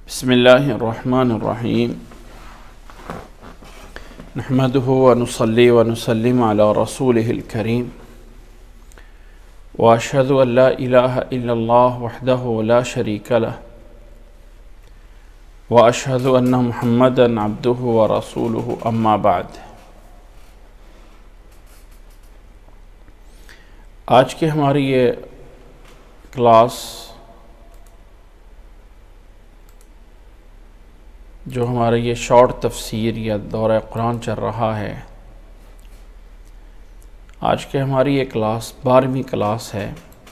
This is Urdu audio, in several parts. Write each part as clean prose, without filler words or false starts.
بسم اللہ الرحمن الرحیم نحمده ونصلي ونسلم على رسوله الكريم واشهد ان لا الہ الا اللہ وحدہ لا شریک لہ واشهد ان محمدا عبدہ ورسولہ اما بعد۔ آج کی ہماری یہ کلاس جو ہمارا یہ شارٹ تفسیر یا دورہ قرآن چل رہا ہے، آج کے ہماری یہ کلاس 12ویں کلاس ہے،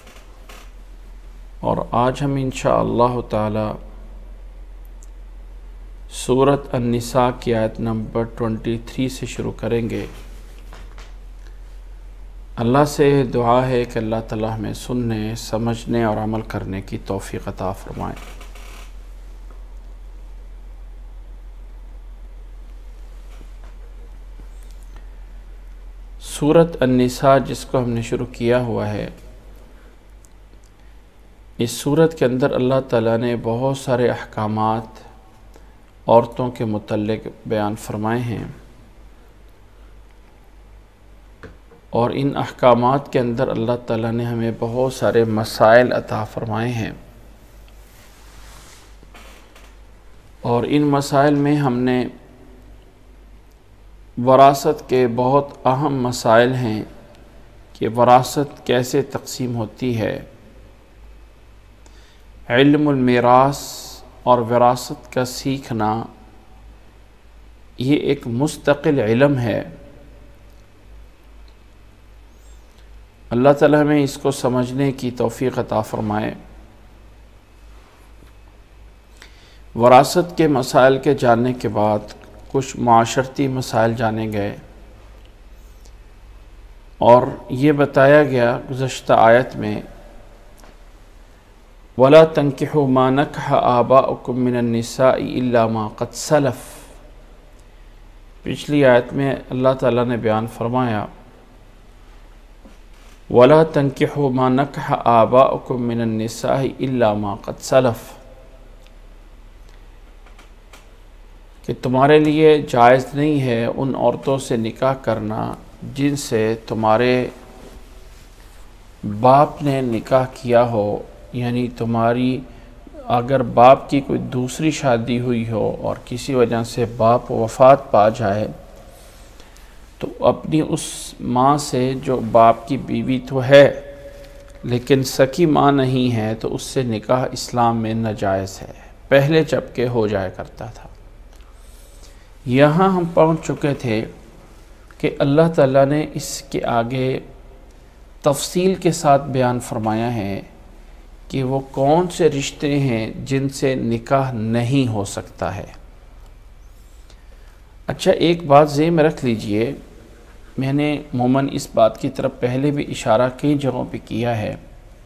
اور آج ہم انشاءاللہ تعالی سورۃ النساء کی آیت نمبر 23 سے شروع کریں گے۔ اللہ سے دعا ہے کہ اللہ تعالی ہمیں سننے، سمجھنے اور عمل کرنے کی توفیق عطا فرمائے۔ سورۃ النساء جس کو ہم نے شروع کیا ہوا ہے، اس سورت کے اندر اللہ تعالیٰ نے بہت سارے احکامات عورتوں کے متعلق بیان فرمائے ہیں، اور ان احکامات کے اندر اللہ تعالیٰ نے ہمیں بہت سارے مسائل عطا فرمائے ہیں، اور ان مسائل میں ہم نے وراثت کے بہت اہم مسائل ہیں کہ وراثت کیسے تقسیم ہوتی ہے، علم المیراث اور وراثت کا سیکھنا یہ ایک مستقل علم ہے۔ اللہ تعالیٰ ہمیں اس کو سمجھنے کی توفیق عطا فرمائے۔ وراثت کے مسائل کے جاننے کے بعد کچھ معاشرتی مسائل جانے گئے، اور یہ بتایا گیا گزشتہ آیت میں وَلَا تَنْكِحُوا مَا نَكَحَ آبَاؤُكُم مِّنَ النِّسَاءِ إِلَّا مَا قَدْ سَلَفَ۔ پچھلی آیت میں اللہ تعالیٰ نے بیان فرمایا وَلَا تَنْكِحُوا مَا نَكَحَ آبَاؤُكُم مِّنَ النِّسَاءِ إِلَّا مَا قَدْ سَلَفَ، کہ تمہارے لیے جائز نہیں ہے ان عورتوں سے نکاح کرنا جن سے تمہارے باپ نے نکاح کیا ہو، یعنی تمہاری اگر باپ کی کوئی دوسری شادی ہوئی ہو اور کسی وجہ سے باپ وفات پا جائے تو اپنی اس ماں سے جو باپ کی بیوی تو ہے لیکن سکی ماں نہیں ہے تو اس سے نکاح اسلام میں ناجائز ہے، پہلے جبکہ ہو جایا کرتا تھا۔ یہاں ہم پہنچ چکے تھے کہ اللہ تعالیٰ نے اس کے آگے تفصیل کے ساتھ بیان فرمایا ہے کہ وہ کون سے رشتے ہیں جن سے نکاح نہیں ہو سکتا ہے۔ اچھا، ایک بات ذہن میں رکھ لیجئے، میں نے عموماً اس بات کی طرف پہلے بھی اشارہ کئی جگہوں پہ کیا ہے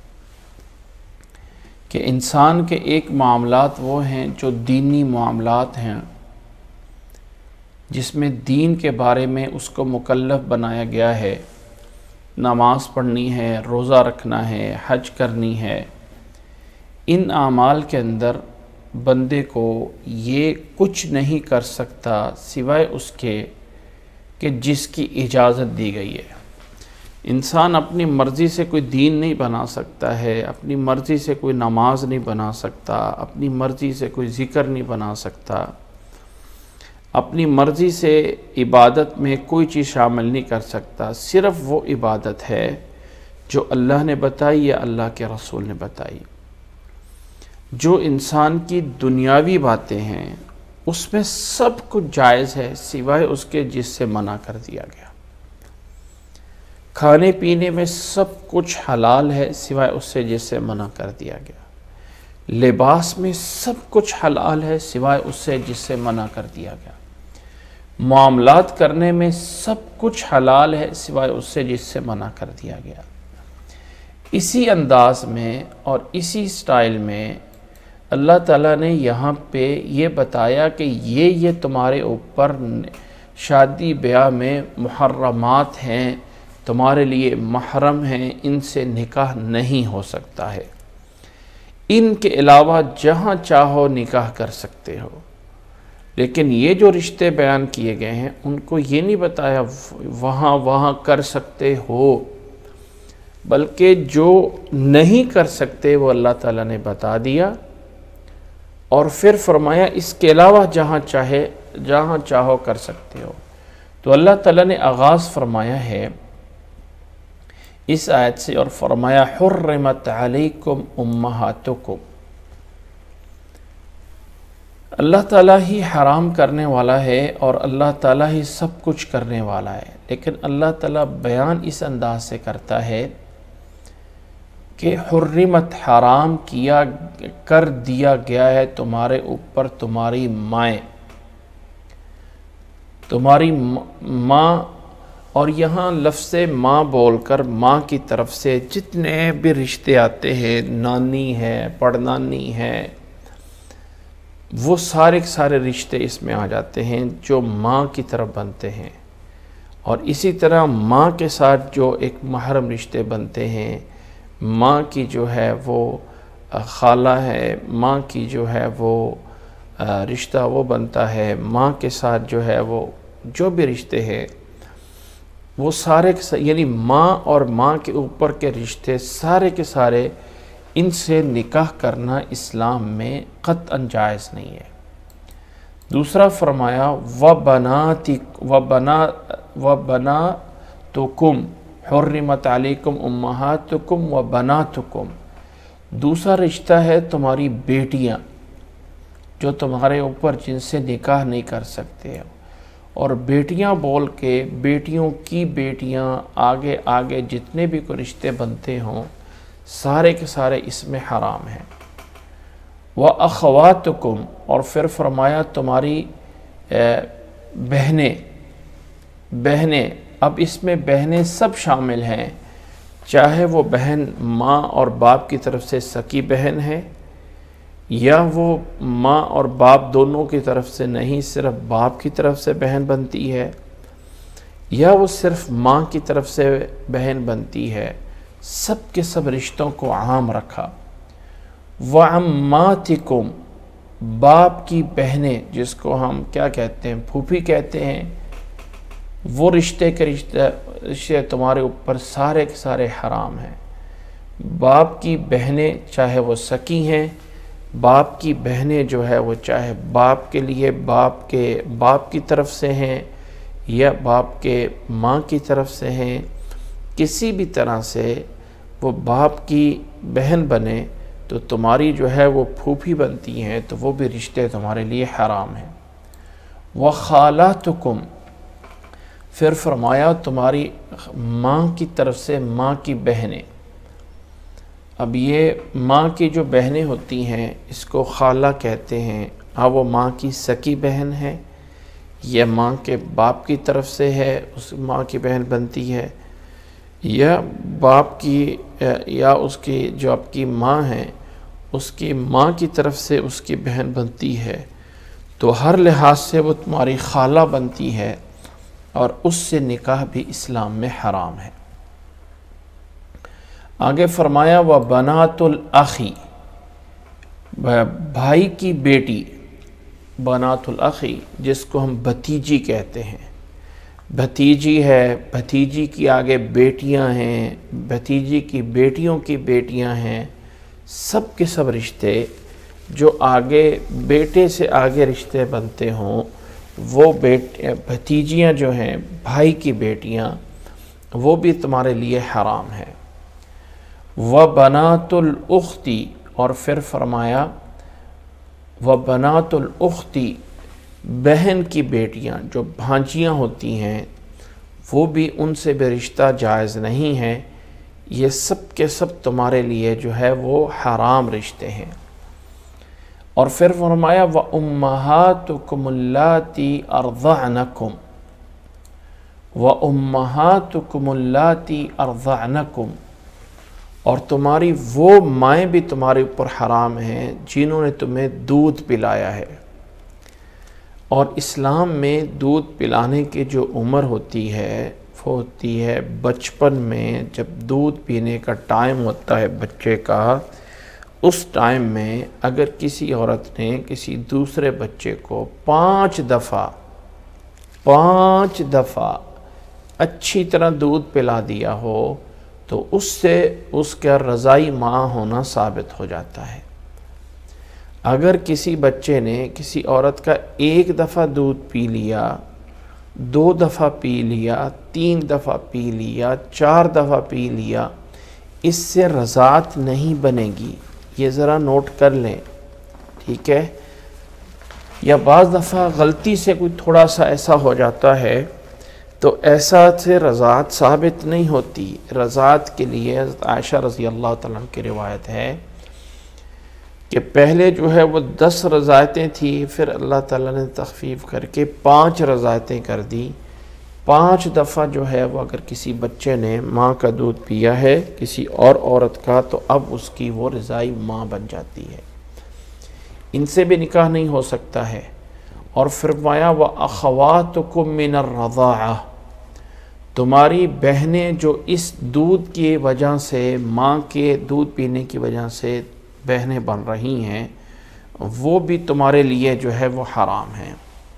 کہ انسان کے ایک معاملات وہ ہیں جو دینی معاملات ہیں، جس میں دین کے بارے میں اس کو مکلف بنایا گیا ہے، نماز پڑھنی ہے، روزہ رکھنا ہے، حج کرنی ہے۔ ان اعمال کے اندر بندے کو یہ کچھ نہیں کر سکتا سوائے اس کے کہ جس کی اجازت دی گئی ہے۔ انسان اپنی مرضی سے کوئی دین نہیں بنا سکتا ہے، اپنی مرضی سے کوئی نماز نہیں بنا سکتا، اپنی مرضی سے کوئی ذکر نہیں بنا سکتا، اپنی مرضی سے عبادت میں کوئی چیز شامل نہیں کر سکتا۔ صرف وہ عبادت ہے جو اللہ نے بتائی یا اللہ کے رسول نے بتائی۔ جو انسان کی دنیاوی باتیں ہیں اس میں سب کچھ جائز ہے سوائے اس کے جس سے منع کر دیا گیا۔ کھانے پینے میں سب کچھ حلال ہے سوائے اس سے جس سے منع کر دیا گیا۔ لباس میں سب کچھ حلال ہے سوائے اس سے جس سے منع کر دیا گیا۔ معاملات کرنے میں سب کچھ حلال ہے سوائے اس سے جس سے منع کر دیا گیا۔ اسی انداز میں اور اسی سٹائل میں اللہ تعالیٰ نے یہاں پہ یہ بتایا کہ یہ تمہارے اوپر شادی بیاہ میں محرمات ہیں، تمہارے لیے محرم ہیں، ان سے نکاح نہیں ہو سکتا ہے۔ ان کے علاوہ جہاں چاہو نکاح کر سکتے ہو۔ لیکن یہ جو رشتے بیان کیے گئے ہیں ان کو یہ نہیں بتایا وہاں کر سکتے ہو، بلکہ جو نہیں کر سکتے وہ اللہ تعالیٰ نے بتا دیا، اور پھر فرمایا اس کے علاوہ جہاں چاہو کر سکتے ہو۔ تو اللہ تعالیٰ نے آغاز فرمایا ہے اس آیت سے، اور فرمایا حرمت علیکم امہاتکم۔ اللہ تعالیٰ ہی حرام کرنے والا ہے اور اللہ تعالیٰ ہی سب کچھ کرنے والا ہے، لیکن اللہ تعالیٰ بیان اس انداز سے کرتا ہے کہ حرمت حرام کر دیا گیا ہے تمہارے اوپر تمہاری مائیں، تمہاری ماں، اور یہاں لفظ ماں بول کر ماں کی طرف سے جتنے بھی رشتے آتے ہیں، نانی ہے، پڑنانی ہے، وہ سارے رشتے اس میں آ جاتے ہیں جو ماں کی طرف بنتے ہیں۔ اور اسی طرح ماں کے ساتھ جو ایک محرم رشتے بنتے ہیں، ماں کی جو ہے وہ خالہ ہے، ماں کی جو ہے وہ رشتہ وہ بنتا ہے، ماں کے ساتھ جو ہے وہ جو بھی رشتے ہیں وہ سارے یعنی ماں اور ماں کے اوپر کے رشتے سارے کے سارے، ان سے نکاح کرنا اسلام میں قطعاً جائز نہیں ہے۔ دوسرا فرمایا وَبَنَاتُكُمْ حُرِّمَتْ عَلَيْكُمْ أُمَّهَاتُكُمْ وَبَنَاتُكُمْ۔ دوسرا رشتہ ہے تمہاری بیٹیاں جو تمہارے اوپر جن سے نکاح نہیں کر سکتے، اور بیٹیاں بول کے بیٹیوں کی بیٹیاں آگے جتنے بھی کوئی رشتے بنتے ہوں سارے کے سارے اس میں حرام ہیں۔ وَأَخَوَاتُكُمْ، اور پھر فرمایا تمہاری بہنیں، اب اس میں بہنیں سب شامل ہیں، چاہے وہ بہن ماں اور باپ کی طرف سے سکی بہن ہے، یا وہ ماں اور باپ دونوں کی طرف سے نہیں صرف باپ کی طرف سے بہن بنتی ہے، یا وہ صرف ماں کی طرف سے بہن بنتی ہے، سب کے سب رشتوں کو عام رکھا۔ وَعَمَّاتِكُمْ، باپ کی بہنیں جس کو ہم کیا کہتے ہیں، پھوپھی کہتے ہیں، وہ رشتے تمہارے اوپر سارے کے سارے حرام ہیں۔ باپ کی بہنیں چاہے وہ سکی ہیں، باپ کی بہنیں جو ہے وہ چاہے باپ کے لیے باپ کی طرف سے ہیں یا باپ کے ماں کی طرف سے ہیں، کسی بھی طرح سے وہ باپ کی بہن بنے تو تمہاری جو ہے وہ پھوپھی بنتی ہیں، تو وہ بھی رشتے تمہارے لیے حرام ہیں۔ وَخَالَاتُكُمْ، پھر فرمایا تمہاری ماں کی طرف سے ماں کی بہنیں۔ اب یہ ماں کی جو بہنیں ہوتی ہیں اس کو خالہ کہتے ہیں، وہ ماں کی سکی بہن ہے یا ماں کے باپ کی طرف سے ہے، اس ماں کی بہن بنتی ہے، یا باپ کی یا اس کی جو آپ کی ماں ہے اس کی ماں کی طرف سے اس کی بہن بنتی ہے، تو ہر لحاظ سے وہ تمہاری خالہ بنتی ہے، اور اس سے نکاح بھی اسلام میں حرام ہے۔ آگے فرمایا وَبَنَاتُ الْأَخِ، بھائی کی بیٹی، بنات الاخی جس کو ہم بھتیجی کہتے ہیں، بھتیجی ہے، بھتیجی کی آگے بیٹیاں ہیں، بھتیجی کی بیٹیوں کی بیٹیاں ہیں، سب کے سب رشتے جو آگے بیٹے سے آگے رشتے بنتے ہوں، وہ بھتیجیاں جو ہیں، بھائی کی بیٹیاں، وہ بھی تمہارے لیے حرام ہے۔ وَبَنَاتُ الْأُخْتِ، اور پھر فرمایا وَبَنَاتُ الْأُخْتِ، بہن کی بیٹیاں جو بھانجیاں ہوتی ہیں وہ بھی ان سے بھی رشتہ جائز نہیں ہے، یہ سب کے سب تمہارے لیے جو ہے وہ حرام رشتے ہیں۔ اور پھر فرمایا وَأُمَّهَاتُكُمُ اللَّاتِي أَرْضَعْنَكُمْ، وَأُمَّهَاتُكُمُ اللَّاتِي أَرْضَعْنَكُمْ، اور تمہاری وہ مائیں بھی تمہارے اوپر حرام ہیں جنہوں نے تمہیں دودھ پلایا ہے۔ اور اسلام میں دودھ پلانے کی جو عمر ہوتی ہے وہ ہوتی ہے بچپن میں، جب دودھ پینے کا ٹائم ہوتا ہے بچے کا، اس ٹائم میں اگر کسی عورت نے کسی دوسرے بچے کو 5 دفعہ اچھی طرح دودھ پلا دیا ہو تو اس سے اس کا رضائی ماں ہونا ثابت ہو جاتا ہے۔ اگر کسی بچے نے کسی عورت کا 1 دفعہ دودھ پی لیا، 2 دفعہ پی لیا، 3 دفعہ پی لیا، 4 دفعہ پی لیا، اس سے رضاعت نہیں بنے گی، یہ ذرا نوٹ کر لیں، ٹھیک ہے؟ یا بعض دفعہ غلطی سے کوئی تھوڑا سا ایسا ہو جاتا ہے تو ایسا سے رضاعت ثابت نہیں ہوتی۔ رضاعت کے لیے حضرت عائشہ رضی اللہ تعالیٰ عنہ کی روایت ہے کہ پہلے جو ہے وہ 10 رضاعتیں تھیں، پھر اللہ تعالیٰ نے تخفیف کر کے 5 رضاعتیں کر دی۔ 5 دفعہ جو ہے وہ اگر کسی بچے نے ماں کا دودھ پیا ہے کسی اور عورت کا تو اب اس کی وہ رضائی ماں بن جاتی ہے، ان سے بھی نکاح نہیں ہو سکتا ہے۔ اور فرمایا وَأَخَوَاتُكُم مِّنَ الرَّضَاعَةِ، تمہاری بہنیں جو اس دودھ کی وجہ سے، ماں کے دودھ پینے کی وجہ سے بہنیں بن رہی ہیں، وہ بھی تمہارے لیے جو ہے وہ حرام ہیں۔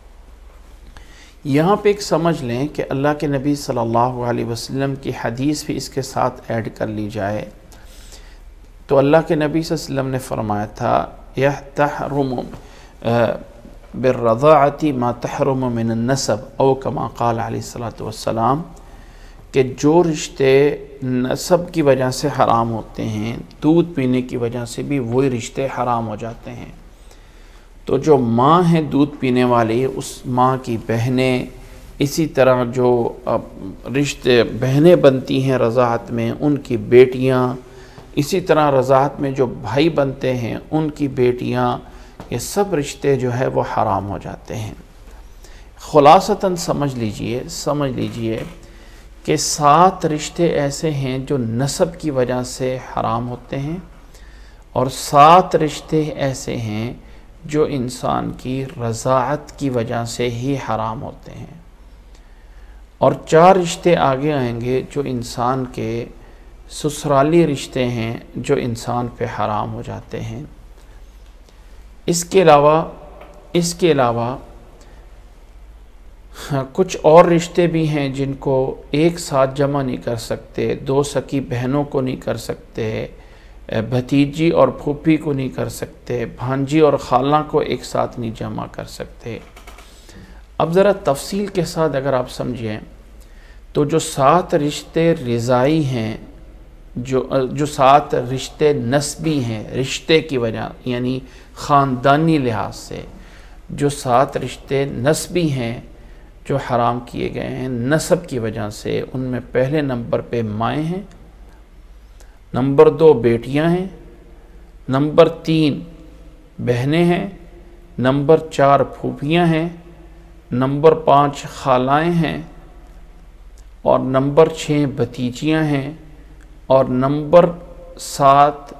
یہاں پہ ایک سمجھ لیں کہ اللہ کے نبی صلی اللہ علیہ وسلم کی حدیث بھی اس کے ساتھ ایڈ کر لی جائے تو اللہ کے نبی صلی اللہ علیہ وسلم نے فرمایا تھا يَحْتَحْرُمُ بِالرَّضَاعَةِ مَا تَحْرُمُ مِنَ النَّسَبِ او کما قال علیہ الصلوۃ والسلام، کہ جو رشتے نسب کی وجہ سے حرام ہوتے ہیں دودھ پینے کی وجہ سے بھی وہی رشتے حرام ہو جاتے ہیں۔ تو جو ماں ہیں دودھ پینے والی، اس ماں کی بہنیں، اسی طرح جو رشتے بہنیں بنتی ہیں رضاعت میں ان کی بیٹیاں، اسی طرح رضاعت میں جو بھائی بنتے ہیں ان کی بیٹیاں، یہ سب رشتے جو ہے وہ حرام ہو جاتے ہیں۔ خلاصتاً سمجھ لیجئے کہ 7 رشتے ایسے ہیں جو نسب کی وجہ سے حرام ہوتے ہیں، اور 7 رشتے ایسے ہیں جو انسان کی رضاعت کی وجہ سے ہی حرام ہوتے ہیں، اور 4 رشتے آگے آئیں گے جو انسان کے سسرالی رشتے ہیں جو انسان پہ حرام ہو جاتے ہیں۔ اس کے علاوہ کچھ اور رشتے بھی ہیں جن کو ایک ساتھ جمع نہیں کر سکتے، 2 سکی بہنوں کو نہیں کر سکتے، بھتیجی اور پھوپھی کو نہیں کر سکتے، بھانجی اور خالہ کو ایک ساتھ نہیں جمع کر سکتے۔ اب ذرا تفصیل کے ساتھ اگر آپ سمجھیں تو جو 7 رشتے رضائی ہیں، جو 7 رشتے نسبی ہیں رشتے کی وجہ یعنی خاندانی لحاظ سے، جو 7 رشتے نسبی ہیں جو حرام کیے گئے ہیں نسب کی وجہ سے، ان میں پہلے نمبر پہ مائیں ہیں، نمبر 2 بیٹیاں ہیں، نمبر 3 بہنیں ہیں، نمبر 4 پھوپھیاں ہیں، نمبر 5 خالائیں ہیں، اور نمبر 6 بھتیجیاں ہیں، اور نمبر 7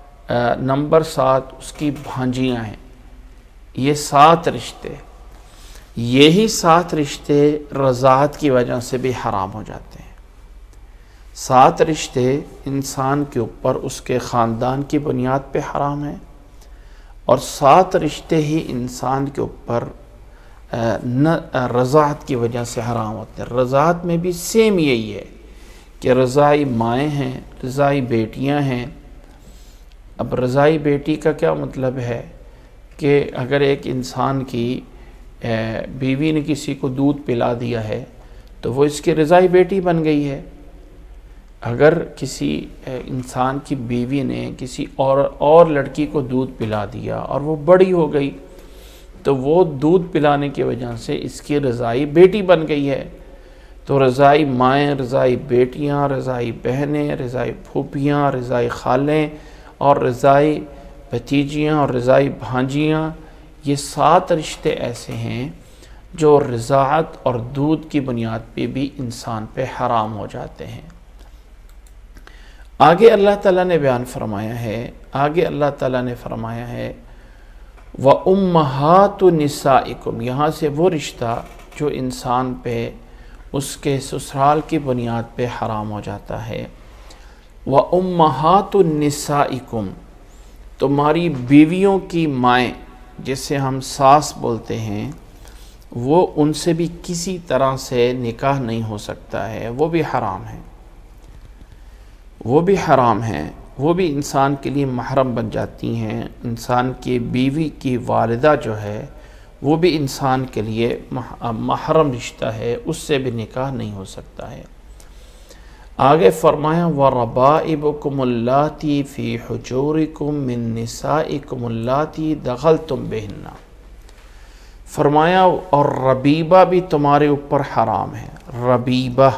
اس کی بھانجیاں ہیں۔ یہ 7 رشتے، یہی 7 رشتے رضاعت کی وجہ سے بھی حرام ہو جاتے ہیں۔ 7 رشتے انسان کے اوپر اس کے خاندان کی بنیاد پہ حرام ہیں، اور 7 رشتے ہی انسان کے اوپر رضاعت کی وجہ سے حرام ہوتے ہیں۔ رضاعت میں بھی سیم یہی ہے کہ رضائی مائیں ہیں، رضائی بیٹیاں ہیں۔ اب رضائی بیٹی کا کیا مطلب ہے کہ اگر ایک انسان کی بیوی نے کسی کو دودھ پلا دیا ہے تو وہ اس کی رضائی بیٹی بن گئی ہے۔ اگر کسی انسان کی بیوی نے کسی اور لڑکی کو دودھ پلا دیا اور وہ بڑی ہو گئی تو وہ دودھ پلانے کی وجہ سے اس کی رضائی بیٹی بن گئی ہے۔ تو رضائی مائیں، رضائی بیٹیاں، رضائی بہنیں، رضائی پھوپھیاں، رضائی خالیں اور رضائی بھتیجیاں اور رضائی بھانجیاں، یہ 7 رشتے ایسے ہیں جو رضاعت اور دودھ کی بنیاد پہ بھی انسان پہ حرام ہو جاتے ہیں۔ آگے اللہ تعالیٰ نے بیان فرمایا ہے وَأُمَّهَاتُ نِسَائِكُمْ، یہاں سے وہ رشتہ جو انسان پہ اس کے سسرال کی بنیاد پہ حرام ہو جاتا ہے۔ وَأُمَّهَاتُ نِسَائِكُمْ، تمہاری بیویوں کی مائیں جسے ہم ساس بولتے ہیں، وہ ان سے بھی کسی طرح سے نکاح نہیں ہو سکتا ہے، وہ بھی حرام ہے، وہ بھی حرام ہے، وہ بھی انسان کے لیے محرم بن جاتی ہیں۔ انسان کی بیوی کی والدہ جو ہے وہ بھی انسان کے لیے محرم رشتہ ہے، اس سے بھی نکاح نہیں ہو سکتا ہے۔ آگے فرمایا وَرَبَائِبُكُمُ اللَّاتِي فِي حُجُورِكُم مِّن نِّسَائِكُمُ اللَّاتِي دَخَلْتُم بِهِنَّ، فرمایا اور ربیبہ بھی تمہارے اوپر حرام ہے۔ ربیبہ،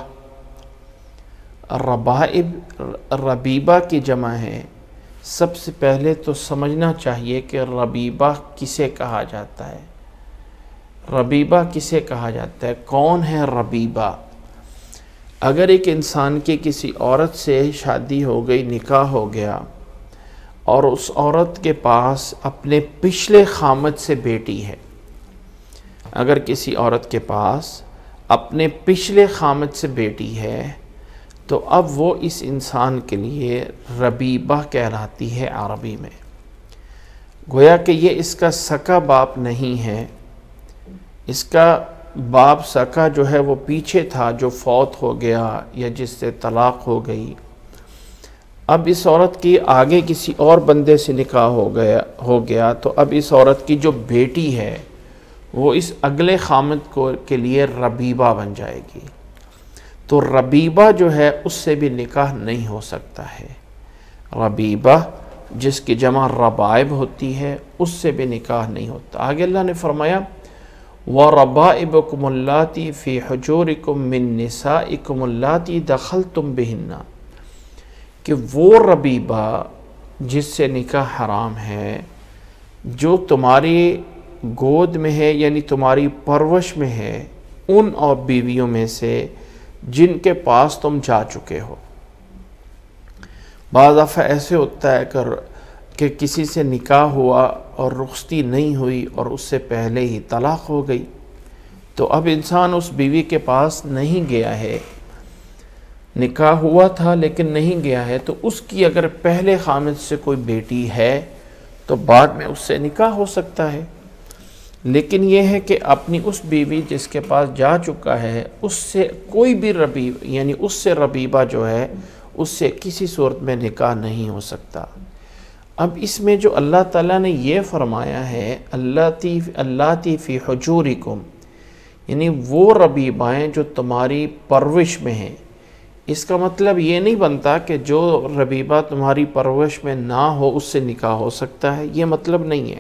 ربائب، ربیبہ کی جمع ہے۔ سب سے پہلے تو سمجھنا چاہیے کہ ربیبہ کسے کہا جاتا ہے، ربیبہ کسے کہا جاتا ہے، کون ہے ربیبہ؟ اگر ایک انسان کی کسی عورت سے شادی ہو گئی، نکاح ہو گیا، اور اس عورت کے پاس اپنے پچھلے خامد سے بیٹی ہے، اگر کسی عورت کے پاس اپنے پچھلے خامد سے بیٹی ہے تو اب وہ اس انسان کے لیے ربیبہ کہلاتی ہے عربی میں۔ گویا کہ یہ اس کا سکا باپ نہیں ہے، اس کا باپ سکا جو ہے وہ پیچھے تھا، جو فوت ہو گیا یا جس سے طلاق ہو گئی۔ اب اس عورت کی آگے کسی اور بندے سے نکاح ہو گیا تو اب اس عورت کی جو بیٹی ہے وہ اس اگلے خامد کے لیے ربیبہ بن جائے گی۔ تو ربیبہ جو ہے اس سے بھی نکاح نہیں ہو سکتا ہے۔ ربیبہ جس کی جمع ربائب ہوتی ہے اس سے بھی نکاح نہیں ہوتا۔ آگے اللہ نے فرمایا وَرَبَائِبُكُمُ اللَّاتِي فِي حُجُورِكُم مِّن نِّسَائِكُمُ اللَّاتِي دَخَلْتُم بِهِنَّ، کہ وہ ربیبہ جس سے نکاح حرام ہے، جو تمہاری گود میں ہے یعنی تمہاری پرورش میں ہے، ان اور بیویوں میں سے جن کے پاس تم جا چکے ہو۔ بعض دفعہ ایسے ہوتا ہے کہ کسی سے نکاح ہوا اور رخصتی نہیں ہوئی اور اس سے پہلے ہی طلاق ہو گئی، تو اب انسان اس بیوی کے پاس نہیں گیا ہے، نکاح ہوا تھا لیکن نہیں گیا ہے، تو اس کی اگر پہلے خامد سے کوئی بیٹی ہے تو بعد میں اس سے نکاح ہو سکتا ہے۔ لیکن یہ ہے کہ اپنی اس بیوی جس کے پاس جا چکا ہے اس سے کوئی بھی ربیب یعنی اس سے ربیبہ جو ہے اس سے کسی صورت میں نکاح نہیں ہو سکتا۔ اب اس میں جو اللہ تعالیٰ نے یہ فرمایا ہے اللاتی فی حجورکم، یعنی وہ ربیبائیں جو تمہاری پرورش میں ہیں، اس کا مطلب یہ نہیں بنتا کہ جو ربیبہ تمہاری پرورش میں نہ ہو اس سے نکاح ہو سکتا ہے، یہ مطلب نہیں ہے۔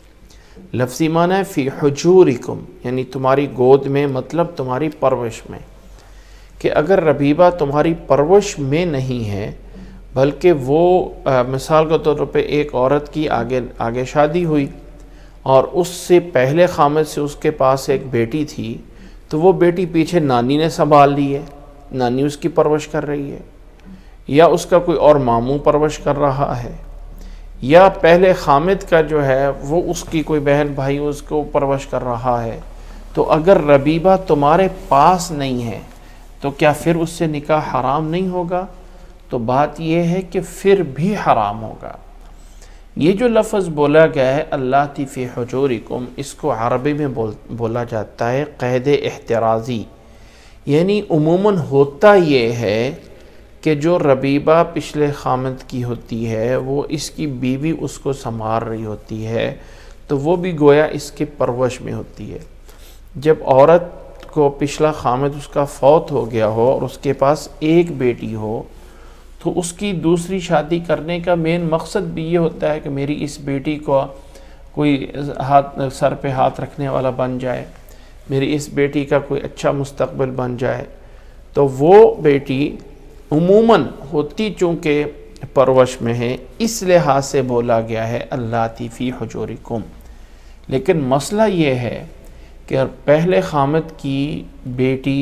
لفظی معنی ہے فی حجورکم، یعنی تمہاری گود میں، مطلب تمہاری پرورش میں، کہ اگر ربیبہ تمہاری پرورش میں نہیں ہے بلکہ وہ مثال کے طور پہ ایک عورت کی آگے شادی ہوئی اور اس سے پہلے خامد سے اس کے پاس ایک بیٹی تھی، تو وہ بیٹی پیچھے نانی نے سنبھال لی ہے، نانی اس کی پرورش کر رہی ہے، یا اس کا کوئی اور ماموں پرورش کر رہا ہے، یا پہلے خامد کا جو ہے وہ اس کی کوئی بہن بھائی اس کو پرورش کر رہا ہے، تو اگر ربیبہ تمہارے پاس نہیں ہے تو کیا پھر اس سے نکاح حرام نہیں ہوگا؟ تو بات یہ ہے کہ پھر بھی حرام ہوگا۔ یہ جو لفظ بولا گیا ہے اللاتی فی حجورکم، اس کو عربی میں بولا جاتا ہے قید احترازی، یعنی عموماً ہوتا یہ ہے کہ جو ربیبہ پچھلے خامد کی ہوتی ہے وہ اس کی بیوی اس کو سنبھال رہی ہوتی ہے، تو وہ بھی گویا اس کے پرورش میں ہوتی ہے۔ جب عورت کو پچھلا خامد اس کا فوت ہو گیا ہو اور اس کے پاس ایک بیٹی ہو، تو اس کی دوسری شادی کرنے کا مین مقصد بھی یہ ہوتا ہے کہ میری اس بیٹی کو کوئی سر پہ ہاتھ رکھنے والا بن جائے، میری اس بیٹی کا کوئی اچھا مستقبل بن جائے۔ تو وہ بیٹی عموماً ہوتی چونکہ پرورش میں ہے، اس لحاظ سے بولا گیا ہے اللاتی فی حجورکم۔ لیکن مسئلہ یہ ہے کہ پہلے خامد کی بیٹی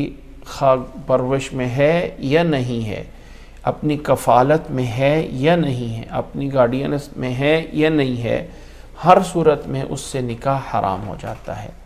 پرورش میں ہے یا نہیں ہے، اپنی کفالت میں ہے یا نہیں ہے، اپنی گارڈینس میں ہے یا نہیں ہے، ہر صورت میں اس سے نکاح حرام ہو جاتا ہے۔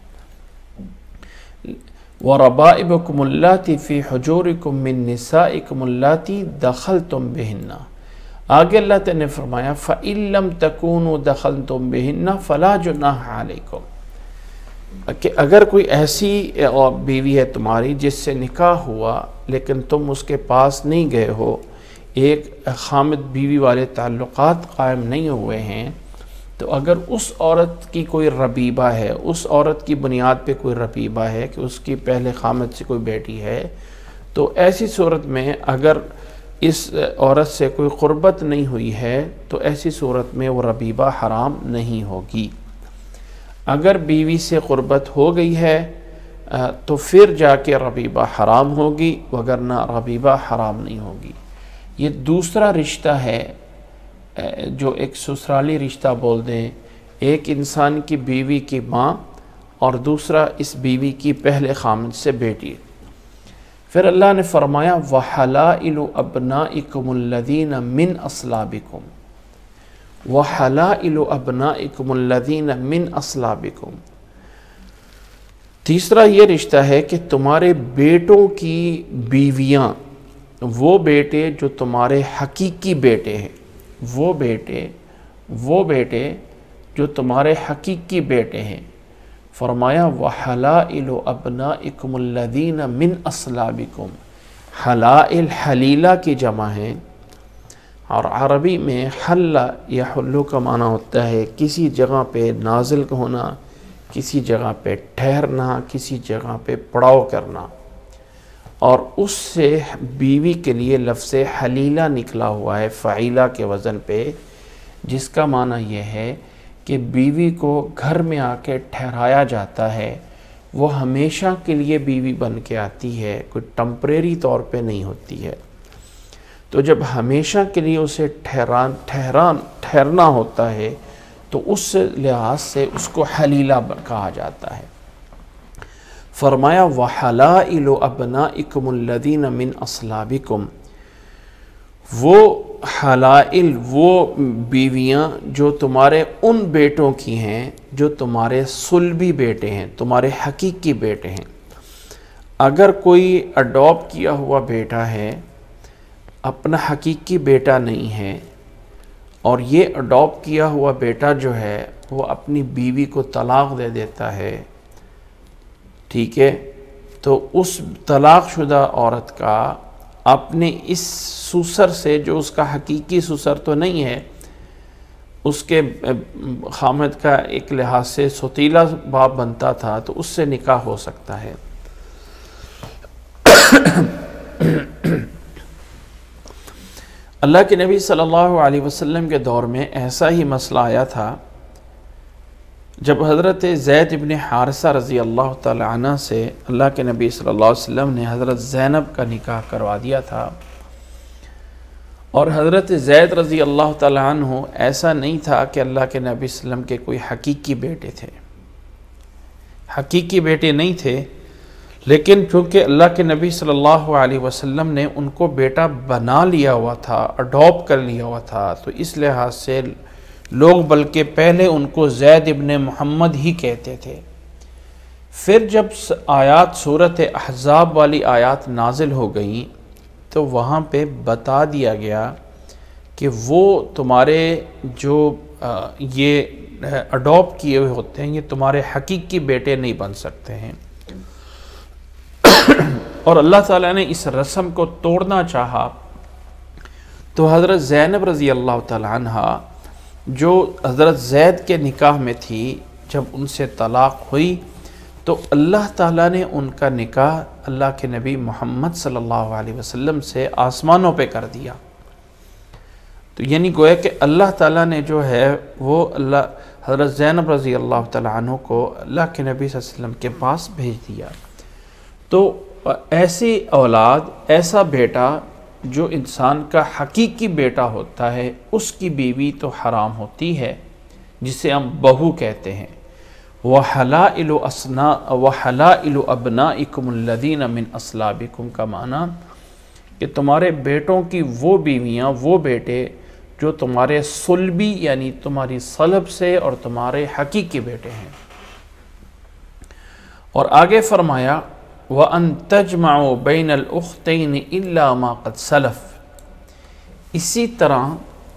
وَرَبَائِبُكُمُ اللَّاتِي فِي حُجُورِكُم مِّن نِّسَائِكُمُ اللَّاتِي دَخَلْتُم بِهِنَّ، آگے اللہ تعالیٰ نے فرمایا فَإِن لَمْ تَكُونُوا دَخَلْتُمْ بِهِنَّ فَلَا جُنَاحَ عَلَيْكُمْ، کہ اگر کوئی ایسی بیوی ہے تمہاری جس سے نکاح ہوا لیکن تم اس کے پاس نہیں گئے ہو، ایک خامد بیوی والے تعلقات قائم نہیں ہوئے ہیں، تو اگر اس عورت کی کوئی ربیبہ ہے، اس عورت کی بنیاد پہ کوئی ربیبہ ہے کہ اس کی پہلے خامد سے کوئی بیٹی ہے، تو ایسی صورت میں اگر اس عورت سے کوئی قربت نہیں ہوئی ہے تو ایسی صورت میں وہ ربیبہ حرام نہیں ہوگی۔ اگر بیوی سے قربت ہو گئی ہے تو پھر جا کے ربیبہ حرام ہوگی، وگرنہ ربیبہ حرام نہیں ہوگی۔ یہ دوسرا رشتہ ہے جو ایک سسرالی رشتہ بول دیں، ایک انسان کی بیوی کی ماں اور دوسرا اس بیوی کی پہلے خامد سے بیٹی۔ پھر اللہ نے فرمایا وَحَلَائِلُ أَبْنَائِكُمُ الَّذِينَ مِنْ أَصْلَابِكُمْ، وَحَلَائِلُ أَبْنَائِكُمُ الَّذِينَ مِنْ أَصْلَابِكُمْ۔ تیسرا یہ رشتہ ہے کہ تمہارے بیٹوں کی بیویاں، وہ بیٹے جو تمہارے حقیقی بیٹے ہیں، وہ بیٹے جو تمہارے حقیقی بیٹے ہیں۔ فرمایا وَحَلَائِلُ أَبْنَائِكُمُ الَّذِينَ مِنْ أَصْلَابِكُمْ۔ حلائل حلیلہ کی جمع ہے، اور عربی میں حلّ یا حلو کا معنی ہوتا ہے کسی جگہ پہ نازل ہونا، کسی جگہ پہ ٹھہرنا، کسی جگہ پہ پڑاؤ کرنا، اور اس سے بیوی کے لیے لفظ حلیلہ نکلا ہوا ہے فعیلہ کے وزن پہ، جس کا معنی یہ ہے کہ بیوی کو گھر میں آ کے ٹھہرایا جاتا ہے، وہ ہمیشہ کے لیے بیوی بن کے آتی ہے، کوئی ٹمپریری طور پہ نہیں ہوتی ہے۔ تو جب ہمیشہ کے لیے اسے ٹھہرنا ہوتا ہے تو اس لحاظ سے اس کو حلیلہ کہا جاتا ہے۔ فرمایا وَحَلَائِلُ أَبْنَائِكُمُ الَّذِينَ مِنْ أَصْلَابِكُمْ، وہ حلائل، وہ بیویاں جو تمہارے ان بیٹوں کی ہیں جو تمہارے صلبی بیٹے ہیں، تمہارے حقیقی بیٹے ہیں۔ اگر کوئی اڈاپٹ کیا ہوا بیٹا ہے، اپنا حقیقی بیٹا نہیں ہے، اور یہ اڈاپٹ کیا ہوا بیٹا جو ہے وہ اپنی بیوی کو طلاق دے دیتا ہے، ٹھیک ہے، تو اس طلاق شدہ عورت کا اپنے اس سسر سے، جو اس کا حقیقی سسر تو نہیں ہے، اس کے خامد کا ایک لحاظ سے سوتیلا باپ بنتا تھا، تو اس سے نکاح ہو سکتا ہے۔ اللہ کے نبی صلی اللہ علیہ وسلم کے دور میں ایسا ہی مسئلہ آیا تھا، جب حضرت زید ابن حارثہ رضی اللہ تعالی عنہ سے اللہ کے نبی صلی اللہ علیہ وسلم نے حضرت زینب کا نکاح کروا دیا تھا، اور حضرت زید رضی اللہ تعالی عنہ ایسا نہیں تھا کہ اللہ کے نبی صلی اللہ علیہ وسلم کے کوئی حقیقی بیٹے تھے، حقیقی بیٹے نہیں تھے، لیکن چونکہ اللہ کے نبی صلی اللہ علیہ وسلم نے ان کو بیٹا بنا لیا ہوا تھا، اڈاپٹ کر لیا ہوا تھا، تو اس لحاظ سے لوگ بلکہ پہلے ان کو زید ابن محمد ہی کہتے تھے۔ پھر جب آیات سورۃ احزاب والی آیات نازل ہو گئیں تو وہاں پہ بتا دیا گیا کہ وہ تمہارے جو یہ اڈاپٹ کیے ہوئے ہوتے ہیں، یہ تمہارے حقیقی بیٹے نہیں بن سکتے ہیں۔ اور اللہ تعالیٰ نے اس رسم کو توڑنا چاہا، تو حضرت زینب رضی اللہ تعالیٰ عنہ جو حضرت زید کے نکاح میں تھی، جب ان سے طلاق ہوئی تو اللہ تعالیٰ نے ان کا نکاح اللہ کے نبی محمد صلی اللہ علیہ وسلم سے آسمانوں پہ کر دیا۔ تو یعنی گویا کہ اللہ تعالیٰ نے جو ہے وہ حضرت زینب رضی اللہ تعالیٰ عنہ کو اللہ کے نبی صلی اللہ علیہ وسلم کے پاس بھیج دیا۔ تو ایسی اولاد، ایسا بیٹا جو انسان کا حقیقی بیٹا ہوتا ہے، اس کی بیوی تو حرام ہوتی ہے، جسے ہم بہو کہتے ہیں۔ وَحَلَائِلُ أَبْنَائِكُمُ الَّذِينَ مِنْ أَصْلَابِكُمْ کا معنی کہ تمہارے بیٹوں کی وہ بیویاں، وہ بیٹے جو تمہارے صلبی یعنی تمہاری صلب سے اور تمہارے حقیقی بیٹے ہیں۔ اور آگے فرمایا وَأَن تَجْمَعُوا بَيْنَ الْأُخْتَيْنِ إِلَّا مَا قَدْ سَلَفَ، اسی طرح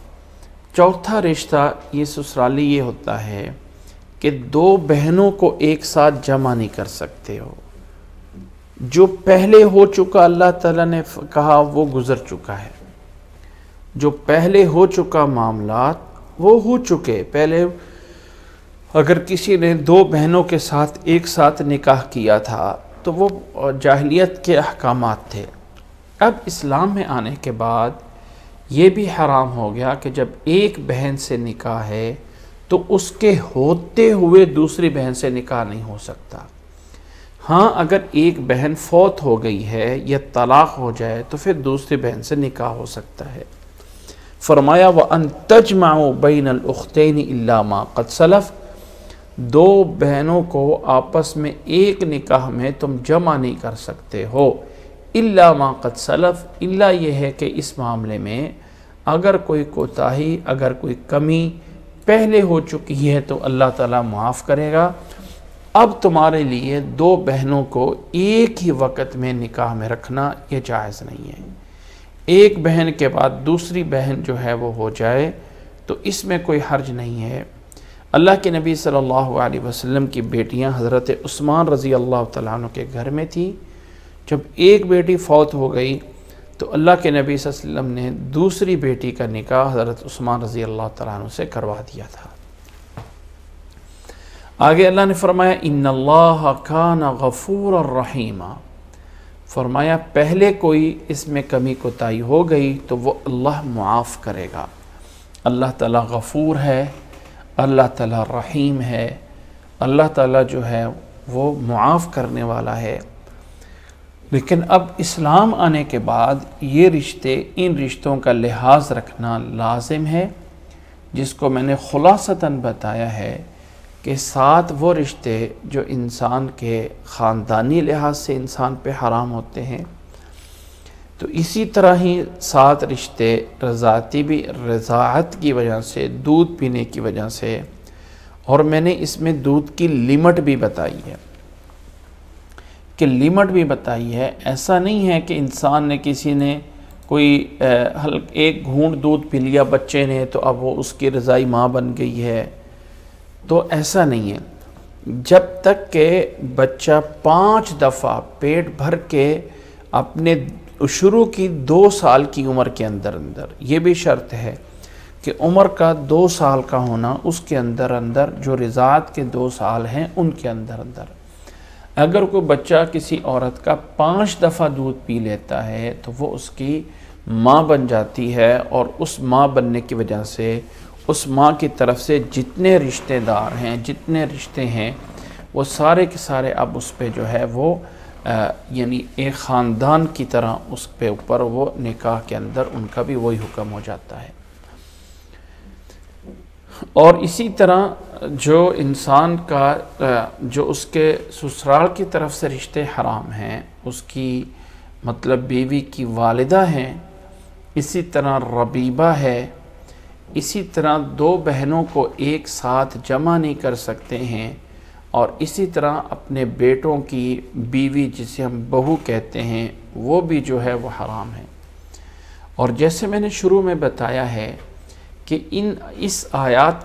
چوتھا رشتہ یہ سسرالی یہ ہوتا ہے کہ دو بہنوں کو ایک ساتھ جمع نہیں کر سکتے ہو. جو پہلے ہو چکا اللہ تعالیٰ نے کہا وہ گزر چکا ہے. جو پہلے ہو چکا معاملات وہ ہو چکے. پہلے اگر کسی نے دو بہنوں کے ساتھ ایک ساتھ نکاح کیا تھا تو وہ جاہلیت کے احکامات تھے. اب اسلام میں آنے کے بعد یہ بھی حرام ہو گیا کہ جب ایک بہن سے نکاح ہے تو اس کے ہوتے ہوئے دوسری بہن سے نکاح نہیں ہو سکتا. ہاں اگر ایک بہن فوت ہو گئی ہے یا طلاق ہو جائے تو پھر دوسری بہن سے نکاح ہو سکتا ہے. فرمایا وَأَن تَجْمَعُوا بَيْنَ الْأُخْتَيْنِ إِلَّا مَا قَدْ سَلَفَ. دو بہنوں کو آپس میں ایک نکاح میں تم جمع نہیں کر سکتے ہو. إِلَّا مَا قَدْ سَلَفَ. الا یہ ہے کہ اس معاملے میں اگر کوئی کوتاہی، اگر کوئی کمی پہلے ہو چکی ہے تو اللہ تعالیٰ معاف کرے گا. اب تمہارے لیے دو بہنوں کو ایک ہی وقت میں نکاح میں رکھنا یہ جائز نہیں ہے. ایک بہن کے بعد دوسری بہن جو ہے وہ ہو جائے تو اس میں کوئی حرج نہیں ہے. اللہ کے نبی صلی اللہ علیہ وسلم کی بیٹیاں حضرت عثمان رضی اللہ تعالیٰ عنہ کے گھر میں تھی. جب ایک بیٹی فوت ہو گئی تو اللہ کے نبی صلی اللہ علیہ وسلم نے دوسری بیٹی کا نکاح حضرت عثمان رضی اللہ تعالیٰ عنہ سے کروا دیا تھا. آگے اللہ نے فرمایا ان اللہ کان غفورا رحیما. فرمایا پہلے کوئی اس میں کمی کوتاہی ہو گئی تو وہ اللہ معاف کرے گا. اللہ تعالیٰ غفور ہے، اللہ تعالیٰ رحیم ہے، اللہ تعالیٰ جو ہے وہ معاف کرنے والا ہے. لیکن اب اسلام آنے کے بعد یہ رشتے، ان رشتوں کا لحاظ رکھنا لازم ہے، جس کو میں نے خلاصتاً بتایا ہے کہ 7 وہ رشتے جو انسان کے خاندانی لحاظ سے انسان پہ حرام ہوتے ہیں، تو اسی طرح ہی 7 رشتے رضاعتی بھی، رضاعت کی وجہ سے، دودھ پینے کی وجہ سے. اور میں نے اس میں دودھ کی لمٹ بھی بتائی ہے کہ لمٹ بھی بتائی ہے. ایسا نہیں ہے کہ انسان نے، کسی نے کوئی ایک گھونٹ دودھ پی لیا بچے نے تو اب وہ اس کی رضائی ماں بن گئی ہے. تو ایسا نہیں ہے. جب تک کہ بچہ 5 دفعہ پیٹ بھر کے اپنے شروع کی 2 سال کی عمر کے اندر، یہ بھی شرط ہے کہ عمر کا 2 سال کا ہونا، اس کے اندر جو رضاعت کے 2 سال ہیں ان کے اندر اگر کوئی بچہ کسی عورت کا 5 دفعہ دودھ پی لیتا ہے تو وہ اس کی ماں بن جاتی ہے. اور اس ماں بننے کی وجہ سے اس ماں کی طرف سے جتنے رشتہ دار ہیں، جتنے رشتے ہیں، وہ سارے کے سارے اب اس پہ جو ہے وہ یعنی ایک خاندان کی طرح اس پہ اوپر وہ نکاح کے اندر ان کا بھی وہی حکم ہو جاتا ہے. اور اسی طرح جو انسان کا جو اس کے سسرال کی طرف سے رشتے حرام ہیں، اس کی مطلب بیوی کی والدہ ہیں، اسی طرح ربیبہ ہے، اسی طرح 2 بہنوں کو ایک ساتھ جمع نہیں کر سکتے ہیں، اور اسی طرح اپنے بیٹوں کی بیوی جسے ہم بہو کہتے ہیں وہ بھی جو ہے وہ حرام ہے. اور جیسے میں نے شروع میں بتایا ہے کہ اس آیات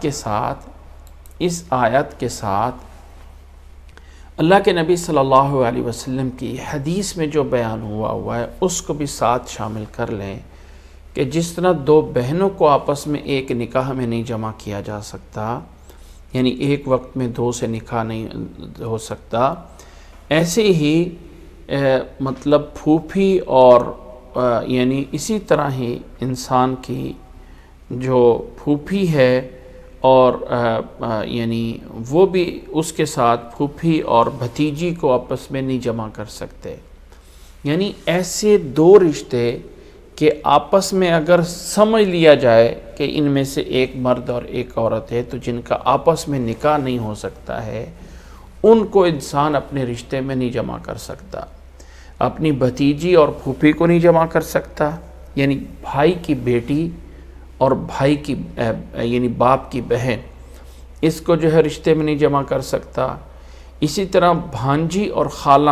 کے ساتھ اللہ کے نبی صلی اللہ علیہ وسلم کی حدیث میں جو بیان ہوا ہے اس کو بھی ساتھ شامل کر لیں کہ جس طرح 2 بہنوں کو آپس میں ایک نکاح میں نہیں جمع کیا جا سکتا، یعنی ایک وقت میں 2 سے نکاح نہیں ہو سکتا، ایسے ہی مطلب پھوپھی اور یعنی اسی طرح ہی انسان کی جو پھوپھی ہے اور یعنی وہ بھی اس کے ساتھ پھوپھی اور بھتیجی کو آپس میں نہیں جمع کر سکتے. یعنی ایسے 2 رشتے کہ آپس میں اگر سمجھ لیا جائے کہ ان میں سے ایک مرد اور ایک عورت ہے تو جن کا آپس میں نکاح نہیں ہو سکتا ہے، ان کو انسان اپنے رشتے میں نہیں جمع کر سکتا. اپنی بھتیجی اور پھوپھی کو نہیں جمع کر سکتا، یعنی بھائی کی بیٹی اور بھائی کی یعنی باپ کی بہن، اس کو جو ہے رشتے میں نہیں جمع کر سکتا. اسی طرح بھانجی اور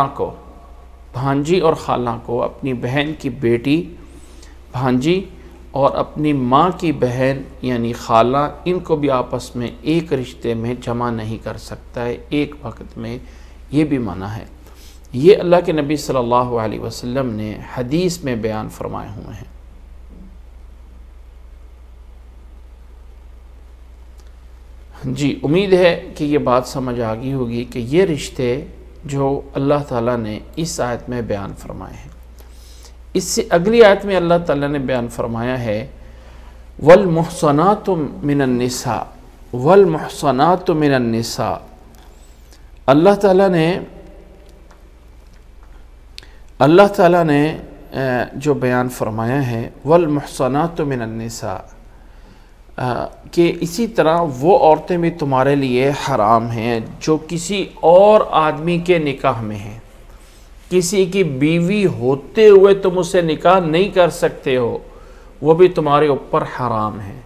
خالہ کو اپنی بہن کی بیٹی بھانجی اور اپنی ماں کی بہن یعنی خالہ، ان کو بھی آپس میں ایک رشتے میں جمع نہیں کر سکتا ہے ایک وقت میں، یہ بھی منع ہے۔ یہ اللہ کے نبی صلی اللہ علیہ وسلم نے حدیث میں بیان فرمائے ہوئے ہیں۔ جی، امید ہے کہ یہ بات سمجھ آ گئی ہوگی کہ یہ رشتے جو اللہ تعالیٰ نے اس آیت میں بیان فرمائے ہیں۔ اس سے اگلی آیت میں اللہ تعالیٰ نے بیان فرمایا ہے وَالْمُحْصَنَاتُ مِنَ النِّسَاءِ وَالْمُحْصَنَاتُ مِنَ النِّسَاءِ۔ اللہ تعالیٰ نے جو بیان فرمایا ہے وَالْمُحْصَنَاتُ مِنَ النِّسَاءِ، کہ اسی طرح وہ عورتیں بھی تمہارے لیے حرام ہیں جو کسی اور آدمی کے نکاح میں ہیں۔ کسی کی بیوی ہوتے ہوئے تم اسے نکاح نہیں کر سکتے ہو، وہ بھی تمہارے اوپر حرام ہے۔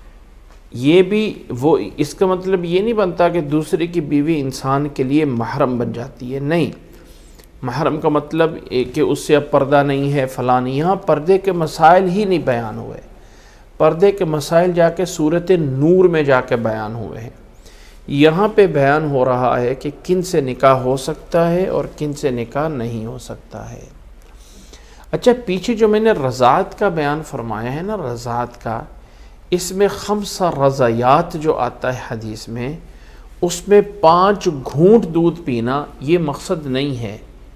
یہ بھی وہ، اس کا مطلب یہ نہیں بنتا کہ دوسرے کی بیوی انسان کے لیے محرم بن جاتی ہے، نہیں۔ محرم کا مطلب کہ اس سے اب پردہ نہیں ہے فلاں نہیں، یہاں پردے کے مسائل ہی نہیں بیان ہوئے۔ پردے کے مسائل جا کے سورۃ نور میں جا کے بیان ہوئے ہیں۔ یہاں پہ بیان ہو رہا ہے کہ کن سے نکاح ہو سکتا ہے اور کن سے نکاح نہیں ہو سکتا ہے۔ اچھا، پیچھے جو میں نے رضاعت کا بیان فرمایا ہے نا، رضاعت کا، اس میں 5 رضعیات جو آتا ہے حدیث میں، اس میں 5 گھونٹ دودھ پینا یہ مقصد نہیں ہے،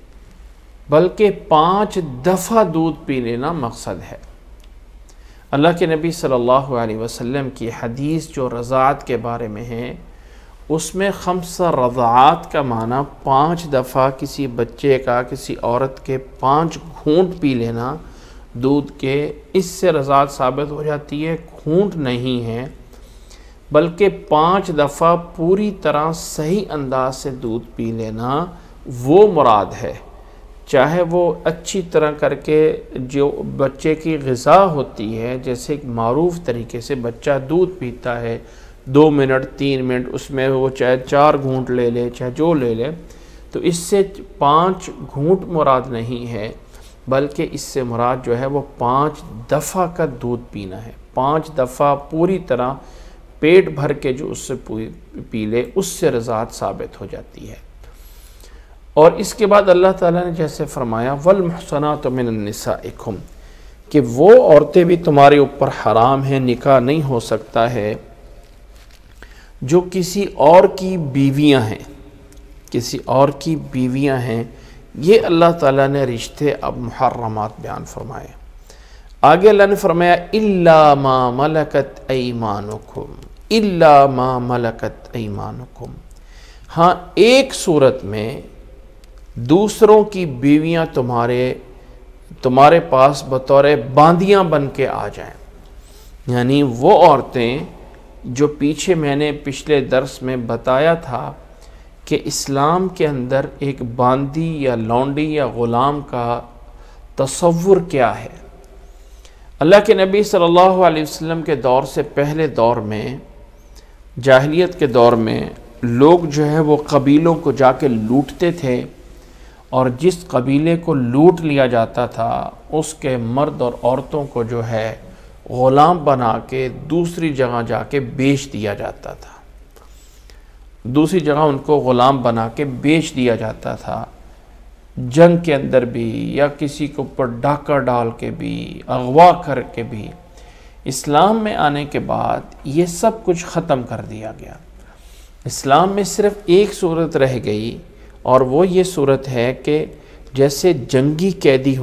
بلکہ 5 دفعہ دودھ پی لینا مقصد ہے۔ اللہ کے نبی صلی اللہ علیہ وسلم کی حدیث جو رضاعت کے بارے میں ہے، اس میں 5 رضعات کا معنی 5 دفعہ کسی بچے کا، کسی عورت کے 5 گھونٹ پی لینا دودھ کے، اس سے رضاعت ثابت ہو جاتی ہے۔ گھونٹ نہیں ہے بلکہ 5 دفعہ پوری طرح صحیح انداز سے دودھ پی لینا وہ مراد ہے۔ چاہے وہ اچھی طرح کر کے جو بچے کی غذا ہوتی ہے، جیسے ایک معروف طریقے سے بچہ دودھ پیتا ہے 2 منٹ 3 منٹ، اس میں وہ چاہے 4 گھونٹ لے لے چاہے جو لے لے، تو اس سے 5 گھونٹ مراد نہیں ہے، بلکہ اس سے مراد جو ہے وہ 5 دفعہ کا دودھ پینا ہے۔ 5 دفعہ پوری طرح پیٹ بھر کے جو اس سے پی لے، اس سے رضاعت ثابت ہو جاتی ہے۔ اور اس کے بعد اللہ تعالیٰ نے جیسے فرمایا وَالْمُحْصَنَاتُ مِنَ النِّسَائِكُمْ، کہ وہ عورتیں بھی تمہارے اوپر حرام ہیں، نکاح نہیں ہو سکتا ہے جو کسی اور کی بیویاں ہیں، کسی اور کی بیویاں ہیں۔ یہ اللہ تعالیٰ نے رشتے اب محرمات بیان فرمائے۔ آگے اللہ نے فرمایا إِلَّا مَا مَلَكَتْ أَيْمَانُكُمْ إِلَّا مَا مَلَكَتْ أَيْمَانُكُمْ۔ ہاں، ایک صورت میں دوسروں کی بیویاں تمہارے پاس بطور باندیاں بن کے آ جائیں، یعنی وہ عورتیں جو پیچھے میں نے پچھلے درس میں بتایا تھا کہ اسلام کے اندر ایک باندی یا لونڈی یا غلام کا تصور کیا ہے۔ اللہ کے نبی صلی اللہ علیہ وسلم کے دور سے پہلے دور میں، جاہلیت کے دور میں، لوگ جو ہے وہ قبیلوں کو جا کے لوٹتے تھے، اور جس قبیلے کو لوٹ لیا جاتا تھا اس کے مرد اور عورتوں کو جو ہے غلام بنا کے دوسری جگہ جا کے بیچ دیا جاتا تھا، دوسری جگہ ان کو غلام بنا کے بیچ دیا جاتا تھا، جنگ کے اندر بھی یا کسی کے اوپر ڈاکہ ڈال کے بھی، اغوا کر کے بھی۔ اسلام میں آنے کے بعد یہ سب کچھ ختم کر دیا گیا۔ اسلام میں صرف ایک صورت رہ گئی، اور وہ یہ صورت ہے کہ جیسے جنگی قیدی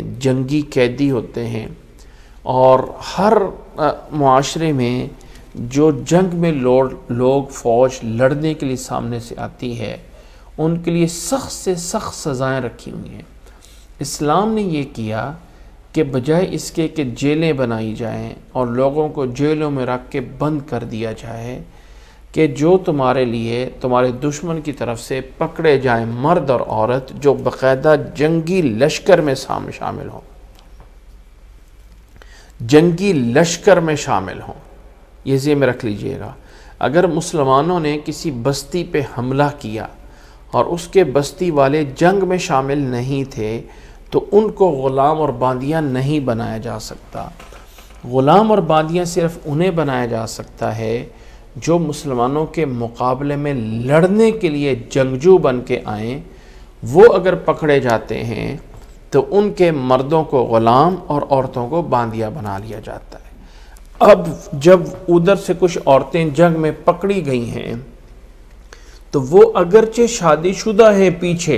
ہوتے ہیں، اور ہر معاشرے میں جو جنگ میں لوگ فوج لڑنے کے لیے سامنے سے آتی ہے، ان کے لیے سخت سے سخت سزائیں رکھی ہوئی ہیں۔ اسلام نے یہ کیا کہ بجائے اس کے کہ جیلیں بنائی جائیں اور لوگوں کو جیلوں میں رکھ کے بند کر دیا جائے، کہ جو تمہارے دشمن کی طرف سے پکڑے جائیں مرد اور عورت جو باقاعدہ جنگی لشکر میں شامل ہوں، جنگی لشکر میں شامل ہوں۔ یہ ذہن میں رکھ لیجئے گا، اگر مسلمانوں نے کسی بستی پہ حملہ کیا اور اس کے بستی والے جنگ میں شامل نہیں تھے تو ان کو غلام اور باندیاں نہیں بنایا جا سکتا۔ غلام اور باندیاں صرف انہیں بنایا جا سکتا ہے جو مسلمانوں کے مقابلے میں لڑنے کے لیے جنگجو بن کے آئیں. وہ اگر پکڑے جاتے ہیں تو ان کے مردوں کو غلام اور عورتوں کو باندیاں بنا لیا جاتا ہے. اب جب ادھر سے کچھ عورتیں جنگ میں پکڑی گئی ہیں تو وہ اگرچہ شادی شدہ ہیں،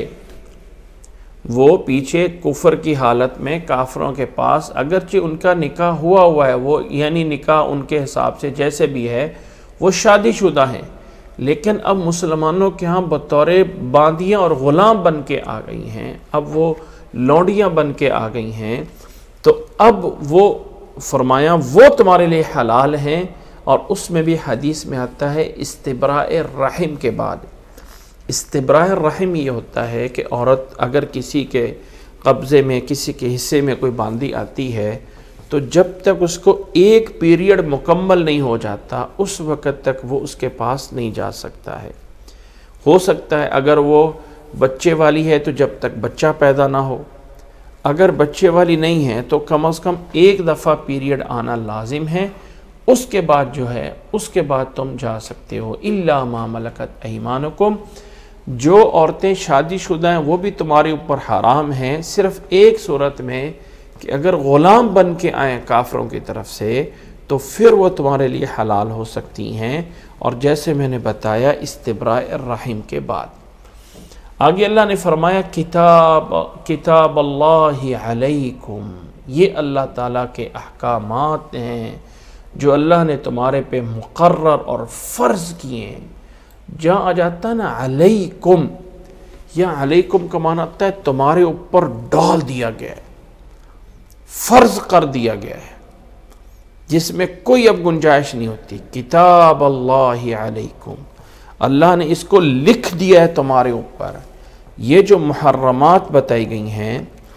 وہ پیچھے کفر کی حالت میں کافروں کے پاس اگرچہ ان کا نکاح ہوا ہے، وہ یعنی نکاح ان کے حساب سے جیسے بھی ہے وہ شادی شدہ ہیں، لیکن اب مسلمانوں کے ہاں بطور باندیاں اور غلام بن کے آ گئی ہیں، اب وہ لونڈیاں بن کے آ گئی ہیں. تو اب وہ فرمایا وہ تمہارے لیے حلال ہیں. اور اس میں بھی حدیث میں آتا ہے استبراء رحم کے بعد. استبراء رحم یہ ہوتا ہے کہ عورت اگر کسی کے قبضے میں، کسی کے حصے میں کوئی باندی آتی ہے تو جب تک اس کو ایک پیریڈ مکمل نہیں ہو جاتا اس وقت تک وہ اس کے پاس نہیں جا سکتا ہے. ہو سکتا ہے اگر وہ بچے والی ہے تو جب تک بچہ پیدا نہ ہو، اگر بچے والی نہیں ہے تو کم از کم ایک دفعہ پیریڈ آنا لازم ہے. اس کے بعد جو ہے اس کے بعد تم جا سکتے ہو. الا ما ملکت ایمانکم، جو عورتیں شادی شدہ ہیں وہ بھی تمہارے اوپر حرام ہیں، صرف ایک صورت میں کہ اگر غلام بن کے آئیں کافروں کی طرف سے تو پھر وہ تمہارے لیے حلال ہو سکتی ہیں. اور جیسے میں نے بتایا استبراء الرحم کے بعد. آگے اللہ نے فرمایا کتاب اللہ علیکم، یہ اللہ تعالیٰ کے احکامات ہیں جو اللہ نے تمہارے پہ مقرر اور فرض کیے ہیں. جہاں آ جاتا ہے نا علیکم، یا علیکم کا معنی آتا ہے تمہارے اوپر ڈال دیا گیا ہے، فرض کر دیا گیا ہے، جس میں کوئی اب گنجائش نہیں ہوتی. کتاب اللہ علیکم، اللہ نے اس کو لکھ دیا ہے تمہارے اوپر. یہ جو محرمات بتائی گئی ہیں،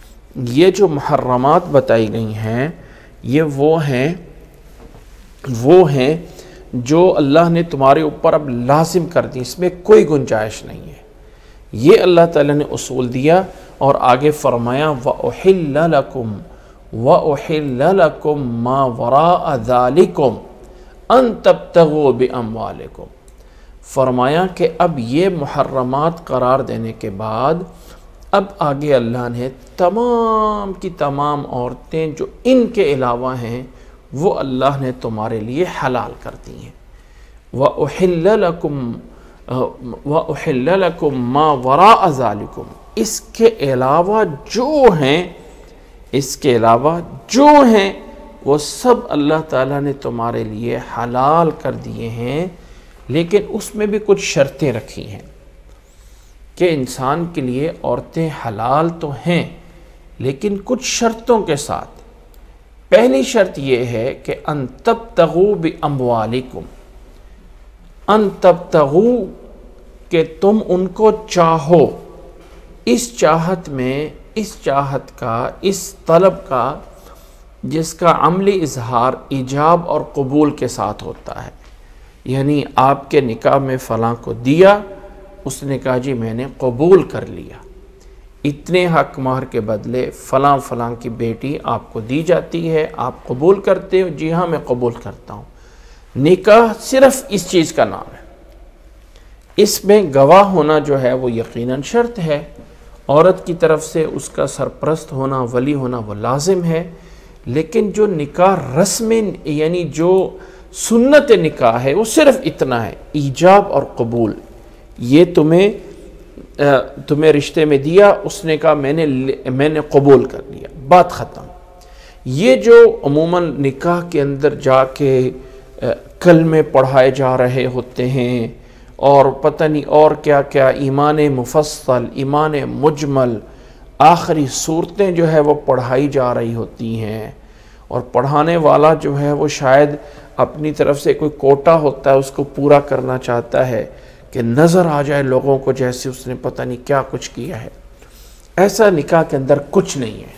یہ وہ ہیں جو اللہ نے تمہارے اوپر اب لازم کر دی، اس میں کوئی گنجائش نہیں ہے. یہ اللہ تعالیٰ نے اصول دیا. اور آگے فرمایا وَأُحِلَّ لَكُم مَّا وَرَاءَ ذَلِكُمْ أَن تَبْتَغُوا بِأَمْوَالِكُمْ. فرمایا کہ اب یہ محرمات قرار دینے کے بعد اب آگے اللہ نے تمام کی تمام عورتیں جو ان کے علاوہ ہیں وہ اللہ نے تمہارے لیے حلال کر دی ہیں. وَأُحِلَّ لَكُم مَّا وَرَاءَ ذَلِكُمْ، اس کے علاوہ جو ہیں وہ سب اللہ تعالیٰ نے تمہارے لیے حلال کر دیے ہیں. لیکن اس میں بھی کچھ شرطیں رکھی ہیں کہ انسان کے لیے عورتیں حلال تو ہیں لیکن کچھ شرطوں کے ساتھ. پہلی شرط یہ ہے کہ ان تبتغوا باموالکم، ان تبتغوا کہ تم ان کو چاہو. اس چاہت میں، اس چاہت کا، اس طلب کا جس کا عملی اظہار ایجاب اور قبول کے ساتھ ہوتا ہے. یعنی آپ کے نکاح میں فلاں کو دیا، اس نے کہا جی میں نے قبول کر لیا، اتنے حق مہر کے بدلے فلاں فلاں کی بیٹی آپ کو دی جاتی ہے، آپ قبول کرتے ہو؟ جی ہاں میں قبول کرتا ہوں. نکاح صرف اس چیز کا نام ہے. اس میں گواہ ہونا جو ہے وہ یقیناً شرط ہے. عورت کی طرف سے اس کا سرپرست ہونا، ولی ہونا وہ لازم ہے. لیکن جو نکاح رسم یعنی جو سنت نکاح ہے وہ صرف اتنا ہے، ایجاب اور قبول. یہ تمہیں رشتے میں دیا، اس نے کہا میں نے قبول کر لیا، بات ختم. یہ جو عموماً نکاح کے اندر جا کے کلمے پڑھائے جا رہے ہوتے ہیں اور پتہ نہیں اور کیا کیا، ایمان مفصل، ایمان مجمل، آخری صورتیں جو ہے وہ پڑھائی جا رہی ہوتی ہیں، اور پڑھانے والا جو ہے وہ شاید اپنی طرف سے کوئی کوٹا ہوتا ہے اس کو پورا کرنا چاہتا ہے کہ نظر آ جائے لوگوں کو جیسے اس نے پتہ نہیں کیا کچھ کیا ہے. ایسا نکاح کے اندر کچھ نہیں ہے.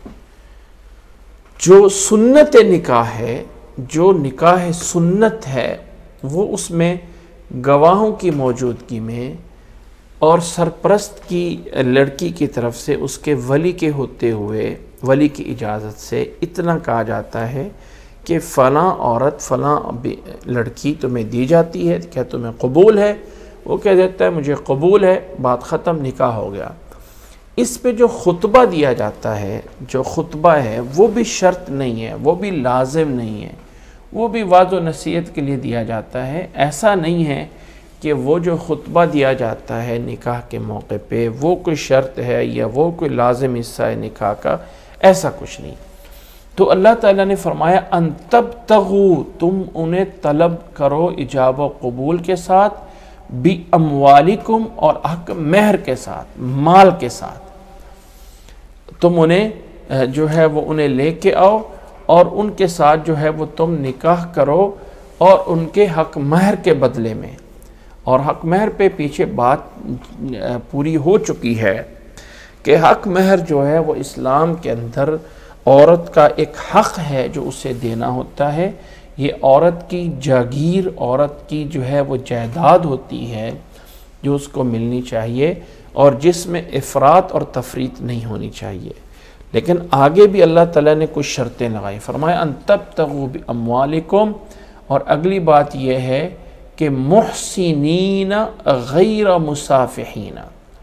جو سنت نکاح ہے، جو نکاح سنت ہے، وہ اس میں گواہوں کی موجودگی میں اور سرپرست کی لڑکی کی طرف سے اس کے ولی کے ہوتے ہوئے، ولی کی اجازت سے اتنا کہا جاتا ہے کہ فلاں عورت فلاں لڑکی تمہیں دی جاتی ہے، کیا تمہیں قبول ہے؟ وہ کہہ دیتا ہے مجھے قبول ہے، بات ختم، نکاح ہو گیا۔ اس پہ جو خطبہ دیا جاتا ہے، جو خطبہ ہے وہ بھی شرط نہیں ہے، وہ بھی لازم نہیں ہے، وہ بھی وعظ و نصیحت کے لیے دیا جاتا ہے۔ ایسا نہیں ہے کہ وہ جو خطبہ دیا جاتا ہے نکاح کے موقع پہ وہ کوئی شرط ہے یا وہ کوئی لازم حصہ ہے نکاح کا، ایسا کچھ نہیں۔ تو اللہ تعالیٰ نے فرمایا ان تبتغوا، تم انہیں طلب کرو ایجاب و قبول کے ساتھ، بِأَمْوَالِكُمْ، اور حق مہر کے ساتھ، مال کے ساتھ تم انہیں جو ہے وہ انہیں لے کے آؤ اور ان کے ساتھ جو ہے وہ تم نکاح کرو، اور ان کے حق مہر کے بدلے میں۔ اور حق مہر پہ پیچھے بات پوری ہو چکی ہے کہ حق مہر جو ہے وہ اسلام کے اندر عورت کا ایک حق ہے جو اسے دینا ہوتا ہے۔ یہ عورت کی جاگیر، عورت کی جو ہے وہ جائیداد ہوتی ہے جو اس کو ملنی چاہیے، اور جس میں افراط اور تفریط نہیں ہونی چاہیے۔ لیکن آگے بھی اللہ تعالیٰ نے کچھ شرطیں لگائی، فرمایا ان تبتغوا باموالکم، اور اگلی بات یہ ہے کہ محسنین غیر مصافحین،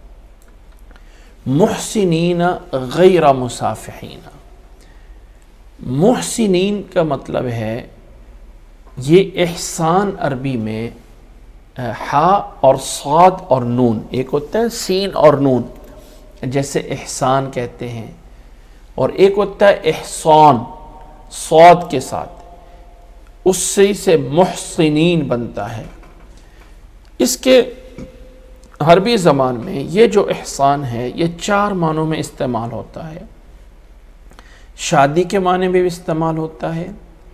محسنین غیر مصافحین۔ محسنین کا مطلب ہے، یہ احسان عربی میں ہا اور صاد اور نون، ایک ہوتا ہے سین اور نون جیسے احسان کہتے ہیں، اور ایک ہوتا ہے احسان صاد کے ساتھ، اس سے محسنین بنتا ہے۔ اس کے عربی زبان میں یہ جو احسان ہے یہ 4 معنوں میں استعمال ہوتا ہے۔ شادی کے معنی میں بھی استعمال ہوتا ہے،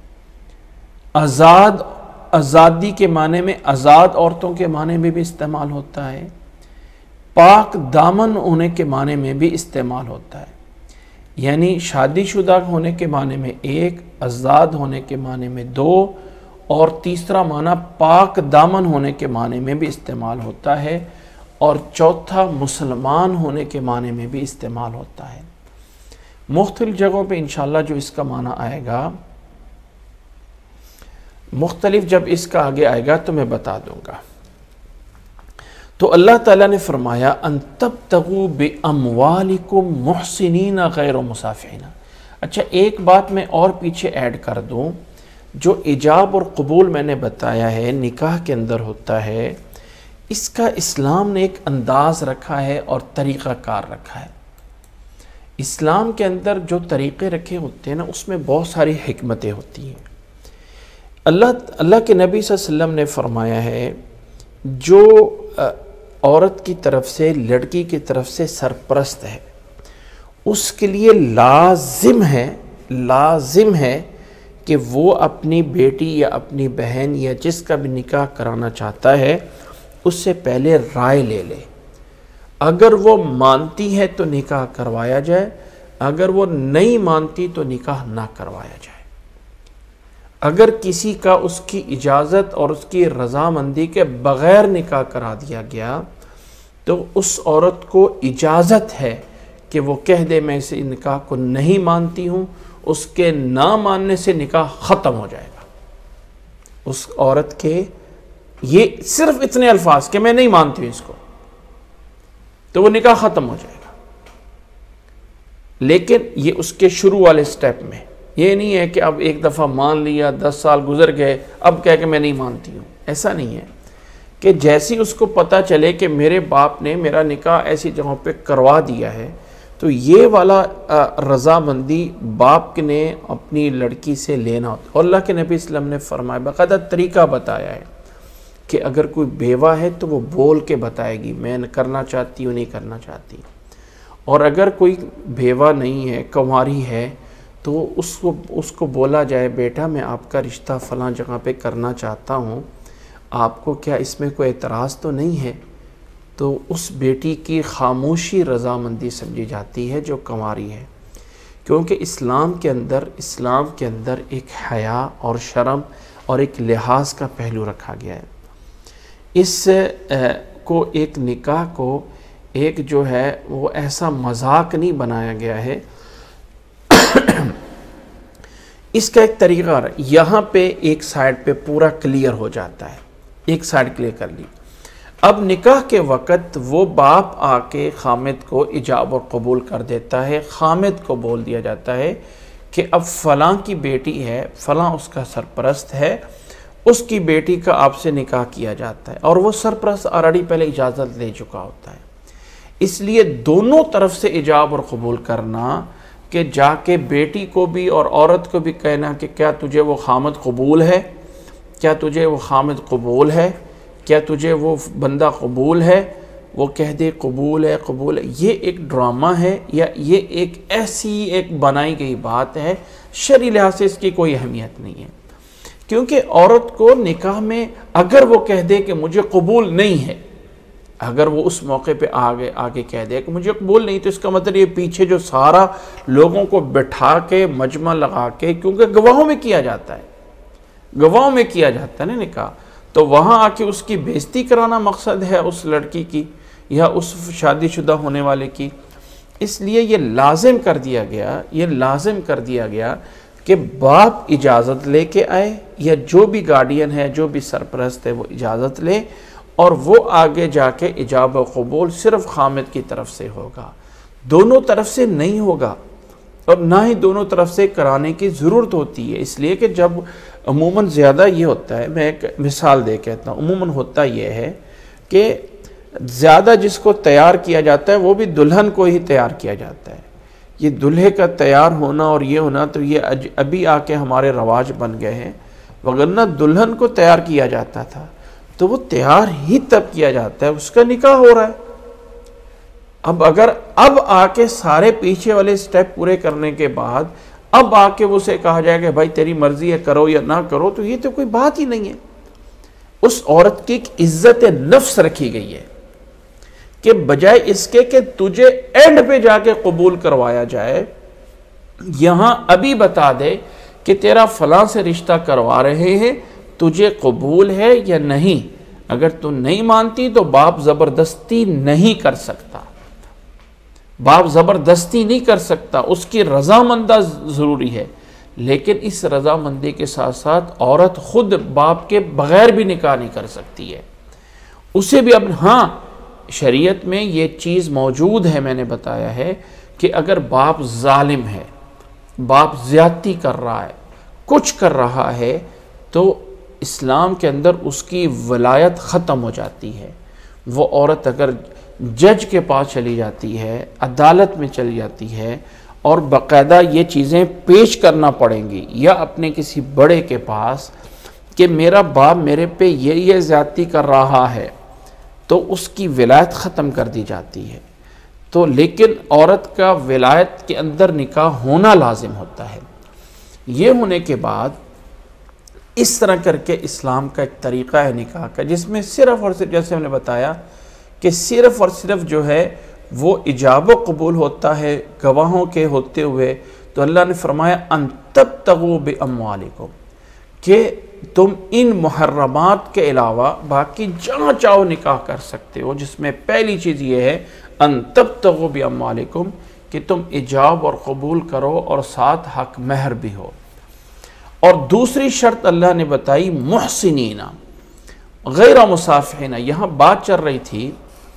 آزادی کے معنی میں، آزاد عورتوں کے معنی میں بھی استعمال ہوتا ہے، پاک دامن ہونے کے معنی میں بھی استعمال ہوتا ہے۔ یعنی شادی شدہ ہونے کے معنی میں 1، آزاد ہونے کے معنی میں 2، اور تیسرا معنی پاک دامن ہونے کے معنی میں بھی استعمال ہوتا ہے، اور چوتھا مسلمان ہونے کے معنی میں بھی استعمال ہوتا ہے۔ مختلف جگہوں پہ انشاءاللہ جو اس کا معنی آئے گا، مختلف جب اس کا آگے آئے گا تو میں بتا دوں گا۔ تو اللہ تعالیٰ نے فرمایا ان تبتغوا باموالکم محسنین غیر مصافحین۔ اچھا، ایک بات میں اور پیچھے ایڈ کر دوں، جو ایجاب اور قبول میں نے بتایا ہے نکاح کے اندر ہوتا ہے، اس کا اسلام نے ایک انداز رکھا ہے اور طریقہ کار رکھا ہے۔ اسلام کے اندر جو طریقے رکھے ہوتے ہیں نا، اس میں بہت ساری حکمتیں ہوتی ہیں۔ اللہ کے نبی صلی اللہ علیہ وسلم نے فرمایا ہے، جو عورت کی طرف سے، لڑکی کی طرف سے سرپرست ہے، اس کے لیے لازم ہے کہ وہ اپنی بیٹی یا اپنی بہن یا جس کا بھی نکاح کرانا چاہتا ہے اس سے پہلے رائے لے لے۔ اگر وہ مانتی ہے تو نکاح کروایا جائے، اگر وہ نہیں مانتی تو نکاح نہ کروایا جائے۔ اگر کسی کا اس کی اجازت اور اس کی رضامندی کے بغیر نکاح کرا دیا گیا تو اس عورت کو اجازت ہے کہ وہ کہہ دے میں اس نکاح کو نہیں مانتی ہوں، اس کے نہ ماننے سے نکاح ختم ہو جائے گا۔ اس عورت کے یہ صرف اتنے الفاظ کہ میں نہیں مانتی ہوں اس کو، تو وہ نکاح ختم ہو جائے گا۔ لیکن یہ اس کے شروع والے سٹیپ میں، یہ نہیں ہے کہ اب ایک دفعہ مان لیا، 10 سال گزر گئے، اب کہہ کہ میں نہیں مانتی ہوں، ایسا نہیں ہے۔ کہ جیسی اس کو پتہ چلے کہ میرے باپ نے میرا نکاح ایسی جگہوں پہ کروا دیا ہے، تو یہ والا رضامندی باپ نے اپنی لڑکی سے لینا ہوتا ہے۔ اور اللہ کے نبی صلی اللہ علیہ وسلم نے فرمایا، باقاعدہ طریقہ بتایا ہے کہ اگر کوئی بیوہ ہے تو وہ بول کے بتائے گی میں کرنا چاہتی ہوں، نہیں کرنا چاہتی۔ اور اگر کوئی بیوہ نہیں ہے، کنواری ہے، تو اس کو بولا جائے بیٹا میں آپ کا رشتہ فلاں جگہ پہ کرنا چاہتا ہوں، آپ کو کیا اس میں کوئی اعتراض تو نہیں ہے؟ تو اس بیٹی کی خاموشی رضامندی سمجھی جاتی ہے جو کنواری ہے، کیونکہ اسلام کے اندر ایک حیا اور شرم اور ایک لحاظ کا پہلو رکھا گیا ہے۔ اس کو ایک نکاح کو ایک جو ہے وہ ایسا مذاق نہیں بنایا گیا ہے۔ اس کا ایک طریقہ یہاں پہ ایک سائڈ پہ پورا کلیئر ہو جاتا ہے، ایک سائڈ کلیئر کر لی۔ اب نکاح کے وقت وہ باپ آ کے خامد کو ایجاب اور قبول کر دیتا ہے، خامد کو بول دیا جاتا ہے کہ اب فلاں کی بیٹی ہے، فلاں اس کا سرپرست ہے، اس کی بیٹی کا آپ سے نکاح کیا جاتا ہے، اور وہ سرپرست آلریڈی پہلے اجازت لے چکا ہوتا ہے۔ اس لیے دونوں طرف سے ایجاب اور قبول کرنا، کہ جا کے بیٹی کو بھی اور عورت کو بھی کہنا کہ کیا تجھے وہ خامد قبول ہے، کیا تجھے وہ خامد قبول ہے، کیا تجھے وہ بندہ قبول ہے، وہ کہہ دے قبول ہے قبول ہے۔ یہ ایک ڈرامہ ہے، یا یہ ایک ایسی ایک بنائی گئی بات ہے، شرعی لحاظ سے اس کی کوئی اہمیت نہیں ہے، کیونکہ عورت کو نکاح میں اگر وہ کہہ دے کہ مجھے قبول نہیں ہے، اگر وہ اس موقع پہ آگے کہہ دے کہ مجھے قبول نہیں، تو اس کا مطلب یہ پیچھے جو سارا لوگوں کو بٹھا کے مجمع لگا کے، کیونکہ گواہوں میں کیا جاتا ہے، گواہوں میں کیا جاتا ہے نا نکاح، تو وہاں آ کے اس کی بے عزتی کرانا مقصد ہے اس لڑکی کی یا اس شادی شدہ ہونے والے کی۔ اس لیے یہ لازم کر دیا گیا کہ باپ اجازت لے کے آئے، یا جو بھی گارڈین ہے، جو بھی سرپرست ہے، وہ اجازت لے، اور وہ آگے جا کے ایجاب و قبول صرف خامد کی طرف سے ہوگا، دونوں طرف سے نہیں ہوگا، اور نہ ہی دونوں طرف سے کرانے کی ضرورت ہوتی ہے۔ اس لیے کہ جب عموماً زیادہ یہ ہوتا ہے، میں ایک مثال دے کہتا ہوں، عموماً ہوتا یہ ہے کہ زیادہ جس کو تیار کیا جاتا ہے وہ بھی دلہن کو ہی تیار کیا جاتا ہے۔ یہ دلہے کا تیار ہونا اور یہ ہونا تو یہ ابھی آ کے ہمارے رواج بن گئے ہیں، وگرنہ دلہن کو تیار کیا جاتا تھا، تو وہ تیار ہی تب کیا جاتا ہے، اس کا نکاح ہو رہا ہے۔ اب آ کے سارے پیچھے والے سٹیپ پورے کرنے کے بعد اب آ کے اسے کہا جائے کہ بھائی تیری مرضی ہے، کرو یا نہ کرو، تو یہ تو کوئی بات ہی نہیں ہے۔ اس عورت کی ایک عزت نفس رکھی گئی ہے کہ بجائے اس کے کہ تجھے اینڈ پہ جا کے قبول کروایا جائے، یہاں ابھی بتا دے کہ تیرا فلاں سے رشتہ کروا رہے ہیں، تجھے قبول ہے یا نہیں۔ اگر تو نہیں مانتی تو باپ زبردستی نہیں کر سکتا، باپ زبردستی نہیں کر سکتا، اس کی رضامندی ضروری ہے، لیکن اس رضامندی کے ساتھ ساتھ عورت خود باپ کے بغیر بھی نکاح نہیں کر سکتی ہے، اسے بھی ہاں شریعت میں یہ چیز موجود ہے، میں نے بتایا ہے کہ اگر باپ ظالم ہے، باپ زیادتی کر رہا ہے، کچھ کر رہا ہے، تو اسلام کے اندر اس کی ولایت ختم ہو جاتی ہے۔ وہ عورت اگر جج کے پاس چلی جاتی ہے، عدالت میں چلی جاتی ہے، اور باقاعدہ یہ چیزیں پیش کرنا پڑیں گی، یا اپنے کسی بڑے کے پاس کہ میرا باپ میرے پہ یہ زیادتی کر رہا ہے، تو اس کی ولایت ختم کر دی جاتی ہے۔ تو لیکن عورت کا ولایت کے اندر نکاح ہونا لازم ہوتا ہے۔ یہ ہونے کے بعد اس طرح کر کے اسلام کا ایک طریقہ ہے نکاح کا، جس میں صرف اور صرف جیسے ہم نے بتایا کہ صرف اور صرف جو ہے وہ ایجاب و قبول ہوتا ہے گواہوں کے ہوتے ہوئے۔ تو اللہ نے فرمایا ان تبتغوا باموالکم، کہ تم ان محرمات کے علاوہ باقی جہاں چاہو نکاح کر سکتے ہو، جس میں پہلی چیز یہ ہے ان تبتغوا باموالکم، کہ تم ایجاب اور قبول کرو اور ساتھ حق مہر بھی ہو۔ اور دوسری شرط اللہ نے بتائی محسنین غیر مصافحین۔ یہاں بات چل رہی تھی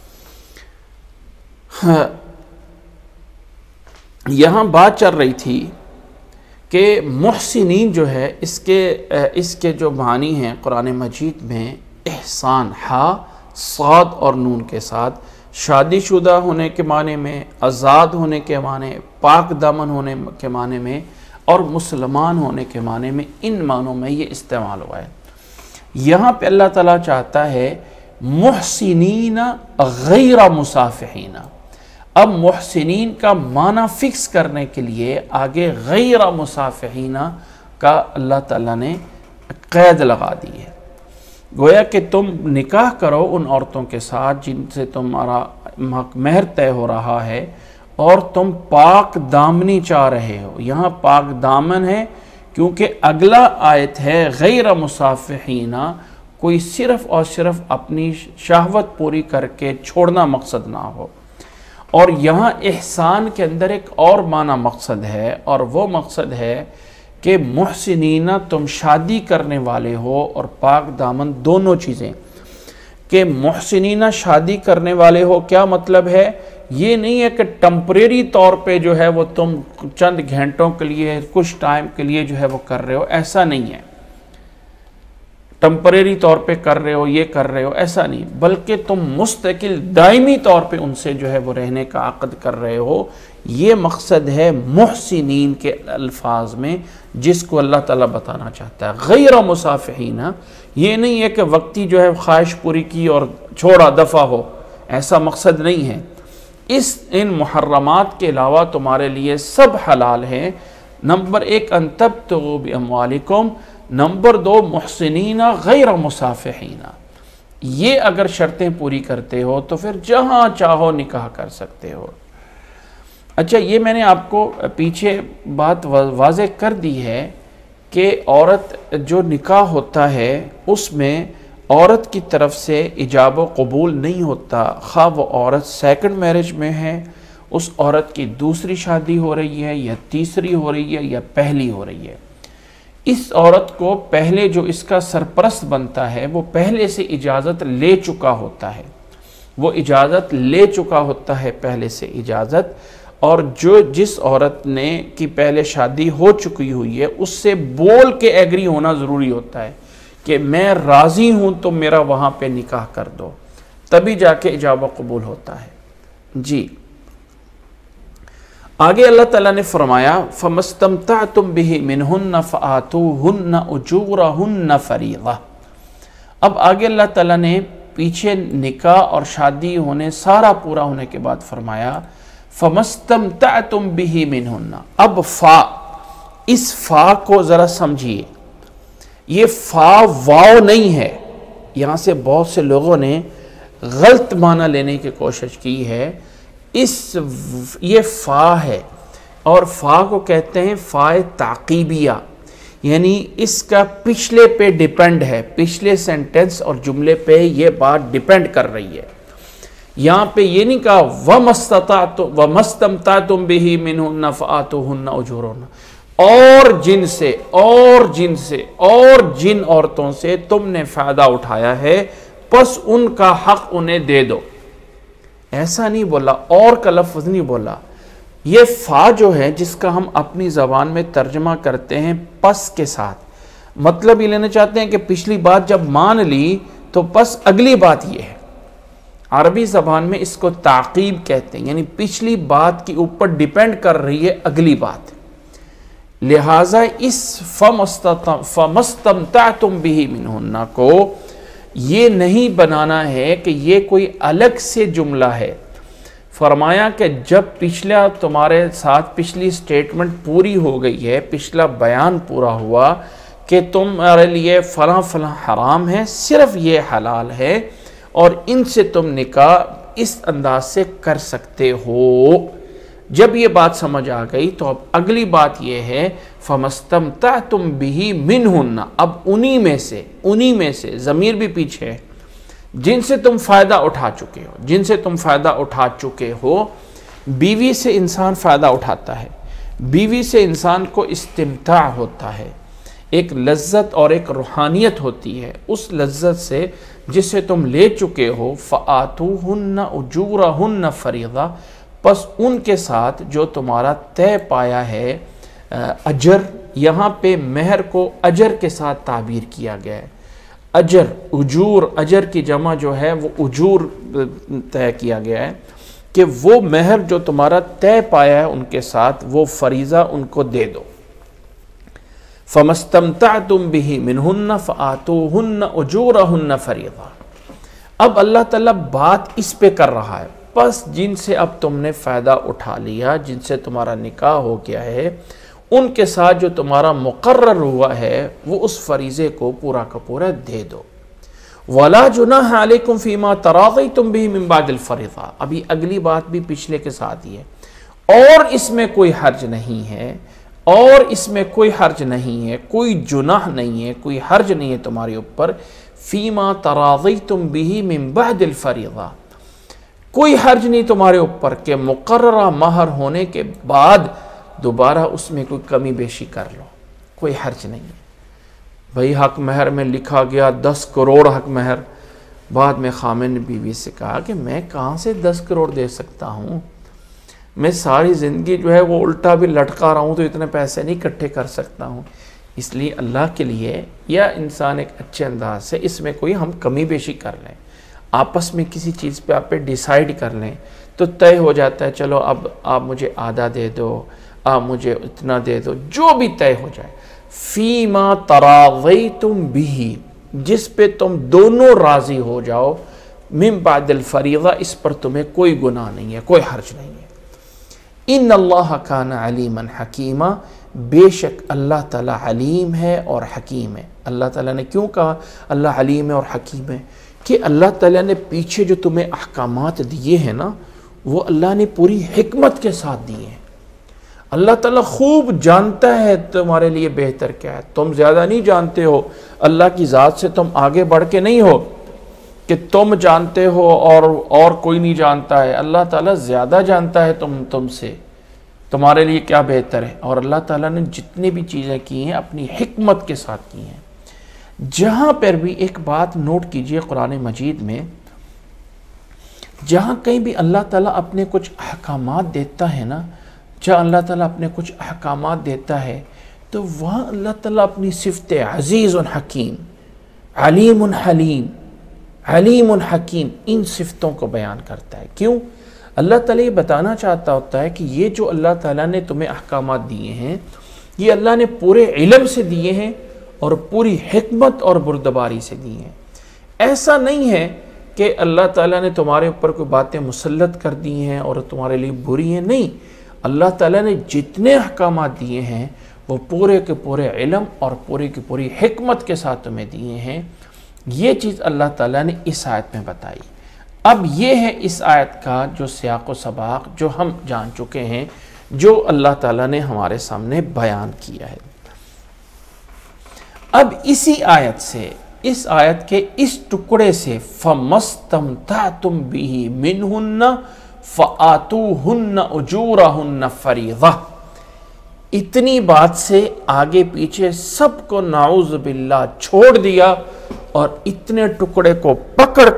کہ محسنین جو ہے اس کے جو معنی ہیں قرآن مجید میں احسان، ہا صاد اور نون کے ساتھ، شادی شدہ ہونے کے معنی میں، آزاد ہونے کے معنی، پاک دامن ہونے کے معنی میں، اور مسلمان ہونے کے معنی میں، ان معنوں میں یہ استعمال ہوا ہے۔ یہاں پہ اللہ تعالیٰ چاہتا ہے محسنین غیر مصافحین۔ اب محسنین کا معنی فکس کرنے کے لیے آگے غیر مصافحین کا اللہ تعالیٰ نے قید لگا دی ہے۔ گویا کہ تم نکاح کرو ان عورتوں کے ساتھ جن سے تمہارا مہر طے ہو رہا ہے، اور تم پاک دامنی چاہ رہے ہو۔ یہاں پاک دامن ہے کیونکہ اگلا آیت ہے غیر مصافحین، کوئی صرف اور صرف اپنی شہوت پوری کر کے چھوڑنا مقصد نہ ہو۔ اور یہاں احسان کے اندر ایک اور معنی مقصد ہے، اور وہ مقصد ہے کہ محسنین تم شادی کرنے والے ہو اور پاک دامن دونوں چیزیں، کہ محسنین شادی کرنے والے ہو کیا مطلب ہے؟ یہ نہیں ہے کہ ٹمپریری طور پہ جو ہے وہ تم چند گھنٹوں کے لیے کچھ ٹائم کے لیے جو ہے وہ کر رہے ہو، ایسا نہیں ہے، ٹمپریری طور پہ کر رہے ہو، یہ کر رہے ہو، ایسا نہیں، بلکہ تم مستقل دائمی طور پہ ان سے جو ہے وہ رہنے کا عقد کر رہے ہو۔ یہ مقصد ہے محسنین کے الفاظ میں جس کو اللہ تعالیٰ بتانا چاہتا ہے، غیر مصافحین۔ یہ نہیں ہے کہ وقتی جو ہے خواہش پوری کی اور چھوڑا دفع ہو، ایسا مقصد نہیں ہے۔ ان محرمات کے علاوہ تمہارے لیے سب حلال ہیں۔ نمبر 1 ان تبتغوا باموالکم، نمبر 2 محسنین غیر مصافحین۔ یہ اگر شرطیں پوری کرتے ہو تو پھر جہاں چاہو نکاح کر سکتے ہو۔ اچھا، یہ میں نے آپ کو پیچھے بات واضح کر دی ہے کہ عورت جو نکاح ہوتا ہے اس میں عورت کی طرف سے ایجاب و قبول نہیں ہوتا، خواہ وہ عورت سیکنڈ میرج میں ہے، اس عورت کی دوسری شادی ہو رہی ہے یا تیسری ہو رہی ہے یا پہلی ہو رہی ہے۔ اس عورت کو پہلے جو اس کا سرپرست بنتا ہے وہ پہلے سے اجازت لے چکا ہوتا ہے، وہ اجازت لے چکا ہوتا ہے پہلے سے اجازت، اور جس عورت نے کی پہلے شادی ہو چکی ہوئی ہے اس سے بول کے ایگری ہونا ضروری ہوتا ہے کہ میں راضی ہوں تو میرا وہاں پہ نکاح کر دو، تبھی جا کے ایجاب و قبول ہوتا ہے۔ جی آگے اللہ تعالیٰ نے فرمایا فَمَسْتَمْتَعْتُمْ بِهِ مِنْهُنَّ فَآتُوهُنَّ أُجُورَهُنَّ فَرِيضَةً۔ اب آگے اللہ تعالیٰ نے پیچھے نکاح اور شادی ہونے سارا پورا ہونے کے بعد فرمایا فَمَسْتَمْتَعْتُمْ بِهِ مِنْهُنَّ۔ اب فا، اس فا کو ذرا سمجھیے، یہ فا واو نہیں ہے۔ یہاں سے بہت سے لوگوں نے غلط معنی لینے کی کوشش کی ہے، یہ فا ہے، اور فا کو کہتے ہیں فا تعقیبیہ، یعنی اس کا پچھلے پہ ڈیپینڈ ہے، پچھلے سینٹنس اور جملے پہ یہ بات ڈیپینڈ کر رہی ہے۔ یہاں پہ یہ نہیں کہا وَمَسْتَمْتَعْتُمْ بِهِ مِنْهُنَّ فَآتُوهُنَّ أُجُورَهُنَّ، اور جن عورتوں سے تم نے فائدہ اٹھایا ہے پس ان کا حق انہیں دے دو۔ ایسا نہیں بولا، اور کا لفظ نہیں بولا۔ یہ فا جو ہے جس کا ہم اپنی زبان میں ترجمہ کرتے ہیں پس کے ساتھ، مطلب یہ لینا چاہتے ہیں کہ پچھلی بات جب مان لی تو پس اگلی بات یہ ہے۔ عربی زبان میں اس کو تعقیب کہتے ہیں، یعنی پچھلی بات کے اوپر ڈیپینڈ کر رہی ہے اگلی بات۔ لہٰذا اس فَمَسْتَمْتَعْتُمْ بِهِ مِنْهُنَّ کو یہ نہیں بنانا ہے کہ یہ کوئی الگ سے جملہ ہے۔ فرمایا کہ جب پچھلا تمہارے ساتھ پچھلی سٹیٹمنٹ پوری ہو گئی ہے، پچھلا بیان پورا ہوا کہ تمہارے لیے فلاں فلاں حرام ہے، صرف یہ حلال ہے، اور ان سے تم نکاح اس انداز سے کر سکتے ہو۔ جب یہ بات سمجھ آ گئی تو اب اگلی بات یہ ہے فَمَسْتَمْتَعْتُمْ بِهِ مِنْهُنَّ، اب انہی میں سے ضمیر بھی پیچھے ہے، جن سے تم فائدہ اٹھا چکے ہو، بیوی سے انسان فائدہ اٹھاتا ہے، بیوی سے انسان کو استمتاع ہوتا ہے، ایک لذت اور ایک روحانیت ہوتی ہے، اس لذت سے جسے تم لے چکے ہو فَآتُوهُنَّ أُجُورَهُنَّ فَرِيضَةً، پس ان کے ساتھ جو تمہارا طے پایا ہے اجر، یہاں پہ مہر کو اجر کے ساتھ تعبیر کیا گیا ہے۔ اجر، اجور، اجر کی جمع جو ہے وہ اجور طے کیا گیا ہے کہ وہ مہر جو تمہارا طے پایا ہے ان کے ساتھ وہ فریضہ ان کو دے دو۔ فَمَسْتَمْتَعْتُمْ بِهِ مِنْهُنَّ فَآتُوهُنَّ أُجُورَهُنَّ فَرِيضَةً۔ اب اللہ تعالیٰ بات اس پہ کر رہا ہے، پس جن سے اب تم نے فائدہ اٹھا لیا، جن سے تمہارا نکاح ہو گیا ہے، ان کے ساتھ جو تمہارا مقرر ہوا ہے وہ اس فریضے کو پورا کا پورا دے دو۔ وَلَا جُنَاحَ عَلَيْكُمْ فِي مَا تَرَاضَيْتُمْ بِهِ مِنْ بَعْدِ الْفَرِيضَةِ، ابھی اگلی بات بھی پچھلے کے ساتھ ہی ہے، اور اس میں کوئی حرج نہیں ہے، کوئی جناح نہیں ہے، کوئی حرج نہیں ہے تمہارے اوپر، فِي مَا تَرَاضَيْتُمْ بِهِ مِنْ بَعْدِ الْفَرِيضَةِ، کوئی حرج نہیں تمہارے اوپر کہ مقررہ مہر ہونے کے بعد دوبارہ اس میں کوئی کمی بیشی کر لو۔ کوئی حرج نہیں ہے۔ بھئی حق مہر میں لکھا گیا 10 کروڑ حق مہر، بعد میں خامن نے بیوی سے کہا کہ میں کہاں سے 10 کروڑ دے سکتا ہوں، میں ساری زندگی جو ہے وہ الٹا بھی لٹکا رہا ہوں تو اتنے پیسے نہیں اکٹھے کر سکتا ہوں۔ اس لیے اللہ کے لیے یا انسان ایک اچھے انداز سے اس میں کوئی ہم کمی بیشی کر لیں، آپس میں کسی چیز پہ آپ ڈیسائیڈ کر لیں تو طے ہو جاتا ہے، چلو اب آپ مجھے آدھا دے دو، آپ مجھے اتنا دے دو، جو بھی طے ہو جائے۔ فیما تراضیتم بھی، جس پہ تم دونوں راضی ہو جاؤ، من بعد الفریضہ، اس پر تمہیں کوئی گناہ نہیں ہے، کوئی حرج نہیں ہے۔ ان اللہ کان علیما حکیما، بے شک اللہ تعالیٰ علیم ہے اور حکیم ہے۔ اللہ تعالیٰ نے کیوں کہا اللہ علیم ہے اور حکیم ہے؟ کہ اللہ تعالیٰ نے پیچھے جو تمہیں احکامات دیے ہیں نا، وہ اللہ نے پوری حکمت کے ساتھ دیے ہیں۔ اللہ تعالیٰ خوب جانتا ہے تمہارے لیے بہتر کیا ہے، تم زیادہ نہیں جانتے ہو، اللہ کی ذات سے تم آگے بڑھ کے نہیں ہو کہ تم جانتے ہو اور کوئی نہیں جانتا ہے۔ اللہ تعالیٰ زیادہ جانتا ہے تم سے، تمہارے لیے کیا بہتر ہے۔ اور اللہ تعالیٰ نے جتنی بھی چیزیں کی ہیں اپنی حکمت کے ساتھ کی ہیں۔ جہاں پر بھی ایک بات نوٹ کیجئے قرآن مجید میں، جہاں کہیں بھی اللہ تعالیٰ اپنے کچھ احکامات دیتا ہے نا، جہاں اللہ تعالیٰ اپنے کچھ احکامات دیتا ہے تو وہاں اللہ تعالیٰ اپنی صفت عزیز حکیم، علیم حلیم، علیم حکیم، ان صفتوں کو بیان کرتا ہے۔ کیوں؟ اللہ تعالیٰ یہ بتانا چاہتا ہوتا ہے کہ یہ جو اللہ تعالیٰ نے تمہیں احکامات دیے ہیں، یہ اللہ نے پورے علم سے دیے ہیں اور پوری حکمت اور بردباری سے دیے ہیں۔ ایسا نہیں ہے کہ اللہ تعالیٰ نے تمہارے اوپر کوئی باتیں مسلط کر دی ہیں اور تمہارے لیے بری ہیں، نہیں، اللہ تعالیٰ نے جتنے احکامات دیے ہیں وہ پورے کے پورے علم اور پورے کی پوری حکمت کے ساتھ تمہیں دیے ہیں۔ یہ چیز اللہ تعالیٰ نے اس آیت میں بتائی۔ اب یہ ہے اس آیت کا جو سیاق و سباق جو ہم جان چکے ہیں، جو اللہ تعالیٰ نے ہمارے سامنے بیان کیا ہے۔ اب اسی آیت سے، اس آیت کے اس ٹکڑے سے فَمَسْتَمْتَعْتُمْ بِهِ مِنْهُنَّ فَآتُوهُنَّ أُجُورَهُنَّ فَرِيضَةً، اتنی بات سے آگے پیچھے سب کو نعوذ باللہ چھوڑ دیا اور اتنے ٹکڑے کو پکڑ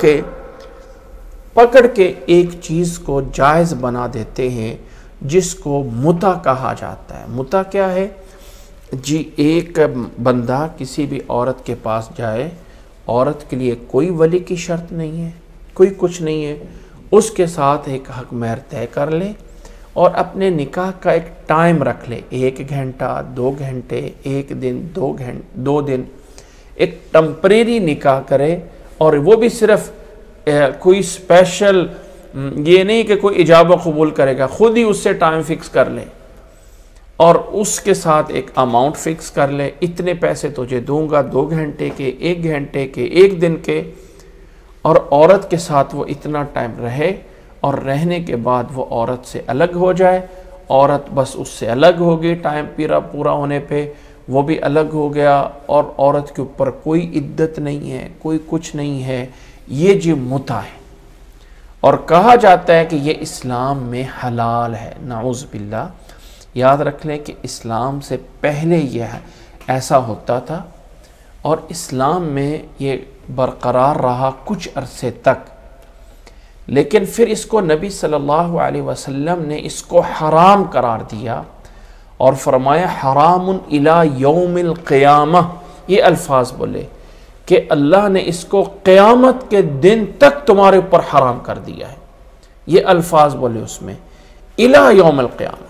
کے ایک چیز کو جائز بنا دیتے ہیں جس کو متع کہا جاتا ہے۔ متع کیا ہے؟ جی، ایک بندہ کسی بھی عورت کے پاس جائے، عورت کے لیے کوئی ولی کی شرط نہیں ہے، کوئی کچھ نہیں ہے، اس کے ساتھ ایک حق مہر طے کر لے اور اپنے نکاح کا ایک ٹائم رکھ لے، 1 گھنٹہ 2 گھنٹے 1 دن 2 دن، ایک ٹمپریری نکاح کرے، اور وہ بھی صرف کوئی اسپیشل یہ نہیں کہ کوئی ایجاب و قبول کرے گا، خود ہی اس سے ٹائم فکس کر لے اور اس کے ساتھ ایک اماؤنٹ فکس کر لے، اتنے پیسے تجھے دوں گا 2 گھنٹے کے 1 گھنٹے کے 1 دن کے، اور عورت کے ساتھ وہ اتنا ٹائم رہے، اور رہنے کے بعد وہ عورت سے الگ ہو جائے، عورت بس اس سے الگ ہوگی، ٹائم پورا ہونے پہ وہ بھی الگ ہو گیا، اور عورت کے اوپر کوئی عدت نہیں ہے، کوئی کچھ نہیں ہے۔ یہ جو متع ہے، اور کہا جاتا ہے کہ یہ اسلام میں حلال ہے، نعوذ باللہ۔ یاد رکھ لیں کہ اسلام سے پہلے یہ ایسا ہوتا تھا، اور اسلام میں یہ برقرار رہا کچھ عرصے تک، لیکن پھر اس کو نبی صلی اللہ علیہ وسلم نے اس کو حرام قرار دیا اور فرمایا حرام الی یوم القیامہ، یہ الفاظ بولے کہ اللہ نے اس کو قیامت کے دن تک تمہارے اوپر حرام کر دیا ہے، یہ الفاظ بولے اس میں، الی یوم القیامہ۔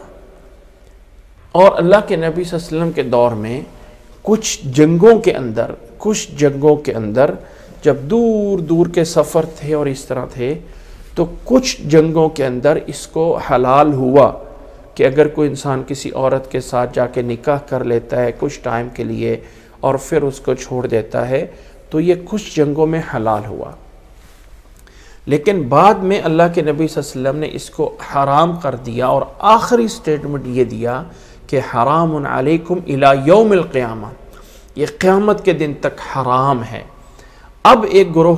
اور اللہ کے نبی صلی اللہ علیہ وسلم کے دور میں کچھ جنگوں کے اندر جب دور دور کے سفر تھے اور اس طرح تھے، تو کچھ جنگوں کے اندر اس کو حلال ہوا کہ اگر کوئی انسان کسی عورت کے ساتھ جا کے نکاح کر لیتا ہے کچھ ٹائم کے لیے اور پھر اس کو چھوڑ دیتا ہے، تو یہ کچھ جنگوں میں حلال ہوا۔ لیکن بعد میں اللہ کے نبی صلی اللہ علیہ وسلم نے اس کو حرام کر دیا، اور آخری سٹیٹمنٹ یہ دیا کہ حرام علیکم الی یوم القیامہ، یہ قیامت کے دن تک حرام ہے۔ اب ایک گروہ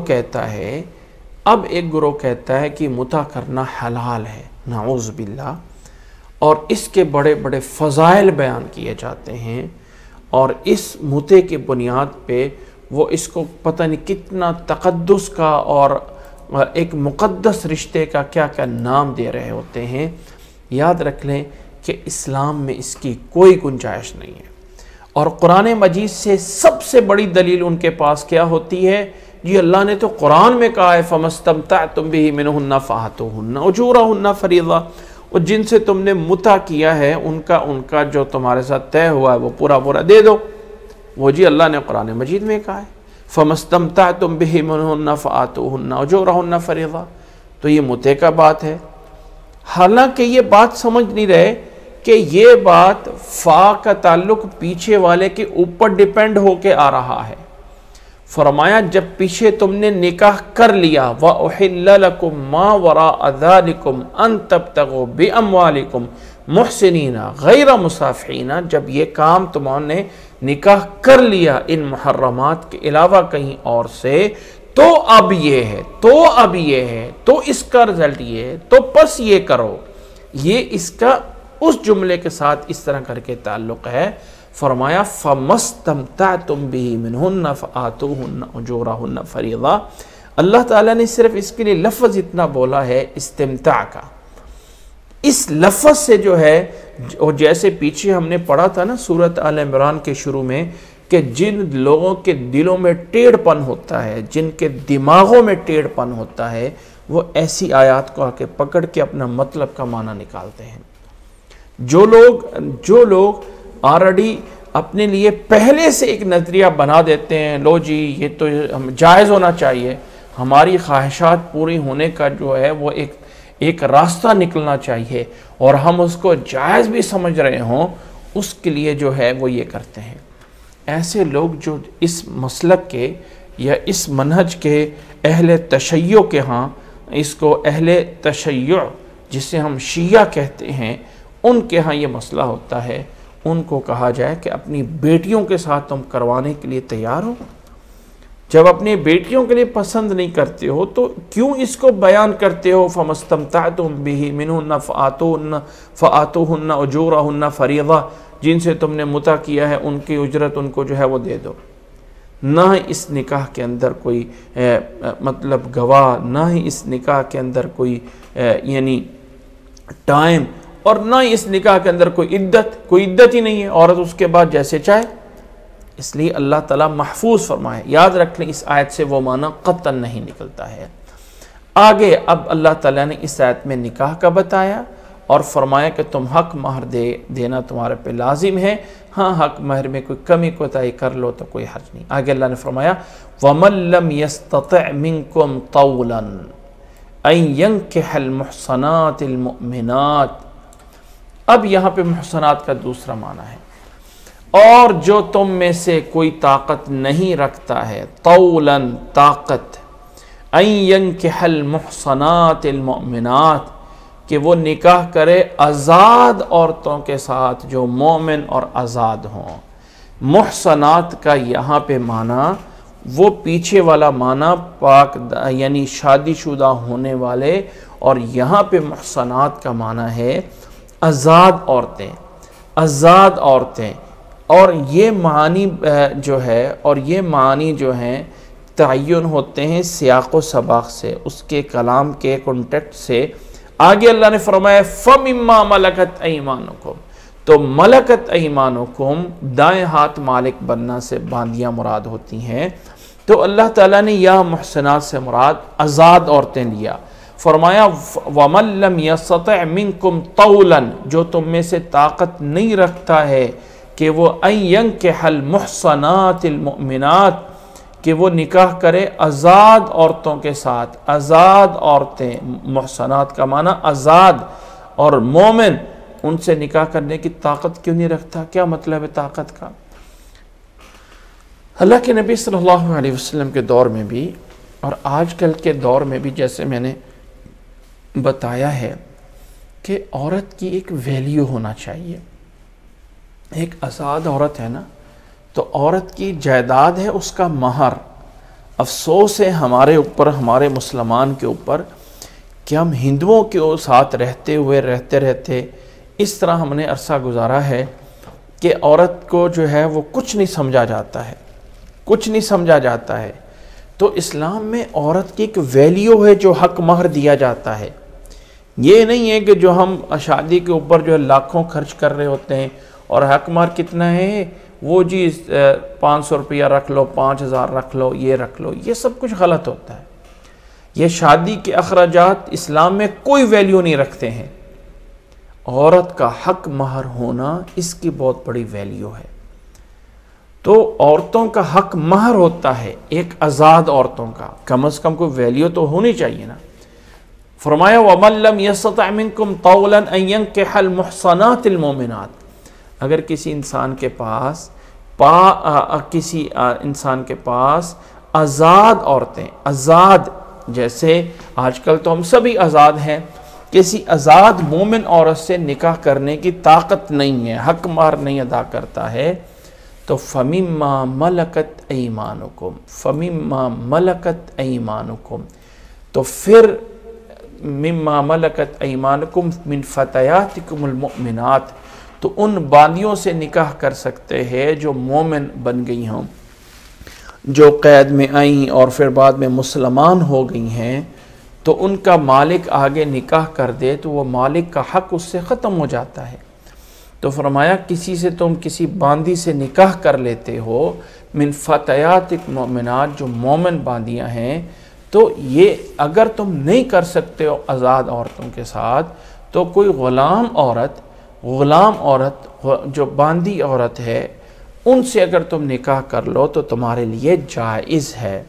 کہتا ہے کہ متع کرنا حلال ہے، نعوذ باللہ، اور اس کے بڑے بڑے فضائل بیان کیے جاتے ہیں، اور اس متے کی بنیاد پہ وہ اس کو پتہ نہیں کتنا تقدس کا اور ایک مقدس رشتے کا کیا کیا نام دے رہے ہوتے ہیں۔ یاد رکھ لیں کہ اسلام میں اس کی کوئی گنجائش نہیں ہے، اور قرآن مجید سے سب سے بڑی دلیل ان کے پاس کیا ہوتی ہے؟ جی اللہ نے تو قرآن میں کہا ہے فَمَسْتَمْتَعْتُمْ بِهِ مِنْهُنَّ فَآتُوهُنَّ أُجُورَهُنَّ فَرِيضَةً، اور جن سے تم نے متع کیا ہے ان کا جو تمہارے ساتھ طے ہوا ہے وہ پورا دے دو۔ وہ جی اللہ نے قرآن مجید میں کہا ہے فَمَسْتَمْتَعْتُمْ بِهِ مِنْهُنَّ فَآتُوهُنَّ أُجُورَهُنَّ فَرِيضَةً، تو یہ متع کا بات ہے۔ حالانکہ یہ بات سمجھ نہیں رہے کہ یہ بات فا کا تعلق پیچھے والے کے اوپر ڈیپینڈ ہو کے آ رہا ہے۔ فرمایا جب پیچھے تم نے نکاح کر لیا وَأُحِلَّ لَكُمْ مَا وَرَاءَ ذَلِكُمْ أَن تَبْتَغُوا بِأَمْوَالِكُمْ مُحْسِنِينَ غَيْرَ مُسَافِحِينَ، جب یہ کام تمہوں نے نکاح کر لیا ان محرمات کے علاوہ کہیں اور سے، تو اب یہ ہے، تو اس کا رزلٹ یہ ہے، تو پس یہ کرو۔ یہ اس کا اس جملے کے ساتھ اس طرح کر کے تعلق ہے۔ فرمایا فَمَسْتَمْتَعْتُمْ بِهِ مِنْهُنَّ فَآتُوهُنَّ أُجُورَهُنَّ فَرِيضَةً، اللہ تعالیٰ نے صرف اس کے لیے لفظ اتنا بولا ہے استمتاع کا۔ اس لفظ سے جو ہے، اور جیسے پیچھے ہم نے پڑھا تھا نا سورۃ آل عمران کے شروع میں، کہ جن لوگوں کے دلوں میں ٹیڑھ پن ہوتا ہے، جن کے دماغوں میں ٹیڑھ پن ہوتا ہے، وہ ایسی آیات کو آ کے پکڑ کے اپنا مطلب کا معنی نکالتے ہیں۔ جو لوگ آلریڈی اپنے لیے پہلے سے ایک نظریہ بنا دیتے ہیں، لو جی یہ تو جائز ہونا چاہیے، ہماری خواہشات پوری ہونے کا جو ہے وہ ایک راستہ نکلنا چاہیے، اور ہم اس کو جائز بھی سمجھ رہے ہوں، اس کے لیے جو ہے وہ یہ کرتے ہیں۔ ایسے لوگ جو اس مسلک کے یا اس منہج کے اہل تشیع کے ہاں، اس کو اہل تشیع جسے ہم شیعہ کہتے ہیں، ان کے ہاں یہ مسئلہ ہوتا ہے، ان کو کہا جائے کہ اپنی بیٹیوں کے ساتھ تم کروانے کے لیے تیار ہو۔ جب اپنی بیٹیوں کے لیے پسند نہیں کرتے ہو تو کیوں اس کو بیان کرتے ہو فَمَسْتَمْتَعْتُمْ بِهِ مِنْهُنَّ فَآتُوهُنَّ أُجُورَهُنَّ فَرِيضَةً، جن سے تم نے متع کیا ہے ان کی اجرت ان کو جو ہے وہ دے دو۔ نہ اس نکاح کے اندر کوئی مطلب گواہ، نہ ہی اس نکاح کے اندر کوئی یعنی ٹائم، اور نہ اس نکاح کے اندر کوئی عدت ہی نہیں ہے، عورت اس کے بعد جیسے چاہے۔ اس لیے اللہ تعالیٰ محفوظ فرمائے۔ یاد رکھ لیں اس آیت سے وہ معنی قطعاً نہیں نکلتا ہے۔ آگے اب اللہ تعالیٰ نے اس آیت میں نکاح کا بتایا اور فرمایا کہ تم حق مہر دینا تمہارے پہ لازم ہے، ہاں حق مہر میں کوئی کمی کوتاہی کر لو تو کوئی حرج نہیں۔ آگے اللہ نے فرمایا وَمَن لَّمْ يَسْتَطِعْ مِنْكُمْ طَوْلًا أَن يَنكِحَ الْمُحْصَنَاتِ الْمُؤْمِنَاتِ، اب یہاں پہ محسنات کا دوسرا معنی ہے، اور جو تم میں سے کوئی طاقت نہیں رکھتا ہے، طولاً طاقت، ان ينكح المحصنات المؤمنات، کہ وہ نکاح کرے آزاد عورتوں کے ساتھ جو مومن اور آزاد ہوں۔ محصنات کا یہاں پہ معنی وہ پیچھے والا معنی پاک یعنی شادی شدہ ہونے والے، اور یہاں پہ محصنات کا معنی ہے آزاد عورتیں، اور یہ معنی جو ہیں تعین ہوتے ہیں سیاق و سباق سے، اس کے کلام کے کانٹیکٹ سے۔ آگے اللہ نے فرمایا فَمِمَّا مَلَكَتْ أَيْمَانُكُمْ، تو ملکت ایمانکم دائیں ہاتھ مالک بننا سے باندیاں مراد ہوتی ہیں، تو اللہ تعالیٰ نے یا محسنات سے مراد آزاد عورتیں لیا۔ فرمایا وَمَن لَّمْ يَسْتَطِعْ مِنْكُمْ طَوْلًا، جو تم میں سے طاقت نہیں رکھتا ہے کہ وہ أَن يَنكِحَ الْمُحْصَنَاتِ الْمُؤْمِنَاتِ، کہ وہ نکاح کرے آزاد عورتوں کے ساتھ۔ آزاد عورتیں، محصنات کا معنی آزاد، اور مومن ان سے نکاح کرنے کی طاقت کیوں نہیں رکھتا؟ کیا مطلب ہے طاقت کا؟ اللہ کے نبی صلی اللہ علیہ وسلم کے دور میں بھی اور آج کل کے دور میں بھی، جیسے میں نے بتایا ہے کہ عورت کی ایک ویلیو ہونا چاہیے۔ ایک آزاد عورت ہے نا، تو عورت کی جائیداد ہے اس کا مہر۔ افسوس ہے ہمارے اوپر، ہمارے مسلمان کے اوپر، کہ ہم ہندوؤں کے ساتھ رہتے اس طرح ہم نے عرصہ گزارا ہے کہ عورت کو جو ہے وہ کچھ نہیں سمجھا جاتا ہے، کچھ نہیں سمجھا جاتا ہے، تو اسلام میں عورت کی ایک ویلیو ہے جو حق مہر دیا جاتا ہے۔ یہ نہیں ہے کہ جو ہم شادی کے اوپر جو ہے لاکھوں خرچ کر رہے ہوتے ہیں اور حق مہر کتنا ہے، وہ جی 500 روپیہ رکھ لو، 5000 رکھ لو، یہ رکھ لو، یہ سب کچھ غلط ہوتا ہے۔ یہ شادی کے اخراجات اسلام میں کوئی ویلیو نہیں رکھتے ہیں۔ عورت کا حق مہر ہونا اس کی بہت بڑی ویلیو ہے۔ تو عورتوں کا حق مہر ہوتا ہے، ایک آزاد عورتوں کا کم از کم کوئی ویلیو تو ہونی چاہیے نا۔ فرمایا وَمَن لَّمْ يَسْتَطِعْ مِنكُمْ طَوْلًا أَن يَنكِحَ الْمُحْصَنَاتِ الْمُؤْمِنَاتِ، اگر کسی انسان کے پاس آزاد عورتیں، آزاد، جیسے آج کل تو ہم سبھی آزاد ہیں، کسی آزاد مومن عورت سے نکاح کرنے کی طاقت نہیں ہے، حق مہر نہیں ادا کرتا ہے، تو فَمِمَّا مَلَكَتْ أَيْمَانُكُمْ، فَمِمَّا مَلَكَتْ أَيْمَانُكُمْ، تو پھر مما ملکت ایمانکم من فتیاتکم المؤمنات، تو ان باندیوں سے نکاح کر سکتے ہیں جو مومن بن گئی ہوں، جو قید میں آئیں اور پھر بعد میں مسلمان ہو گئی ہیں، تو ان کا مالک آگے نکاح کر دے تو وہ مالک کا حق اس سے ختم ہو جاتا ہے۔ تو فرمایا کسی سے تم کسی باندی سے نکاح کر لیتے ہو، من فتیاتک مؤمنات، جو مومن باندیاں ہیں، تو یہ اگر تم نہیں کر سکتے ہو آزاد عورتوں کے ساتھ، تو کوئی غلام عورت جو باندی عورت ہے، ان سے اگر تم نکاح کر لو تو تمہارے لیے جائز ہے۔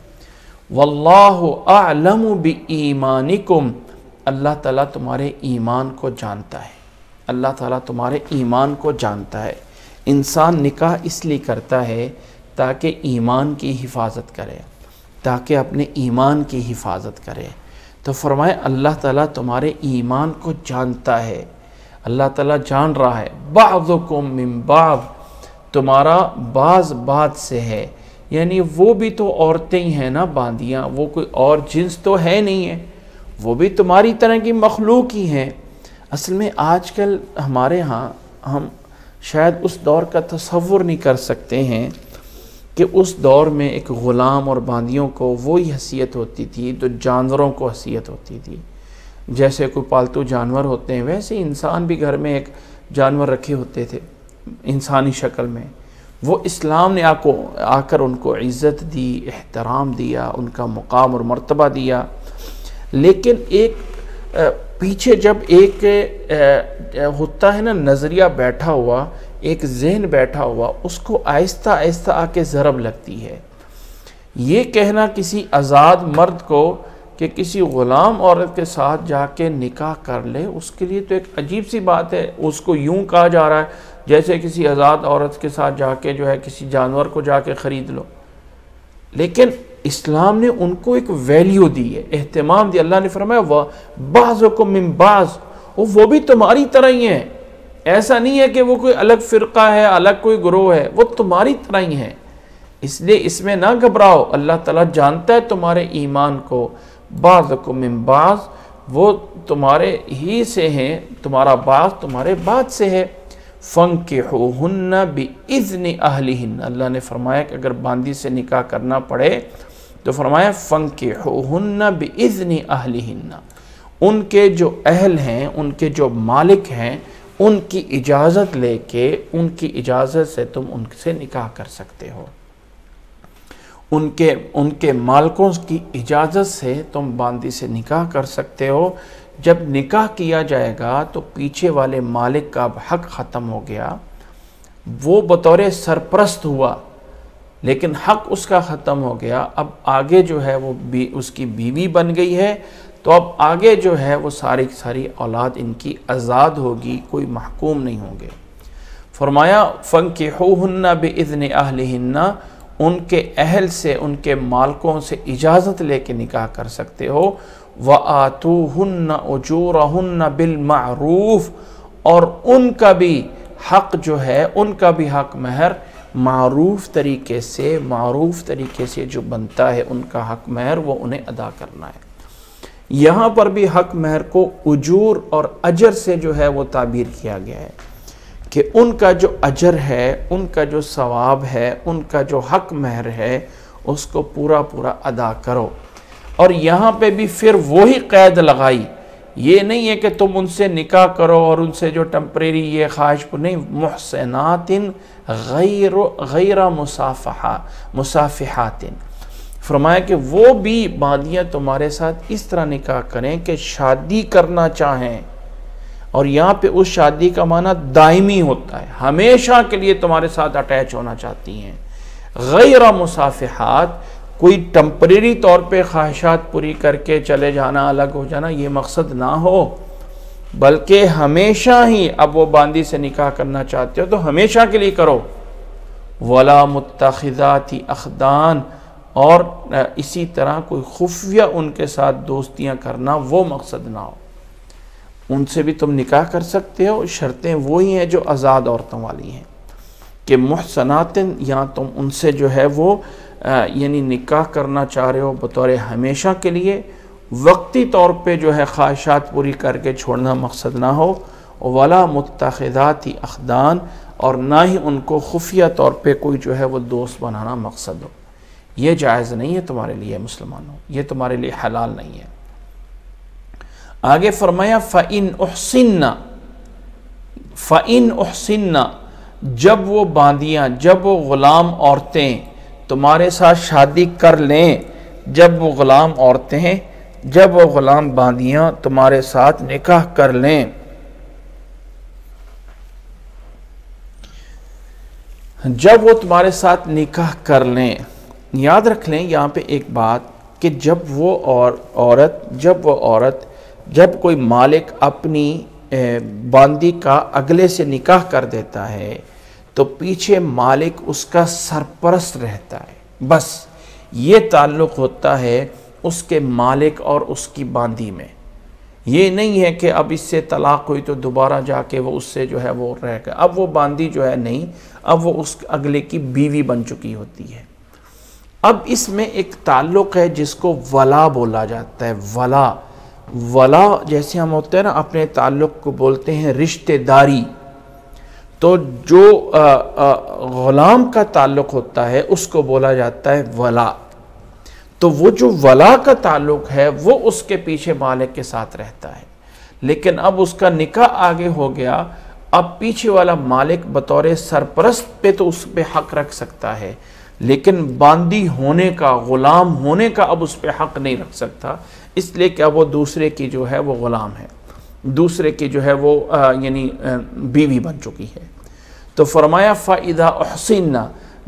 واللہ اعلم بایمانکم، اللہ تعالیٰ تمہارے ایمان کو جانتا ہے، اللہ تعالیٰ تمہارے ایمان کو جانتا ہے۔ انسان نکاح اس لیے کرتا ہے تاکہ ایمان کی حفاظت کرے، تاکہ اپنے ایمان کی حفاظت کرے۔ تو فرمائے اللہ تعالیٰ تمہارے ایمان کو جانتا ہے، اللہ تعالیٰ جان رہا ہے۔ بعضکم من بعض، تمہارا بعض سے ہے، یعنی وہ بھی تو عورتیں ہی ہیں نا باندیاں، وہ کوئی اور جنس تو ہے نہیں ہے، وہ بھی تمہاری طرح کی مخلوق ہی ہیں۔ اصل میں آج کل ہمارے ہاں ہم شاید اس دور کا تصور نہیں کر سکتے ہیں کہ اس دور میں ایک غلام اور باندیوں کو وہی حیثیت ہوتی تھی تو جانوروں کو حیثیت ہوتی تھی۔ جیسے کوئی پالتو جانور ہوتے ہیں، ویسے انسان بھی گھر میں ایک جانور رکھے ہوتے تھے انسانی شکل میں۔ وہ اسلام نے آ کر ان کو عزت دی، احترام دیا، ان کا مقام اور مرتبہ دیا۔ لیکن ایک پیچھے جب ایک ہوتا ہے نا نظریہ بیٹھا ہوا، ایک ذہن بیٹھا ہوا، اس کو آہستہ آہستہ آ کے ضرب لگتی ہے۔ یہ کہنا کسی آزاد مرد کو کہ کسی غلام عورت کے ساتھ جا کے نکاح کر لے، اس کے لیے تو ایک عجیب سی بات ہے۔ اس کو یوں کہا جا رہا ہے جیسے کسی آزاد عورت کے ساتھ جا کے جو ہے کسی جانور کو جا کے خرید لو۔ لیکن اسلام نے ان کو ایک ویلیو دی ہے، اہتمام دی۔ اللہ نے فرمایا وَبَعْضُكُم مِّن بَعْضٍ، وہ بھی تمہاری طرح ہی ہیں، ایسا نہیں ہے کہ وہ کوئی الگ فرقہ ہے، الگ کوئی گروہ ہے، وہ تمہاری طرح ہی ہیں۔ اس لیے اس میں نہ گھبراؤ، اللہ تعالیٰ جانتا ہے تمہارے ایمان کو۔ بعضکم من بعض، وہ تمہارے ہی سے ہیں، تمہارا بعض تمہارے بعض سے ہے۔ فَانْكِحُوهُنَّ بِإِذْنِ أَهْلِهِنَّ، اللہ نے فرمایا کہ اگر باندی سے نکاح کرنا پڑے تو فرمایا فَانْكِحُوهُنَّ بِإِذْنِ أَهْلِهِنَّ، ان کے جو اہل ہیں، ان کے جو مالک ہیں، ان کی اجازت لے کے، ان کی اجازت سے تم ان سے نکاح کر سکتے ہو۔ ان کے مالکوں کی اجازت سے تم باندی سے نکاح کر سکتے ہو۔ جب نکاح کیا جائے گا تو پیچھے والے مالک کا حق ختم ہو گیا، وہ بطور سرپرست ہوا لیکن حق اس کا ختم ہو گیا۔ اب آگے جو ہے وہ اس کی بیوی بن گئی ہے، تو اب آگے جو ہے وہ ساری اولاد ان کی آزاد ہوگی، کوئی محکوم نہیں ہوں گے۔ فرمایا فَانْكِحُوهُنَّ بِإِذْنِ أَهْلِهِنَّ، ان کے اہل سے، ان کے مالکوں سے اجازت لے کے نکاح کر سکتے ہو۔ وَآتُوهُنَّ أُجُورَهُنَّ بِالْمَعْرُوفِ، اور ان کا بھی حق جو ہے، ان کا بھی حق مہر معروف طریقے سے جو بنتا ہے، ان کا حق مہر وہ انہیں ادا کرنا ہے۔ یہاں پر بھی حق مہر کو اجور اور اجر سے جو ہے وہ تعبیر کیا گیا ہے کہ ان کا جو اجر ہے، ان کا جو ثواب ہے، ان کا جو حق مہر ہے، اس کو پورا پورا ادا کرو۔ اور یہاں پہ بھی پھر وہی قید لگائی، یہ نہیں ہے کہ تم ان سے نکاح کرو اور ان سے جو ٹمپریری یہ خواہش پر نہیں، محسنات غیر مصافحات، فرمایا کہ وہ بھی باندیاں تمہارے ساتھ اس طرح نکاح کریں کہ شادی کرنا چاہیں، اور یہاں پہ اس شادی کا معنی دائمی ہوتا ہے، ہمیشہ کے لیے تمہارے ساتھ اٹیچ ہونا چاہتی ہیں۔ غیر مصافحات، کوئی ٹمپریری طور پہ خواہشات پوری کر کے چلے جانا، الگ ہو جانا، یہ مقصد نہ ہو، بلکہ ہمیشہ ہی اب وہ باندی سے نکاح کرنا چاہتے ہو تو ہمیشہ کے لیے کرو۔ ولا متخذات اخدان، اور اسی طرح کوئی خفیہ ان کے ساتھ دوستیاں کرنا وہ مقصد نہ ہو۔ ان سے بھی تم نکاح کر سکتے ہو، شرطیں وہی ہیں جو آزاد عورتوں والی ہیں کہ محسنات، یا تم ان سے جو ہے وہ یعنی نکاح کرنا چاہ رہے ہو بطور ہمیشہ کے لیے، وقتی طور پہ جو ہے خواہشات پوری کر کے چھوڑنا مقصد نہ ہو۔ ولا متخذات اخدان، اور نہ ہی ان کو خفیہ طور پہ کوئی جو ہے وہ دوست بنانا مقصد ہو، یہ جائز نہیں ہے تمہارے لیے مسلمانوں، یہ تمہارے لیے حلال نہیں ہے۔ آگے فرمایا فَإِنْ أُحْصِنَّ، فَإِنْ أُحْصِنَّ، جب وہ باندیاں، جب وہ غلام عورتیں تمہارے ساتھ شادی کر لیں، جب وہ غلام عورتیں، جب وہ غلام باندیاں تمہارے ساتھ نکاح کر لیں، جب وہ تمہارے ساتھ نکاح کر لیں، یاد رکھ لیں یہاں پہ ایک بات کہ جب وہ عورت جب کوئی مالک اپنی باندی کا اگلے سے نکاح کر دیتا ہے تو پیچھے مالک اس کا سرپرست رہتا ہے، بس یہ تعلق ہوتا ہے اس کے مالک اور اس کی باندی میں۔ یہ نہیں ہے کہ اب اس سے طلاق ہوئی تو دوبارہ جا کے وہ اس سے جو ہے وہ رہ گیا، اب وہ باندی جو ہے نہیں، اب وہ اس اگلے کی بیوی بن چکی ہوتی ہے۔ اب اس میں ایک تعلق ہے جس کو ولا بولا جاتا ہے۔ ولا جیسے ہم ہوتے ہیں نا اپنے تعلق کو بولتے ہیں رشتہ داری، تو جو غلام کا تعلق ہوتا ہے اس کو بولا جاتا ہے ولا۔ تو وہ جو ولا کا تعلق ہے وہ اس کے پیچھے مالک کے ساتھ رہتا ہے، لیکن اب اس کا نکاح آگے ہو گیا، اب پیچھے والا مالک بطور سرپرست پہ تو اس پہ حق رکھ سکتا ہے، لیکن باندی ہونے کا، غلام ہونے کا اب اس پہ حق نہیں رکھ سکتا، اس لیے کہ اب وہ دوسرے کی جو ہے وہ غلام ہے، دوسرے کی جو ہے وہ یعنی بیوی بن چکی ہے۔ تو فرمایا فَإِذَا أُحْصِنَّ،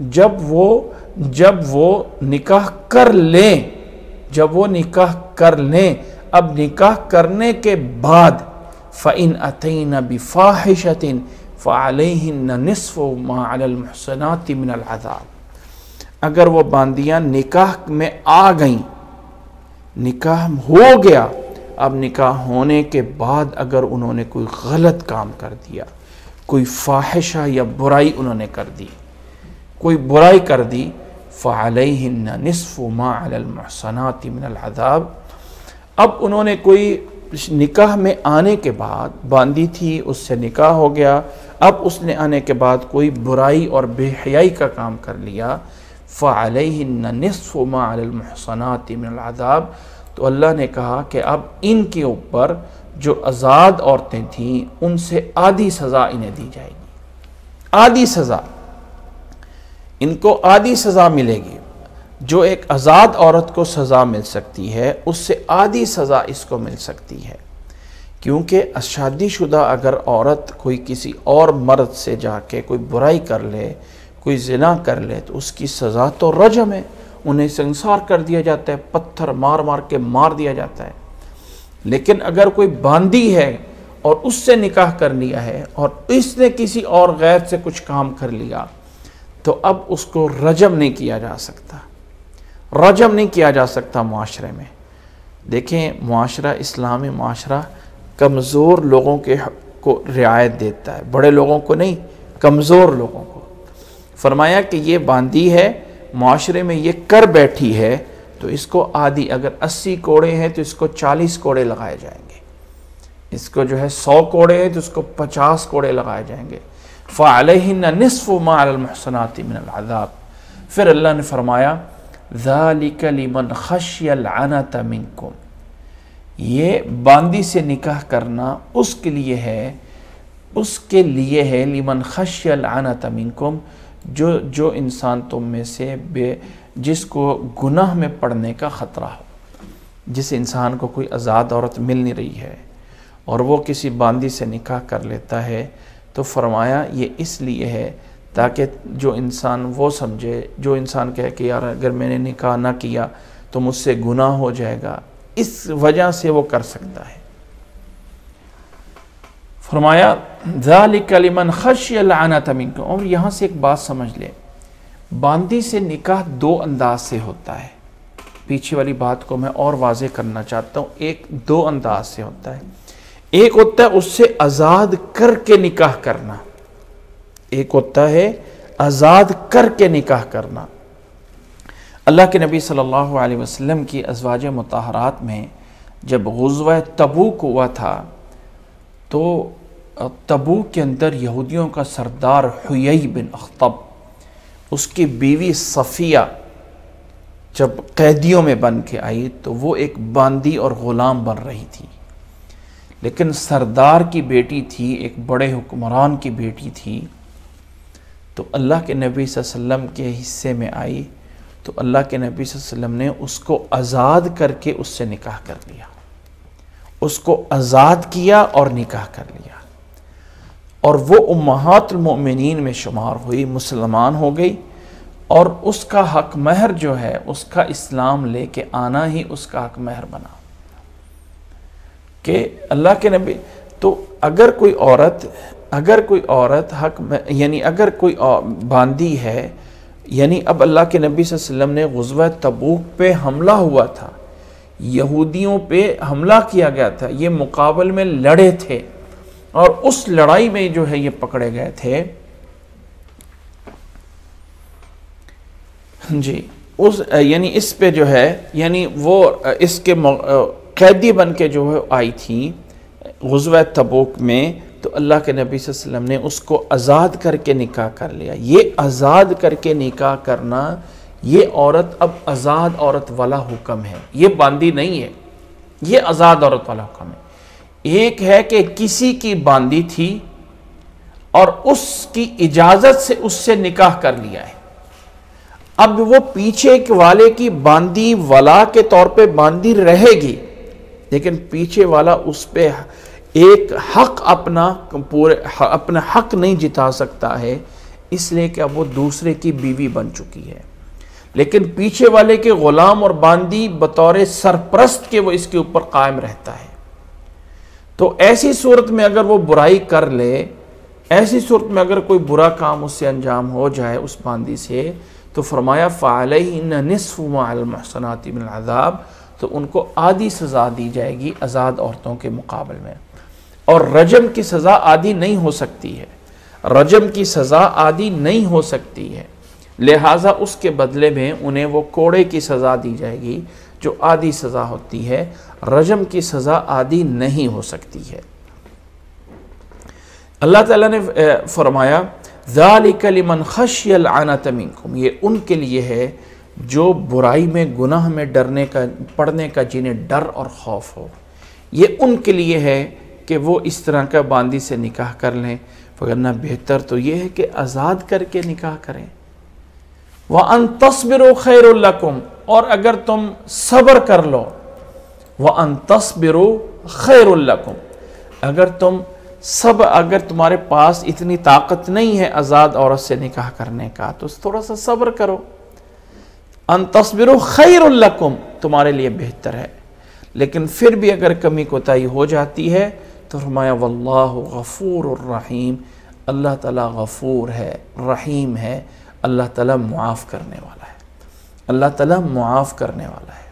جب وہ نکاح کر لیں، جب وہ نکاح کر لیں، اب نکاح کرنے کے بعد فَإِنْ أَتَيْنَ بِفَاحِشَةٍ فَعَلَيْهِنَّ نِصْفُ مَا عَلَى الْمُحْصَنَاتِ مِنَ الْعَذَابِ، اگر وہ باندیاں نکاح میں آ گئیں، نکاح ہو گیا، اب نکاح ہونے کے بعد اگر انہوں نے کوئی غلط کام کر دیا، کوئی فاحشہ یا برائی انہوں نے کر دی، کوئی برائی کر دی، فَعَلَيْهِنَّ نِصْفُ مَا عَلَى الْمُحْصَنَاتِ مِنَ الْعَذَابِ، اب انہوں نے کوئی نکاح میں آنے کے بعد، باندی تھی اس سے نکاح ہو گیا، اب اس نے آنے کے بعد کوئی برائی اور بے حیائی کا کام کر لیا، فَعَلَيْهِنَّ نِصْفُ مَا عَلَى الْمُحْصَنَاتِ مِنَ الْعَذَابِ، تو اللہ نے کہا کہ اب ان کے اوپر جو آزاد عورتیں تھیں ان سے آدھی سزا انہیں دی جائے گی، آدھی سزا، ان کو آدھی سزا ملے گی، جو ایک آزاد عورت کو سزا مل سکتی ہے اس سے آدھی سزا اس کو مل سکتی ہے، کیونکہ شادی شدہ اگر عورت کوئی کسی اور مرد سے جا کے کوئی برائی کر لے، کوئی زنا کر لے، تو اس کی سزا تو رجم ہے، انہیں سنسار کر دیا جاتا ہے، پتھر مار مار کے مار دیا جاتا ہے۔ لیکن اگر کوئی باندی ہے اور اس سے نکاح کر لیا ہے اور اس نے کسی اور غیر سے کچھ کام کر لیا، تو اب اس کو رجم نہیں کیا جا سکتا، رجم نہیں کیا جا سکتا معاشرے میں۔ دیکھیں معاشرہ، اسلامی معاشرہ کمزور لوگوں کو رعایت دیتا ہے، بڑے لوگوں کو نہیں، کمزور لوگوں کو۔ فرمایا کہ یہ باندی ہے، معاشرے میں یہ کر بیٹھی ہے، تو اس کو آدھی، اگر 80 کوڑے ہیں تو اس کو 40 کوڑے لگائے جائیں گے، اس کو جو ہے 100 کوڑے ہیں تو اس کو 50 کوڑے لگائے جائیں گے۔ فَعَلَيْهِنَّ نِصْفُ مَا عَلَى الْمُحْصَنَاتِ مِنَ الْعَذَابِ۔ پھر اللہ نے فرمایا ذَلِكَ لِمَنْ خَشِيَ الْعَنَتَ مِنْكُمْ، یہ باندی سے نکاح کرنا اس کے لیے ہے لمن خشی العنت منکم، جو انسان تم میں سے جس کو گناہ میں پڑنے کا خطرہ ہو، جس انسان کو کوئی آزاد عورت مل نہیں رہی ہے اور وہ کسی باندی سے نکاح کر لیتا ہے، تو فرمایا یہ اس لیے ہے تاکہ جو انسان وہ سمجھے، جو انسان کہے کہ یار اگر میں نے نکاح نہ کیا تو مجھ سے گناہ ہو جائے گا، اس وجہ سے وہ کر سکتا ہے۔ فرمایا ذَلِكَ لِمَنْ خَشِيَ الْعَنَتَ مِنْكُمْ۔ اور یہاں سے ایک بات سمجھ لیں، باندی سے نکاح دو انداز سے ہوتا ہے۔ پیچھے والی بات کو میں اور واضح کرنا چاہتا ہوں، دو انداز سے ہوتا ہے۔ ایک ہوتا ہے اس سے آزاد کر کے نکاح کرنا، ایک ہوتا ہے آزاد کر کے نکاح کرنا۔ اللہ کے نبی صلی اللہ علیہ وسلم کی ازواج مطہرات میں جب غزوہ تبوک ہوا تھا تو تبوک کے اندر یہودیوں کا سردار حیی بن اخطب، اس کی بیوی صفیہ جب قیدیوں میں بن کے آئی تو وہ ایک باندی اور غلام بن رہی تھی، لیکن سردار کی بیٹی تھی، ایک بڑے حکمران کی بیٹی تھی، تو اللہ کے نبی صلی اللہ علیہ وسلم کے حصے میں آئی تو اللہ کے نبی صلی اللہ علیہ وسلم نے اس کو آزاد کر کے اس سے نکاح کر لیا، اس کو آزاد کیا اور نکاح کر لیا، اور وہ امہات المؤمنین میں شمار ہوئی، مسلمان ہو گئی، اور اس کا حق مہر جو ہے اس کا اسلام لے کے آنا ہی اس کا حق مہر بنا کہ اللہ کے نبی۔ تو اگر کوئی عورت یعنی اگر کوئی باندی ہے، یعنی اب اللہ کے نبی صلی اللہ علیہ وسلم نے غزوہ تبوک پہ حملہ ہوا تھا، یہودیوں پہ حملہ کیا گیا تھا، یہ مقابل میں لڑے تھے، اور اس لڑائی میں جو ہے یہ پکڑے گئے تھے جی، یعنی اس پہ جو ہے یعنی وہ اس کے قیدی بن کے جو ہے آئی تھی غزوہ تبوک میں، تو اللہ کے نبی صلی اللہ علیہ وسلم نے اس کو آزاد کر کے نکاح کر لیا۔ یہ آزاد کر کے نکاح کرنا، یہ عورت اب آزاد عورت والا حکم ہے، یہ باندی نہیں ہے، یہ آزاد عورت والا حکم ہے۔ ایک ہے کہ کسی کی باندی تھی اور اس کی اجازت سے اس سے نکاح کر لیا ہے، اب وہ پیچھے والے کی باندی ولا کے طور پہ باندی رہے گی، لیکن پیچھے والا اس پہ ایک حق اپنا حق نہیں جتا سکتا ہے، اس لیے کہ اب وہ دوسرے کی بیوی بن چکی ہے، لیکن پیچھے والے کے غلام اور باندی بطور سرپرست کے وہ اس کے اوپر قائم رہتا ہے۔ تو ایسی صورت میں اگر وہ برائی کر لے، ایسی صورت میں اگر کوئی برا کام اس سے انجام ہو جائے اس باندی سے، تو فرمایا فَعَلَيْهِنَّ نِصْفُ مَا عَلَى الْمُحْصَنَاتِ مِنَ الْعَذَابِ، تو ان کو آدھی سزا دی جائے گی آزاد عورتوں کے مقابل میں، اور رجم کی سزا آدھی نہیں ہو سکتی ہے، رجم کی سزا آدھی نہیں ہو سکتی ہے، لہٰذا اس کے بدلے میں انہیں وہ کوڑے کی سزا دی جائے گی جو آدھی سزا ہوتی ہے، رجم کی سزا آدھی نہیں ہو سکتی ہے۔ اللہ تعالیٰ نے فرمایا ذَلِكَ لِمَنْ خَشِيَ الْعَنَتَ مِنْكُمْ، یہ ان کے لیے ہے جو برائی میں گناہ میں پڑنے کا جنہیں ڈر اور خوف ہو، یہ ان کے لیے ہے کہ وہ اس طرح کا باندی سے نکاح کر لیں، وگرنہ بہتر تو یہ ہے کہ آزاد کر کے نکاح کریں۔ وَأَن تَصْبِرُوا خَيْرٌ لَكُمْ، اور اگر تم صبر کر لو، وَأَن تَصْبِرُوا خَيْرٌ لَكُمْ، اگر تمہارے پاس اتنی طاقت نہیں ہے آزاد عورت سے نکاح کرنے کا تو تھوڑا سا صبر کرو، ان تصبروا خیر لکم، تمہارے لیے بہتر ہے، لیکن پھر بھی اگر کمی کوتاہی ہو جاتی ہے تو فرمایا واللہ غفور الرحیم، اللہ تعالیٰ غفور ہے، رحیم ہے، اللہ تعالیٰ معاف کرنے والا ہے، اللہ تعالیٰ معاف کرنے والا ہے۔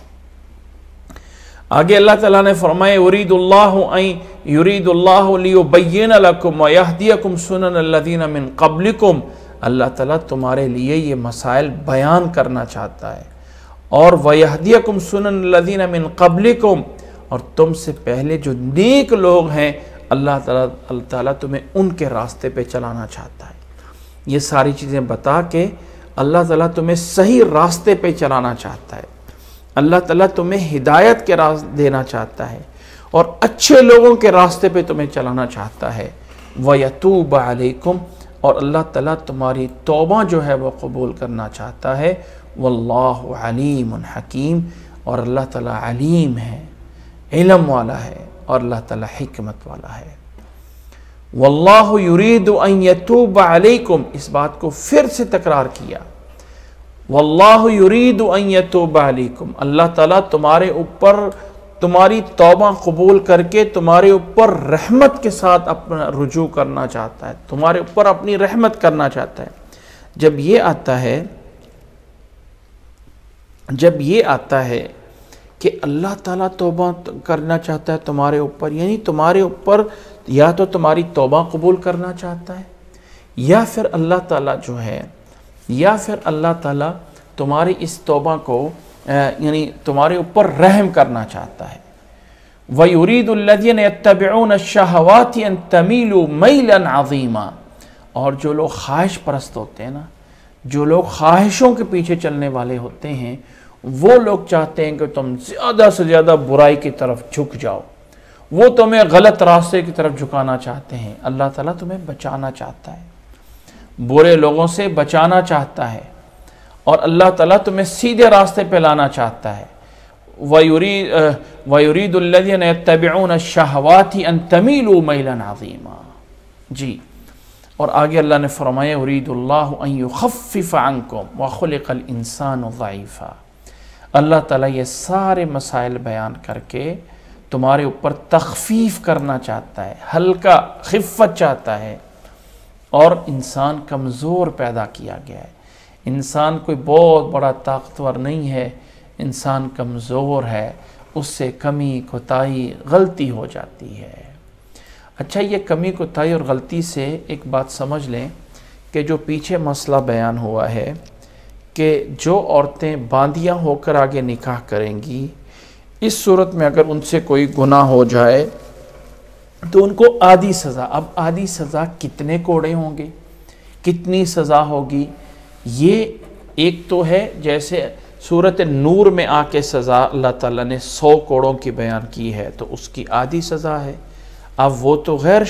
آگے اللہ تعالیٰ نے فرمایا یرید اللہ لیبین لکم ویہدیکم سنن الذین من قبلکم، اللہ تعالیٰ تمہارے لیے یہ مسائل بیان کرنا چاہتا ہے، اور ویہدیکم سنن الذین من قبلکم، اور تم سے پہلے جو نیک لوگ ہیں اللہ تعالیٰ تمہیں ان کے راستے پہ چلانا چاہتا ہے۔ یہ ساری چیزیں بتا کے اللہ تعالیٰ تمہیں صحیح راستے پہ چلانا چاہتا ہے، اللہ تعالیٰ تمہیں ہدایت کے راستے دینا چاہتا ہے اور اچھے لوگوں کے راستے پہ تمہیں چلانا چاہتا ہے۔ وَيَتُوبَ عَلَيْكُمْ، اور اللہ تعالیٰ تمہاری توبہ جو ہے وہ قبول کرنا چاہتا ہے۔ وَاللَّهُ عَلِيمٌ حَكِيمٌ، اور اللہ تعالیٰ علیم ہے، علم والا ہے، اور اللہ تعالیٰ حکمت والا ہے۔ وَاللَّهُ يُرِيدُ أَن يَتُوبَ عَلَيْكُمْ، اس بات کو پھر سے تکرار کیا، وَاللَّهُ يُرِيدُ أَن يَتُوبَ عَلَيْكُمْ، اللہ تعالیٰ تمہارے اوپر تمہاری توبہ قبول کر کے تمہارے اوپر رحمت کے ساتھ اپنا رجوع کرنا چاہتا ہے، تمہارے اوپر اپنی رحمت کرنا چاہتا ہے۔ جب یہ آتا ہے کہ اللہ تعالیٰ توبہ کرنا چاہتا ہے تمہارے اوپر، یعنی تمہارے اوپر یا تو تمہاری توبہ قبول کرنا چاہتا ہے، یا پھر اللہ تعالیٰ جو ہے، یا پھر اللہ تعالیٰ تمہاری اس توبہ کو یعنی تمہارے اوپر رحم کرنا چاہتا ہے۔ وَيُرِيدُ الَّذِينَ يَتَّبِعُونَ الشَّهَوَاتِ أَن تَمِيلُوا مَيْلًا عَظِيمًا، اور جو لوگ خواہش پرست ہوتے ہیں نا، جو لوگ خواہشوں کے پیچھے چلنے والے ہوتے ہیں، وہ لوگ چاہتے ہیں کہ تم زیادہ سے زیادہ برائی کی طرف جھک جاؤ، وہ تمہیں غلط راستے کی طرف جھکانا چاہتے ہیں۔ اللہ تعالیٰ تمہیں بچانا چاہتا ہے، برے لوگوں سے بچانا چاہتا ہے، اور اللہ تعالیٰ تمہیں سیدھے راستے پہ لانا چاہتا ہے۔ وَيُرِيدُ الَّذِينَ يَتَّبِعُونَ الشَّهَوَاتِ أَن تَمِيلُوا مَيْلًا عَظِيمًا، جی، اور آگے اللہ نے فرمایا يُرِيدُ اللَّهُ أَن يُخَفِّفَ عَنكُمْ وَخُلِقَ الْإِنسَانُ ضَعِيفًا، اللہ تعالیٰ یہ سارے مسائل بیان کر کے تمہارے اوپر تخفیف کرنا چاہتا ہے، ہلکا خفت چاہتا ہے، اور انسان کمزور پیدا کیا گیا ہے۔ انسان کوئی بہت بڑا طاقتور نہیں ہے، انسان کمزور ہے، اس سے کمی کوتاہی غلطی ہو جاتی ہے۔ اچھا، یہ کمی کوتاہی اور غلطی سے ایک بات سمجھ لیں کہ جو پیچھے مسئلہ بیان ہوا ہے کہ جو عورتیں باندیاں ہو کر آگے نکاح کریں گی، اس صورت میں اگر ان سے کوئی گناہ ہو جائے تو ان کو آدھی سزا، اب آدھی سزا کتنے کوڑے ہوں گے، کتنی سزا ہوگی، یہ ایک تو ہے جیسے سورۃ نور میں آ کے سزا اللہ تعالیٰ نے 100 کوڑوں کی بیان کی ہے تو اس کی آدھی سزا ہے۔ اب وہ تو غیر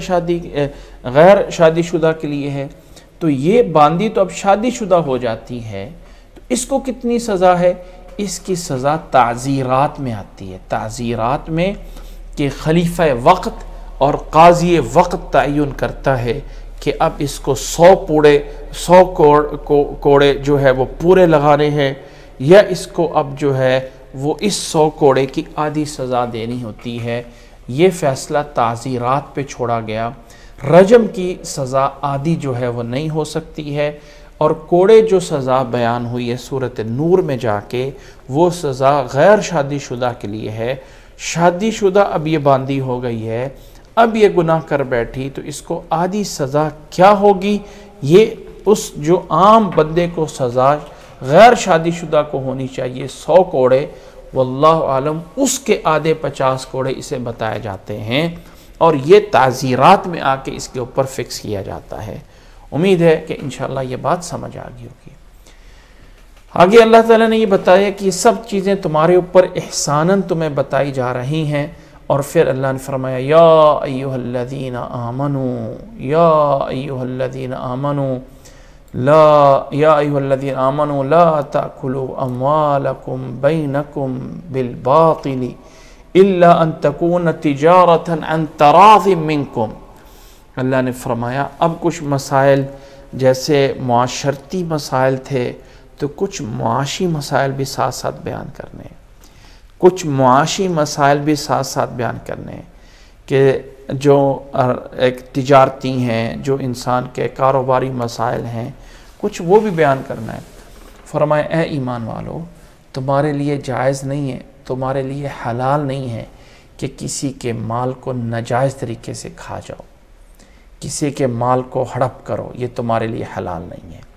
شادی شدہ کے لیے ہے، تو یہ باندی تو اب شادی شدہ ہو جاتی ہے، تو اس کو کتنی سزا ہے؟ اس کی سزا تعزیرات میں آتی ہے، تعزیرات میں کہ خلیفہ وقت اور قاضی وقت تعین کرتا ہے کہ اب اس کو 100 کوڑے جو ہے وہ پورے لگانے ہیں، یا اس کو اب جو ہے وہ اس 100 کوڑے کی آدھی سزا دینی ہوتی ہے۔ یہ فیصلہ تعزیرات پہ چھوڑا گیا۔ رجم کی سزا آدھی جو ہے وہ نہیں ہو سکتی ہے، اور کوڑے جو سزا بیان ہوئی ہے سورۃ نور میں جا کے، وہ سزا غیر شادی شدہ کے لیے ہے۔ شادی شدہ اب یہ باندی ہو گئی ہے، اب یہ گناہ کر بیٹھی، تو اس کو آدھی سزا کیا ہوگی؟ یہ اس جو عام بندے کو سزا غیر شادی شدہ کو ہونی چاہیے 100 کوڑے، واللہ عالم اس کے آدھے 50 کوڑے اسے بتائے جاتے ہیں، اور یہ تعزیرات میں آ کے اس کے اوپر فکس کیا جاتا ہے۔ امید ہے کہ انشاءاللہ یہ بات سمجھ آ گئی ہوگی۔ آگے اللہ تعالیٰ نے یہ بتایا کہ یہ سب چیزیں تمہارے اوپر احساناً تمہیں بتائی جا رہی ہیں، اور پھر اللہ نے فرمایا یا ایھا الذین آمنوا، یا ایھا الذین آمنوا لا تأکلوا اموالکم بینکم بالباطل الا ان تکون تجارۃ عن تراض منکم۔ اللہ نے فرمایا اب کچھ مسائل جیسے معاشرتی مسائل تھے تو کچھ معاشی مسائل بھی ساتھ ساتھ بیان کرنے، کچھ معاشی مسائل بھی ساتھ ساتھ بیان کرنے کہ جو ایک تجارتی ہیں، جو انسان کے کاروباری مسائل ہیں، کچھ وہ بھی بیان کرنا ہے۔ فرمایا اے ایمان والو، تمہارے لیے جائز نہیں ہے، تمہارے لیے حلال نہیں ہے کہ کسی کے مال کو ناجائز طریقے سے کھا جاؤ، کسی کے مال کو ہڑپ کرو، یہ تمہارے لیے حلال نہیں ہے۔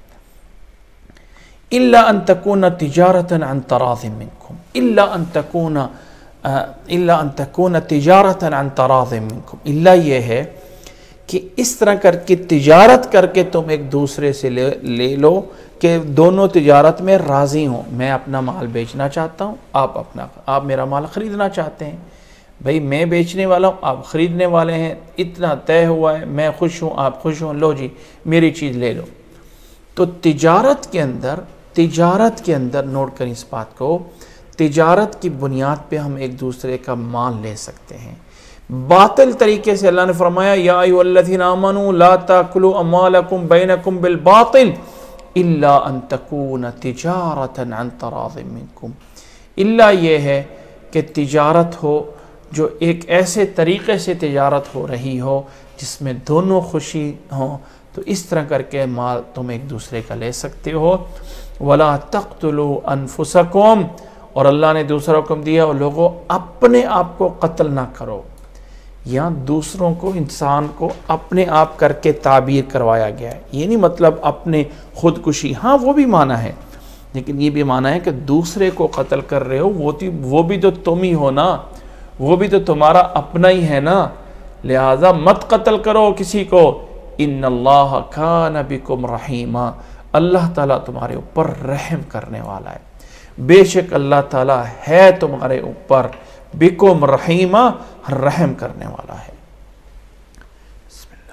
الا ان تکون تجارۃ عن تراض منکم، الا ان تکون الا ان تکون تجارتا عن تراض منکم، الا یہ ہے کہ اس طرح کر کے تجارت کر کے تم ایک دوسرے سے لے لو کہ دونوں تجارت میں راضی ہوں، میں اپنا مال بیچنا چاہتا ہوں، آپ میرا مال خریدنا چاہتے ہیں، بھئی میں بیچنے والا ہوں، آپ خریدنے والے ہیں، اتنا طے ہوا ہے، میں خوش ہوں آپ خوش ہوں، لو جی میری چیز لے لو۔ تو تجارت کے اندر نوٹ کریں اس بات کو، تجارت کی بنیاد پہ ہم ایک دوسرے کا مال لے سکتے ہیں۔ باطل طریقے سے اللہ نے فرمایا یا ایھا الذین آمنوا لا تاکلوا اموالکم بینکم بالباطل الا ان تکون تجارتا عن تراض منکم، الا یہ ہے کہ تجارت ہو جو ایک ایسے طریقے سے تجارت ہو رہی ہو جس میں دونوں خوشی ہوں، تو اس طرح کر کے مال تم ایک دوسرے کا لے سکتے ہو۔ وَلَا تَقْتُلُوا أَنفُسَكُمْ، اور اللہ نے دوسرا حکم دیا اور لوگوں اپنے آپ کو قتل نہ کرو، یہاں دوسروں کو انسان کو اپنے آپ کر کے تعبیر کروایا گیا ہے، یہ نہیں مطلب اپنے خودکشی، ہاں وہ بھی معنی ہے، لیکن یہ بھی معنی ہے کہ دوسرے کو قتل کر رہے ہو وہ بھی تو تم ہی ہو نا، وہ بھی تو تمہارا اپنا ہی ہے نا، لہذا مت قتل کرو کسی کو۔ ان اللہ کان بکم رحیما، اللہ تعالیٰ تمہارے اوپر رحم کرنے والا ہے، بے شک اللہ تعالیٰ ہے تمہارے اوپر بکم رحیما، رحم کرنے والا ہے۔ بسم اللہ۔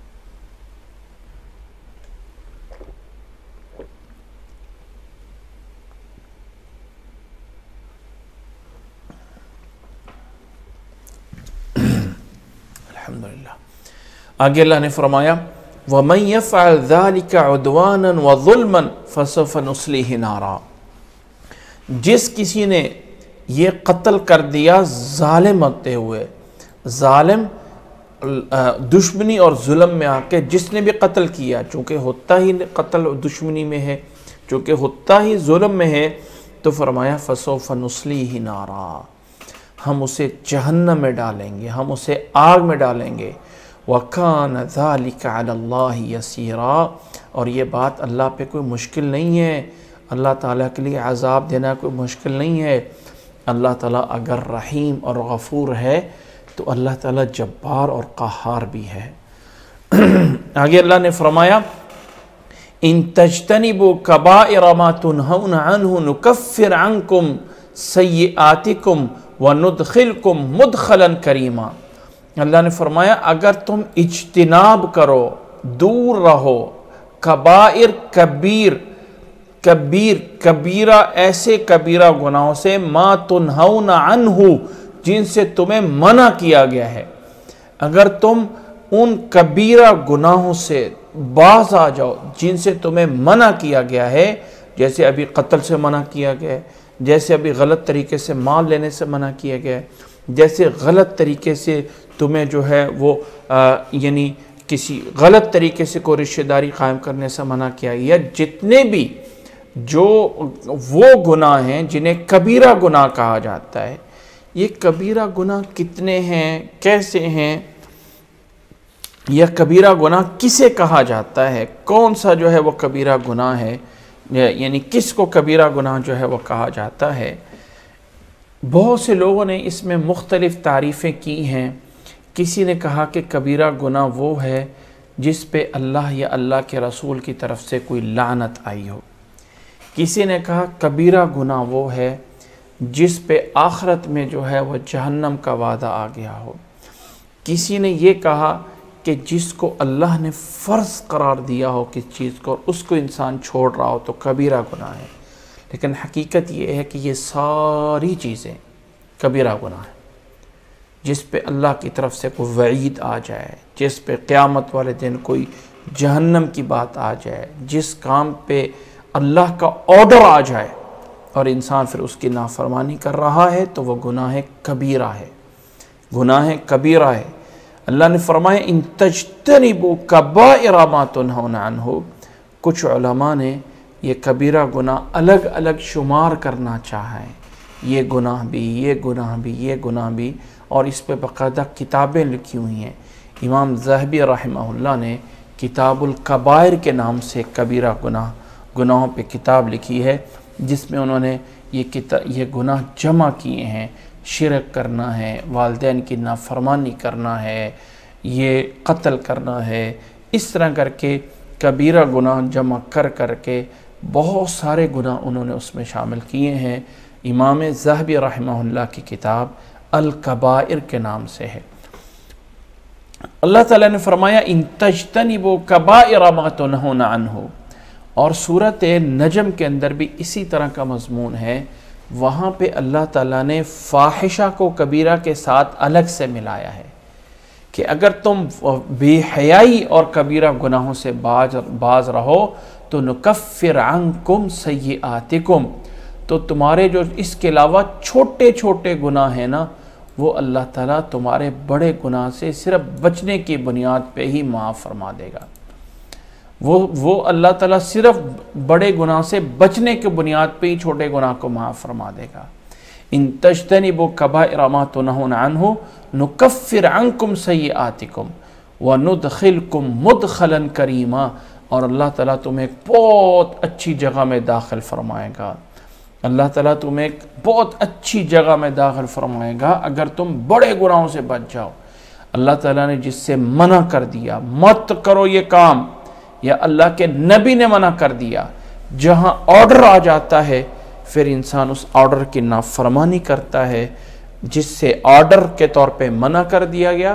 الحمدللہ۔ آگے اللہ نے فرمایا وَمَن يَفْعَلْ ذَلِكَ عُدْوَانًا وَظُلْمًا فَسَوْفَ نُصْلِيهِ نَارًا، جس کسی نے یہ قتل کر دیا ظالم ہوتے ہوئے، ظالم دشمنی اور ظلم میں آ کے جس نے بھی قتل کیا، چونکہ ہوتا ہی قتل دشمنی میں ہے، چونکہ ہوتا ہی ظلم میں ہے، تو فرمایا فَسَوْفَ نُصْلِيهِ نَارًا، ہم اسے جہنم میں ڈالیں گے، ہم اسے آگ میں ڈالیں گے۔ وَكَانَ ذَلِكَ عَلَى اللَّهِ يَسِيرًا، اور یہ بات اللہ پہ کوئی مشکل نہیں ہے، اللہ تعالیٰ کے لیے عذاب دینا کوئی مشکل نہیں ہے۔ اللہ تعالیٰ اگر رحیم اور غفور ہے تو اللہ تعالیٰ جبار اور قہار بھی ہے۔ آگے اللہ نے فرمایا ان تجتنبوا کبائر ما تنہون عنہ نکفر عنکم سیئاتکم وندخلکم مدخلا کریما، اللہ نے فرمایا اگر تم اجتناب کرو، دور رہو، کبائر کبیرہ ایسے کبیرہ گناہوں سے، ما تنہون عنہ جن سے تمہیں منع کیا گیا ہے، اگر تم ان کبیرہ گناہوں سے باز آ جاؤ جن سے تمہیں منع کیا گیا ہے، جیسے ابھی قتل سے منع کیا گیا ہے، جیسے ابھی غلط طریقے سے مال لینے سے منع کیا گیا ہے، جیسے غلط طریقے سے تمہیں جو ہے وہ یعنی کسی غلط طریقے سے کوئی رشتہ داری قائم کرنے سے منع کیا گیا، جتنے بھی جو وہ گناہ ہیں جنہیں کبیرہ گناہ کہا جاتا ہے، یہ کبیرہ گناہ کتنے ہیں، کیسے ہیں، یا کبیرہ گناہ کسے کہا جاتا ہے، کون سا جو ہے وہ کبیرہ گناہ ہے، یعنی کس کو کبیرہ گناہ جو ہے وہ کہا جاتا ہے۔ بہت سے لوگوں نے اس میں مختلف تعریفیں کی ہیں۔ کسی نے کہا کہ کبیرہ گناہ وہ ہے جس پہ اللہ یا اللہ کے رسول کی طرف سے کوئی لعنت آئی ہو، کسی نے کہا کبیرہ گناہ وہ ہے جس پہ آخرت میں جو ہے وہ جہنم کا وعدہ آ گیا ہو، کسی نے یہ کہا کہ جس کو اللہ نے فرض قرار دیا ہو کس چیز کو اور اس کو انسان چھوڑ رہا ہو تو کبیرہ گناہ ہے۔ لیکن حقیقت یہ ہے کہ یہ ساری چیزیں کبیرہ گناہ ہیں، جس پہ اللہ کی طرف سے کوئی وعید آ جائے، جس پہ قیامت والے دن کوئی جہنم کی بات آ جائے، جس کام پہ اللہ کا آرڈر آ جائے اور انسان پھر اس کی نافرمانی کر رہا ہے تو وہ گناہ کبیرہ ہے، گناہ کبیرہ ہے۔ اللہ نے فرمایا ان تجتنبوا کبائر ما تنہون عنہ، کچھ علماء نے یہ کبیرہ گناہ الگ الگ شمار کرنا چاہا ہے، یہ گناہ بھی، یہ گناہ بھی، یہ گناہ بھی، اور اس پہ باقاعدہ کتابیں لکھی ہوئی ہیں۔ امام ذہبی رحمہ اللہ نے کتاب الکبائر کے نام سے کبیرہ گناہوں پہ کتاب لکھی ہے، جس میں انہوں نے یہ گناہ جمع کیے ہیں شرک کرنا ہے، والدین کی نافرمانی کرنا ہے، یہ قتل کرنا ہے، اس طرح کر کے کبیرہ گناہ جمع کر کے بہت سارے گناہ انہوں نے اس میں شامل کیے ہیں۔ امام ذہبی رحمہ اللہ کی کتاب الکبائر کے نام سے ہے۔ اللہ تعالیٰ نے فرمایا ان تجتنبوا کبائر ما تنہون عنہ، اور سورۃ نجم کے اندر بھی اسی طرح کا مضمون ہے۔ وہاں پہ اللہ تعالیٰ نے فاحشہ کو کبیرہ کے ساتھ الگ سے ملایا ہے کہ اگر تم بے حیائی اور کبیرہ گناہوں سے باز رہو تو نکفر عنکم سیئاتکم، تو تمہارے جو اس کے علاوہ چھوٹے چھوٹے گناہ ہیں نا، وہ اللہ تعالیٰ تمہارے بڑے گناہ سے صرف بچنے کی بنیاد پہ ہی معاف فرما دے گا۔ وہ اللہ تعالیٰ صرف بڑے گناہ سے بچنے کی بنیاد پہ ہی چھوٹے گناہ کو معاف فرما دے گا۔ ان تجتنبوا کبائر ما تنہون عنہ نکفر عنکم سیئاتکم وندخلکم مدخلا کریما، اور اللہ تعالیٰ تمہیں ایک بہت اچھی جگہ میں داخل فرمائے گا۔ اللہ تعالیٰ تمہیں ایک بہت اچھی جگہ میں داخل فرمائے گا اگر تم بڑے گناہوں سے بچ جاؤ۔ اللہ تعالیٰ نے جس سے منع کر دیا مت کرو یہ کام، یا اللہ کے نبی نے منع کر دیا، جہاں آرڈر آ جاتا ہے پھر انسان اس آرڈر کی نافرمانی کرتا ہے، جس سے آرڈر کے طور پہ منع کر دیا گیا،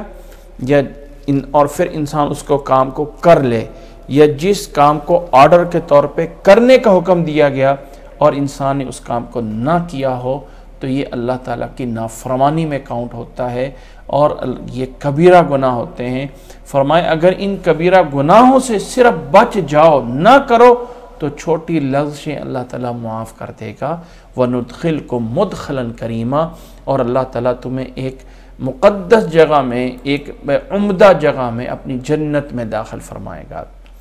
اور پھر انسان اس کو کام کو کر لے، یا جس کام کو آرڈر کے طور پہ کرنے کا حکم دیا گیا اور انسان نے اس کام کو نہ کیا ہو، تو یہ اللہ تعالیٰ کی نافرمانی میں کاؤنٹ ہوتا ہے اور یہ کبیرہ گناہ ہوتے ہیں۔ فرمائے اگر ان کبیرہ گناہوں سے صرف بچ جاؤ، نہ کرو، تو چھوٹی لغزشیں اللہ تعالیٰ معاف کر دے گا۔ وَنُدْخِلْكُمْ مُدْخَلًا كَرِيمًا، اور اللہ تعالیٰ تمہیں ایک مقدس جگہ میں، ایک عمدہ جگہ میں اپنی جنت میں داخل فرمائے گا۔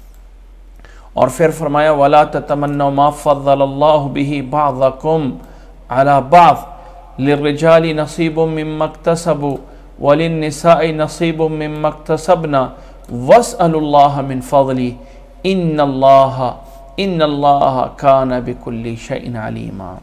اور پھر فرمایا وَلَا تَتَمَنَّوْا مَا فَضَّلَ اللَّهُ بِهِ بَعْضَكُمْ عَلَى بَعْضٍ لِلرِّجَالِ نَصِيبٌ مِّمَّا اكْتَسَبُوا وَلِلنِّسَاءِ نَصِيبٌ مِّمَّا اكْتَسَبْنَا وَاسْأَلُوا اللَّهَ مِن فَضْلِهِ إِنَّ اللَّهَ كَانَ بِكُلِّ شَيْءٍ عَلِيمًا۔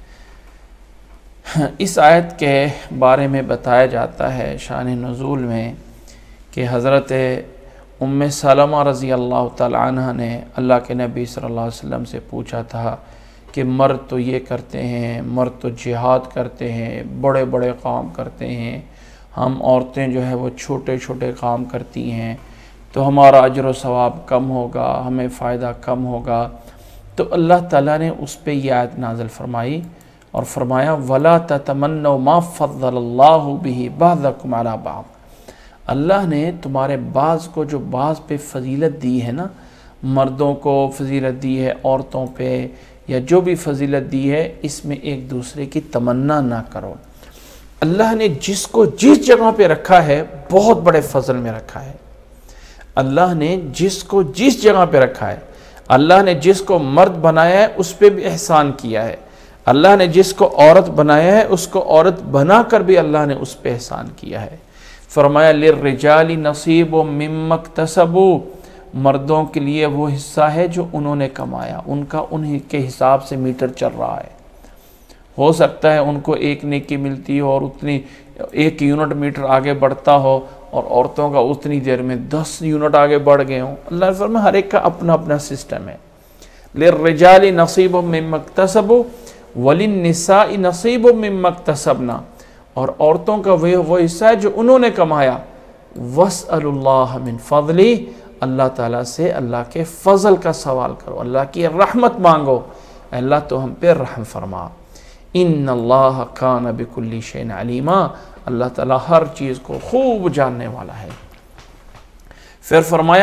اس آیت کے بارے میں بتایا جاتا ہے شان نزول میں کہ حضرت ام سلمہ رضی اللہ تعالیٰ عنہ نے اللہ کے نبی صلی اللہ علیہ وسلم سے پوچھا تھا کہ مرد تو یہ کرتے ہیں، مرد تو جہاد کرتے ہیں، بڑے بڑے کام کرتے ہیں، ہم عورتیں جو ہے وہ چھوٹے چھوٹے کام کرتی ہیں، تو ہمارا اجر و ثواب کم ہوگا، ہمیں فائدہ کم ہوگا۔ تو اللہ تعالیٰ نے اس پہ یہ آیت نازل فرمائی اور فرمایا وَلَا تَتَمَنَّوْا مَا فَضَّلَ اللَّهُ بِهِ بَعْضَكُمْ عَلَى بَعْضٍ، اللہ نے تمہارے بعض کو جو بعض پہ فضیلت دی ہے نا، مردوں کو فضیلت دی ہے عورتوں پہ، یا جو بھی فضیلت دی ہے، اس میں ایک دوسرے کی تمنا نہ کرو۔ اللہ نے جس کو جس جگہ پہ رکھا ہے بہت بڑے فضل میں رکھا ہے۔ اللہ نے جس کو جس جگہ پہ رکھا ہے، اللہ نے جس کو مرد بنایا ہے اس پہ بھی احسان کیا ہے، اللہ نے جس کو عورت بنایا ہے اس کو عورت بنا کر بھی اللہ نے اس پہ احسان کیا ہے۔ فرمایا لِلرِّجَالِ نَصِيبٌ مِّمَّا اكْتَسَبُوا، مردوں کے لیے وہ حصہ ہے جو انہوں نے کمایا، ان کا انہی کے حساب سے میٹر چل رہا ہے۔ ہو سکتا ہے ان کو ایک نیکی ملتی ہو اور اتنی 1 یونٹ میٹر آگے بڑھتا ہو، اور عورتوں کا اتنی دیر میں 10 یونٹ آگے بڑھ گئے ہوں۔ اللہ نے فرمایا ہر ایک کا اپنا اپنا سسٹم ہے۔ لِلرِّجَالِ نَصِيبٌ مِّمَّا اكْتَسَبُوا وَلِلنِّسَاءِ نَصِيبٌ مِّمَّا اكْتَسَبْنَا، اور عورتوں کا وہ حصہ ہے جو انہوں نے کمایا۔ وَاسْأَلُوا اللَّهَ مِن فَضْلِهِ، اللہ تعالیٰ سے اللہ کے فضل کا سوال کرو، اللہ کی رحمت مانگو، اللہ تو ہم پہ رحم فرما۔ إِنَّ اللَّهَ كَانَ بِكُلِّ شَيْءٍ عَلِيمًا، اللہ تعالیٰ ہر چیز کو خوب جاننے والا ہے۔ پھر فرمایا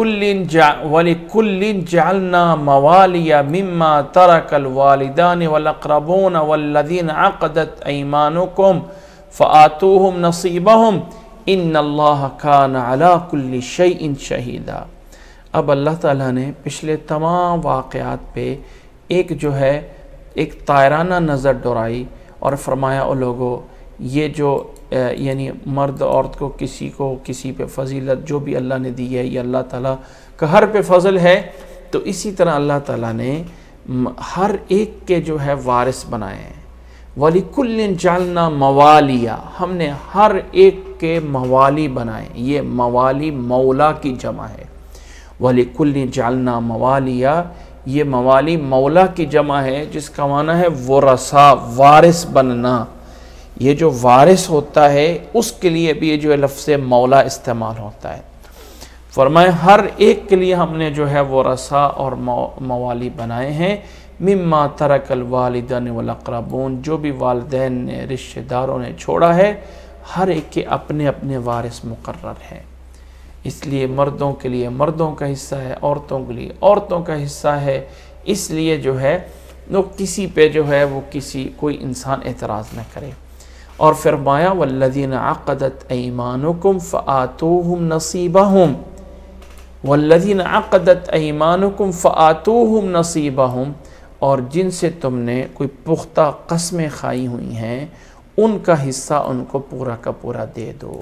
وَلِكُلٍّ جَعَلْنَا مَوَالِيَ مِمَّا تَرَكَ الْوَالِدَانِ وَالْأَقْرَبُونَ وَالَّذِينَ عَقَدَتْ أَيْمَانُكُمْ فَآتُوهُمْ نَصِيبَهُمْ إِنَّ اللَّهَ كَانَ عَلَى كُلِّ شَيْءٍ شَهِيدًا۔ اب اللہ تعالیٰ نے پچھلے تمام واقعات پہ ایک جو ہے ایک طائرانہ نظر دوڑائی اور فرمایا او لوگو، یہ جو یعنی مرد عورت کو کسی پہ فضیلت جو بھی اللہ نے دی ہے یہ اللہ تعالیٰ کا ہر پہ فضل ہے، تو اسی طرح اللہ تعالیٰ نے ہر ایک کے جو ہے وارث بنائے ہیں۔ وَلِكُلٍّ جَعَلْنَا مَوَالِيَ، ہم نے ہر ایک کے موالی بنائے. یہ موالی مولا کی جمع ہے. وَلِكُلٍّ جَعَلْنَا مَوَالِيَ، یہ موالی مولا کی جمع ہے، جس کا معنی ہے ورثہ، وارث بننا. یہ جو وارث ہوتا ہے اس کے لیے بھی یہ جو لفظ مولا استعمال ہوتا ہے. فرمائے ہر ایک کے لیے ہم نے جو ہے ورثہ اور موالی بنائے ہیں. مما ترک الوالدین والاقربون، جو بھی والدین نے، رشتہ داروں نے چھوڑا ہے، ہر ایک کے اپنے اپنے وارث مقرر ہیں. اس لیے مردوں کے لیے مردوں کا حصہ ہے، عورتوں کے لیے عورتوں کا حصہ ہے. اس لیے جو ہے وہ کسی پہ جو ہے وہ کوئی انسان اعتراض نہ کرے. اور فرمایا والذین عقدت ایمانکم فآتوہم نصیبہم، والذین عقدت ایمانکم فآتوہم نصیبہم، اور جن سے تم نے کوئی پختہ قسمیں کھائی ہوئی ہیں ان کا حصہ ان کو پورا کا پورا دے دو.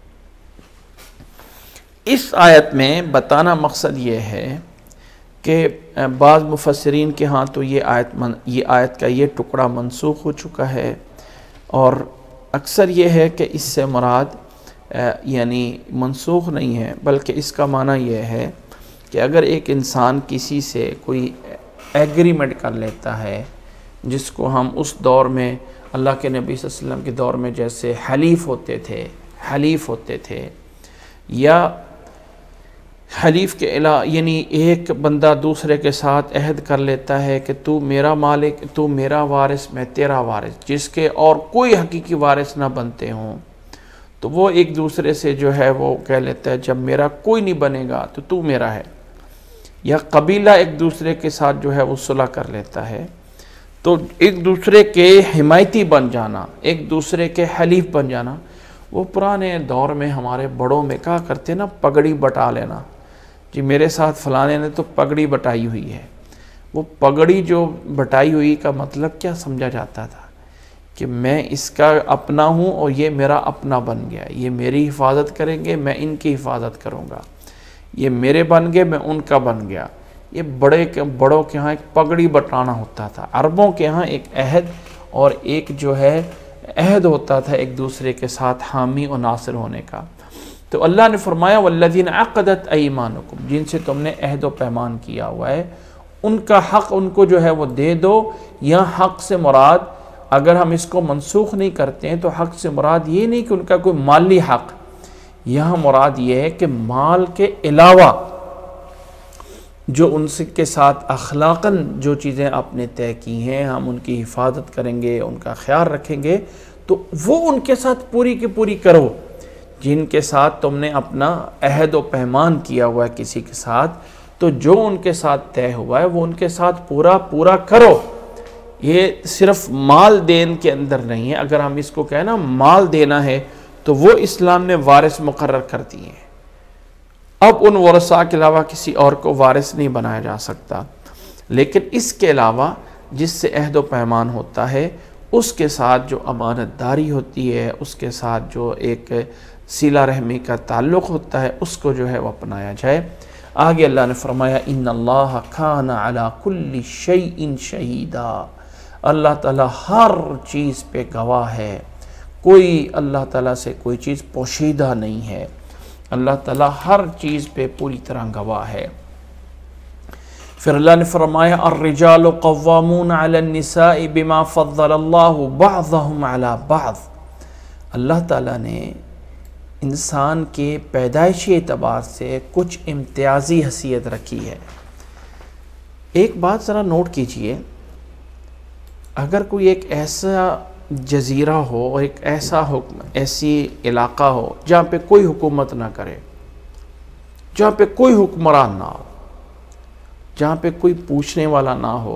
اس آیت میں بتانا مقصد یہ ہے کہ بعض مفسرین کے ہاں تو یہ آیت کا یہ ٹکڑا منسوخ ہو چکا ہے، اور اکثر یہ ہے کہ اس سے مراد یعنی منسوخ نہیں ہے، بلکہ اس کا معنی یہ ہے کہ اگر ایک انسان کسی سے کوئی ایگریمنٹ کر لیتا ہے، جس کو ہم اس دور میں اللہ کے نبی صلی اللہ علیہ وسلم کے دور میں جیسے حلیف ہوتے تھے یا حلیف کے علاوہ، یعنی ایک بندہ دوسرے کے ساتھ عہد کر لیتا ہے کہ تو میرا مالک، تو میرا وارث، میں تیرا وارث، جس کے اور کوئی حقیقی وارث نہ بنتے ہوں، تو وہ ایک دوسرے سے جو ہے وہ کہہ لیتا ہے جب میرا کوئی نہیں بنے گا تو میرا ہے. یا قبیلہ ایک دوسرے کے ساتھ جو ہے وہ صلح کر لیتا ہے، تو ایک دوسرے کے حمایتی بن جانا، ایک دوسرے کے حلیف بن جانا. وہ پرانے دور میں ہمارے بڑوں میں کہا کرتے نا، پگڑی بٹا لینا. جی میرے ساتھ فلانے نے تو پگڑی بٹائی ہوئی ہے. وہ پگڑی جو بٹائی ہوئی کا مطلب کیا سمجھا جاتا تھا کہ میں اس کا اپنا ہوں اور یہ میرا اپنا بن گیا، یہ میری حفاظت کریں گے، میں ان کی حفاظت کروں گا، یہ میرے بن گئے، میں ان کا بن گیا. یہ بڑوں کے ہاں ایک پگڑی بٹانا ہوتا تھا. عربوں کے ہاں ایک عہد اور ایک جو ہے عہد ہوتا تھا ایک دوسرے کے ساتھ حامی و ناصر ہونے کا. تو اللہ نے فرمایا والذین عقدت ایمانکم، جن سے تم نے عہد و پیمان کیا ہوا ہے ان کا حق ان کو جو ہے وہ دے دو. یا حق سے مراد اگر ہم اس کو منسوخ نہیں کرتے ہیں تو حق سے مراد یہ نہیں کہ ان کا کوئی مالی حق، یہاں مراد یہ ہے کہ مال کے علاوہ جو ان کے ساتھ اخلاقاً جو چیزیں آپ نے طے کی ہیں، ہم ان کی حفاظت کریں گے، ان کا خیال رکھیں گے، تو وہ ان کے ساتھ پوری کی پوری کرو. جن کے ساتھ تم نے اپنا عہد و پیمان کیا ہوا ہے کسی کے ساتھ، تو جو ان کے ساتھ طے ہوا ہے وہ ان کے ساتھ پورا کرو. یہ صرف مال دین کے اندر نہیں ہے. اگر ہم اس کو کہیں نا مال دینا ہے تو وہ اسلام نے وارث مقرر کر دیے ہیں. اب ان ورثاء کے علاوہ کسی اور کو وارث نہیں بنایا جا سکتا. لیکن اس کے علاوہ جس سے عہد و پیمان ہوتا ہے اس کے ساتھ جو امانت داری ہوتی ہے، اس کے ساتھ جو ایک صلہ رحمی کا تعلق ہوتا ہے، اس کو جو ہے وہ اپنایا جائے. آگے اللہ نے فرمایا ان اللہ کان علی کل شیء شہیدا، اللہ تعالیٰ ہر چیز پہ گواہ ہے. کوئی اللہ تعالیٰ سے کوئی چیز پوشیدہ نہیں ہے. اللہ تعالیٰ ہر چیز پہ پوری طرح گواہ ہے. پھر اللہ نے فرمایا الرجال قوامون علی النساء بما فضل اللہ بعضهم علی بعض. اللہ تعالیٰ نے انسان کے پیدائشی اعتبار سے کچھ امتیازی حیثیت رکھی ہے. ایک بات ذرا نوٹ کیجئے، اگر کوئی ایک ایسا جزیرہ ہو اور ایک ایسی علاقہ ہو جہاں پہ کوئی حکومت نہ کرے، جہاں پہ کوئی حکمران نہ ہو، جہاں پہ کوئی پوچھنے والا نہ ہو،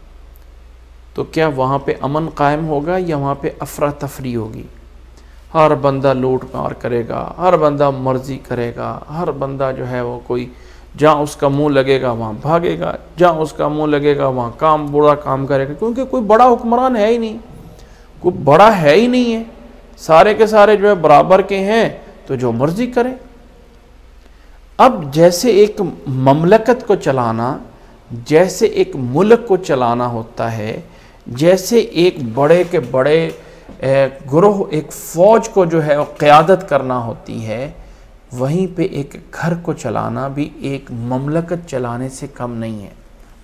تو کیا وہاں پہ امن قائم ہوگا یا وہاں پہ افراتفری ہوگی؟ ہر بندہ لوٹ مار کرے گا، ہر بندہ مرضی کرے گا، ہر بندہ جو ہے وہ کوئی جہاں اس کا منہ لگے گا وہاں بھاگے گا، جہاں اس کا منہ لگے گا وہاں برا کام کرے گا، کیونکہ کوئی بڑا حکمران ہے ہی نہیں، کوئی بڑا ہے ہی نہیں ہے. سارے کے سارے جو ہے برابر کے ہیں تو جو مرضی کرے. اب جیسے ایک مملکت کو چلانا، جیسے ایک ملک کو چلانا ہوتا ہے، جیسے ایک بڑے کے بڑے گروہ ایک فوج کو جو ہے وہ قیادت کرنا ہوتی ہے، وہیں پہ ایک گھر کو چلانا بھی ایک مملکت چلانے سے کم نہیں ہے۔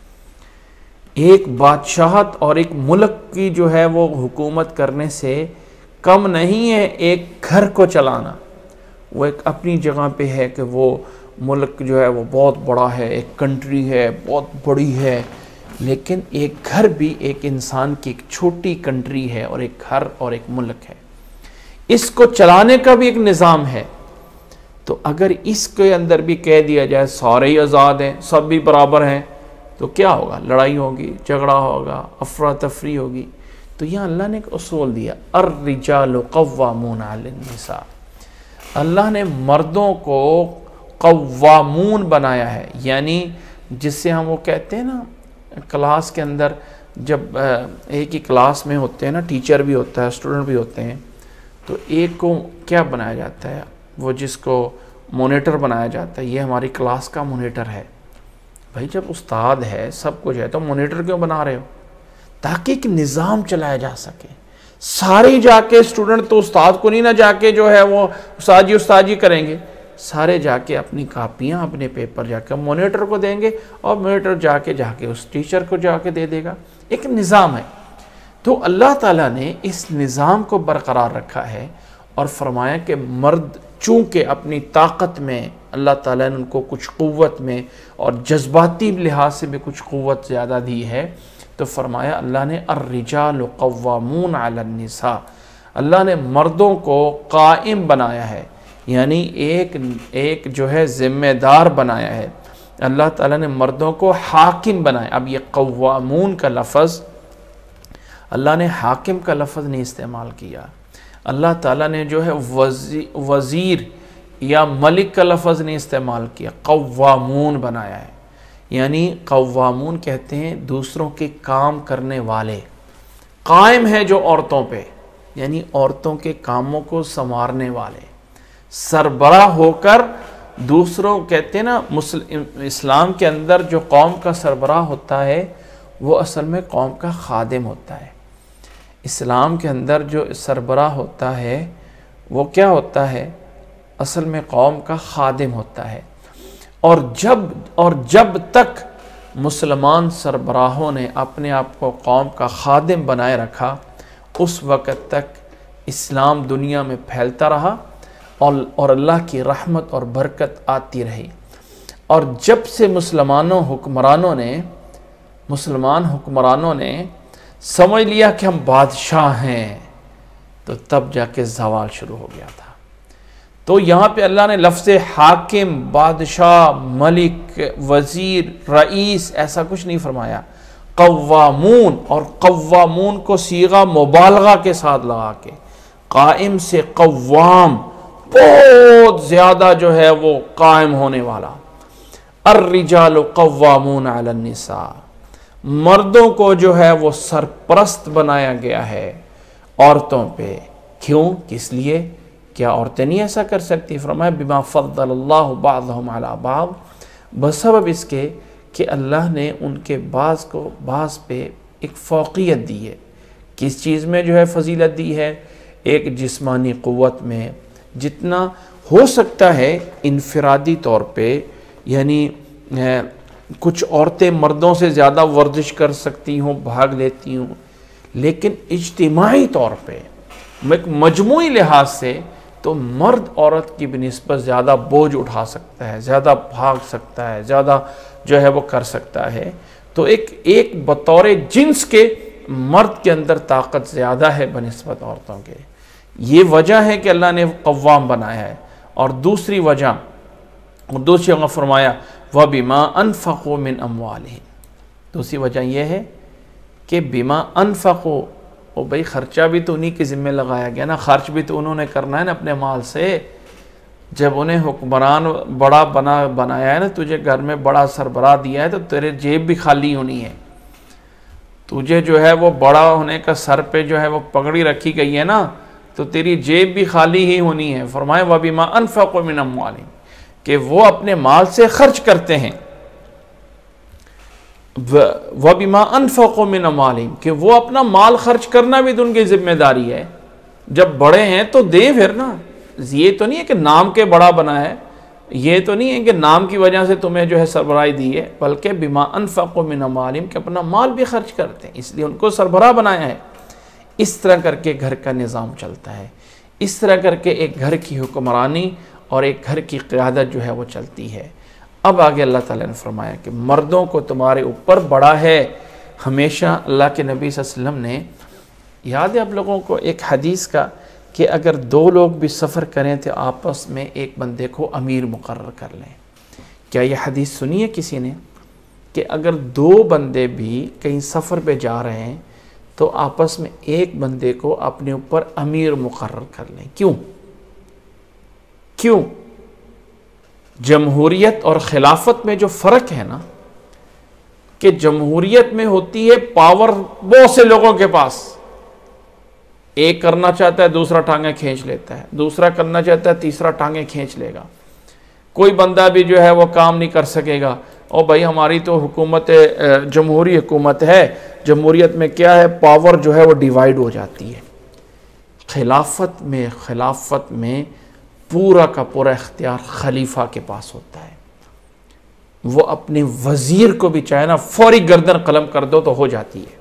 ایک بادشاہت اور ایک ملک کی جو ہے وہ حکومت کرنے سے کم نہیں ہے ایک گھر کو چلانا۔ وہ ایک اپنی جگہ پہ ہے کہ وہ ملک جو ہے وہ بہت بڑا ہے، ایک کنٹری ہے بہت بڑی ہے، لیکن ایک گھر بھی ایک انسان کی ایک چھوٹی کنٹری ہے، اور ایک گھر اور ایک ملک ہے، اس کو چلانے کا بھی ایک نظام ہے۔ تو اگر اس کے اندر بھی کہہ دیا جائے سارے ہی آزاد ہیں، سب بھی برابر ہیں، تو کیا ہوگا؟ لڑائی ہوگی، جھگڑا ہوگا، افراتفری ہوگی۔ تو یہاں اللہ نے ایک اصول دیا، الرجال قوامون علی النساء۔ اللہ نے مردوں کو قوامون بنایا ہے، یعنی جس سے ہم وہ کہتے ہیں نا کلاس کے اندر جب ایک ہی کلاس میں ہوتے ہیں نا، ٹیچر بھی ہوتا ہے، اسٹوڈنٹ بھی ہوتے ہیں، تو ایک کو کیا بنایا جاتا ہے؟ وہ جس کو مونیٹر بنایا جاتا ہے، یہ ہماری کلاس کا مونیٹر ہے۔ بھائی جب استاد ہے، سب کچھ ہے، تو مونیٹر کیوں بنا رہے ہو؟ تاکہ ایک نظام چلایا جا سکے۔ سارے جا کے اسٹوڈنٹ تو استاد کو نہیں نہ جا کے جو ہے وہ استاد جی کریں گے، سارے جا کے اپنی کاپیاں اپنے پیپر جا کے مونیٹر کو دیں گے، اور مونیٹر جا کے اس ٹیچر کو جا کے دے دے گا۔ ایک نظام ہے۔ تو اللہ تعالیٰ نے اس نظام کو برقرار رکھا ہے، اور فرمایا کہ مرد چونکہ اپنی طاقت میں اللہ تعالیٰ نے ان کو کچھ قوت میں اور جذباتی لحاظ سے بھی کچھ قوت زیادہ دی ہے، تو فرمایا اللہ نے الرجال قوامون علی النساء، اللہ نے مردوں کو قائم بنایا ہے، یعنی ایک جو ہے ذمہ دار بنایا ہے۔ اللہ تعالیٰ نے مردوں کو حاکم بنایا۔ اب یہ قوامون کا لفظ اللہ نے حاکم کا لفظ نہیں استعمال کیا، اللہ تعالیٰ نے جو ہے وزیر یا ملک کا لفظ نہیں استعمال کیا، قوامون بنایا ہے۔ یعنی قوامون کہتے ہیں دوسروں کے کام کرنے والے، قائم ہے جو عورتوں پہ، یعنی عورتوں کے کاموں کو سنوارنے والے، سربراہ ہو کر دوسروں، کہتے ہیں نا اسلام کے اندر جو قوم کا سربراہ ہوتا ہے وہ اصل میں قوم کا خادم ہوتا ہے۔ اسلام کے اندر جو سربراہ ہوتا ہے وہ کیا ہوتا ہے؟ اصل میں قوم کا خادم ہوتا ہے۔ اور جب تک مسلمان سربراہوں نے اپنے آپ کو قوم کا خادم بنائے رکھا، اس وقت تک اسلام دنیا میں پھیلتا رہا، اور اللہ کی رحمت اور برکت آتی رہی۔ اور جب سے مسلمان حکمرانوں نے سمجھ لیا کہ ہم بادشاہ ہیں، تو تب جا کے زوال شروع ہو گیا تھا۔ تو یہاں پہ اللہ نے لفظ حاکم، بادشاہ، ملک، وزیر، رئیس ایسا کچھ نہیں فرمایا، قوامون، اور قوامون کو صیغہ مبالغہ کے ساتھ لگا کے، قائم سے قوام، بہت زیادہ جو ہے وہ قائم ہونے والا۔ الرجال قوامون علی النساء، مردوں کو جو ہے وہ سرپرست بنایا گیا ہے عورتوں پہ۔ کیوں؟ کس لیے؟ کیا عورتیں نہیں ایسا کر سکتی؟ فرمایا بما فضل اللہ بعضهم علی بعض، بسبب اس کے کہ اللہ نے ان کے بعض کو بعض پہ ایک فوقیت دی ہے۔ کس چیز میں جو ہے فضیلت دی ہے؟ ایک جسمانی قوت میں، جتنا ہو سکتا ہے انفرادی طور پہ، یعنی کچھ عورتیں مردوں سے زیادہ ورزش کر سکتی ہوں، بھاگ لیتی ہوں، لیکن اجتماعی طور پہ ایک مجموعی لحاظ سے تو مرد عورت کی بنسبت زیادہ بوجھ اٹھا سکتا ہے، زیادہ بھاگ سکتا ہے، زیادہ جو ہے وہ کر سکتا ہے۔ تو ایک بطور جنس کے مرد کے اندر طاقت زیادہ ہے بنسبت عورتوں کے۔ یہ وجہ ہے کہ اللہ نے قوام بنایا ہے۔ اور دوسری وجہ فرمایا وَبِمَا أَنفَقُوا مِنْ أَمْوَالِهِمْ، دوسری وجہ یہ ہے کہ بِمَا أَنفَقُوا، او بھئی خرچہ بھی تو انہی کے ذمہ لگایا گیا نا، خرچ بھی تو انہوں نے کرنا ہے نا اپنے مال سے۔ جب انہیں حکمران بڑا بنایا ہے نا، تجھے گھر میں بڑا سربراہ دیا ہے، تو تیرے جیب بھی خالی ہونی ہے۔ تجھے جو ہے وہ بڑا ہونے کا سر پہ جو ہے وہ پگڑی رکھی گئی ہے نا، تو تیری جیب بھی خالی ہی ہونی ہے۔ فرمایا وَبِمَا أَنفَقُوا مِنْ أَمْوَالِهِمْ، کہ وہ اپنے مال سے خرچ کرتے ہیں۔ وَبِمَا أَنفَقُوا مِنْ أَمْوَالِهِمْ کہ وہ اپنا مال خرچ کرنا بھی تو ان کی ذمہ داری ہے. جب بڑے ہیں تو دیں پھر نا. یہ تو نہیں ہے کہ نام کے بڑا بنا ہے, یہ تو نہیں ہے کہ نام کی وجہ سے تمہیں جو ہے سربراہی دی ہے, بلکہ بِمَا أَنفَقُوا مِنْ أَمْوَالِهِمْ کہ اپنا مال بھی خرچ کرتے ہیں, اس لیے ان کو سربراہ بنایا ہے. اس طرح کر کے گھر کا نظام چلتا ہے, اس طرح کر کے ایک گھر کی حکمرانی اور ایک گھر کی قیادت جو ہے وہ چلتی ہے. اب آگے اللہ تعالیٰ نے فرمایا کہ مردوں کو تمہارے اوپر بڑا ہے. ہمیشہ اللہ کے نبی صلی اللہ علیہ وسلم نے, یاد ہے آپ لوگوں کو ایک حدیث کا, کہ اگر دو لوگ بھی سفر کریں تو آپس میں ایک بندے کو امیر مقرر کر لیں. کیا یہ حدیث سنی ہے کسی نے؟ کہ اگر دو بندے بھی کہیں سفر پہ جا رہے ہیں تو آپس میں ایک بندے کو اپنے اوپر امیر مقرر کر لیں. کیوں؟ جمہوریت اور خلافت میں جو فرق ہے نا, کہ جمہوریت میں ہوتی ہے پاور بہت سے لوگوں کے پاس, ایک کرنا چاہتا ہے دوسرا ٹانگیں کھینچ لیتا ہے, دوسرا کرنا چاہتا ہے تیسرا ٹانگیں کھینچ لے گا, کوئی بندہ بھی جو ہے وہ کام نہیں کر سکے گا. اور بھائی ہماری تو حکومت جمہوری حکومت ہے, جمہوریت میں کیا ہے, پاور جو ہے وہ ڈیوائیڈ ہو جاتی ہے. خلافت میں پورا کا پورا اختیار خلیفہ کے پاس ہوتا ہے. وہ اپنے وزیر کو بھی چاہے نا فوری گردن قلم کر دو تو ہو جاتی ہے.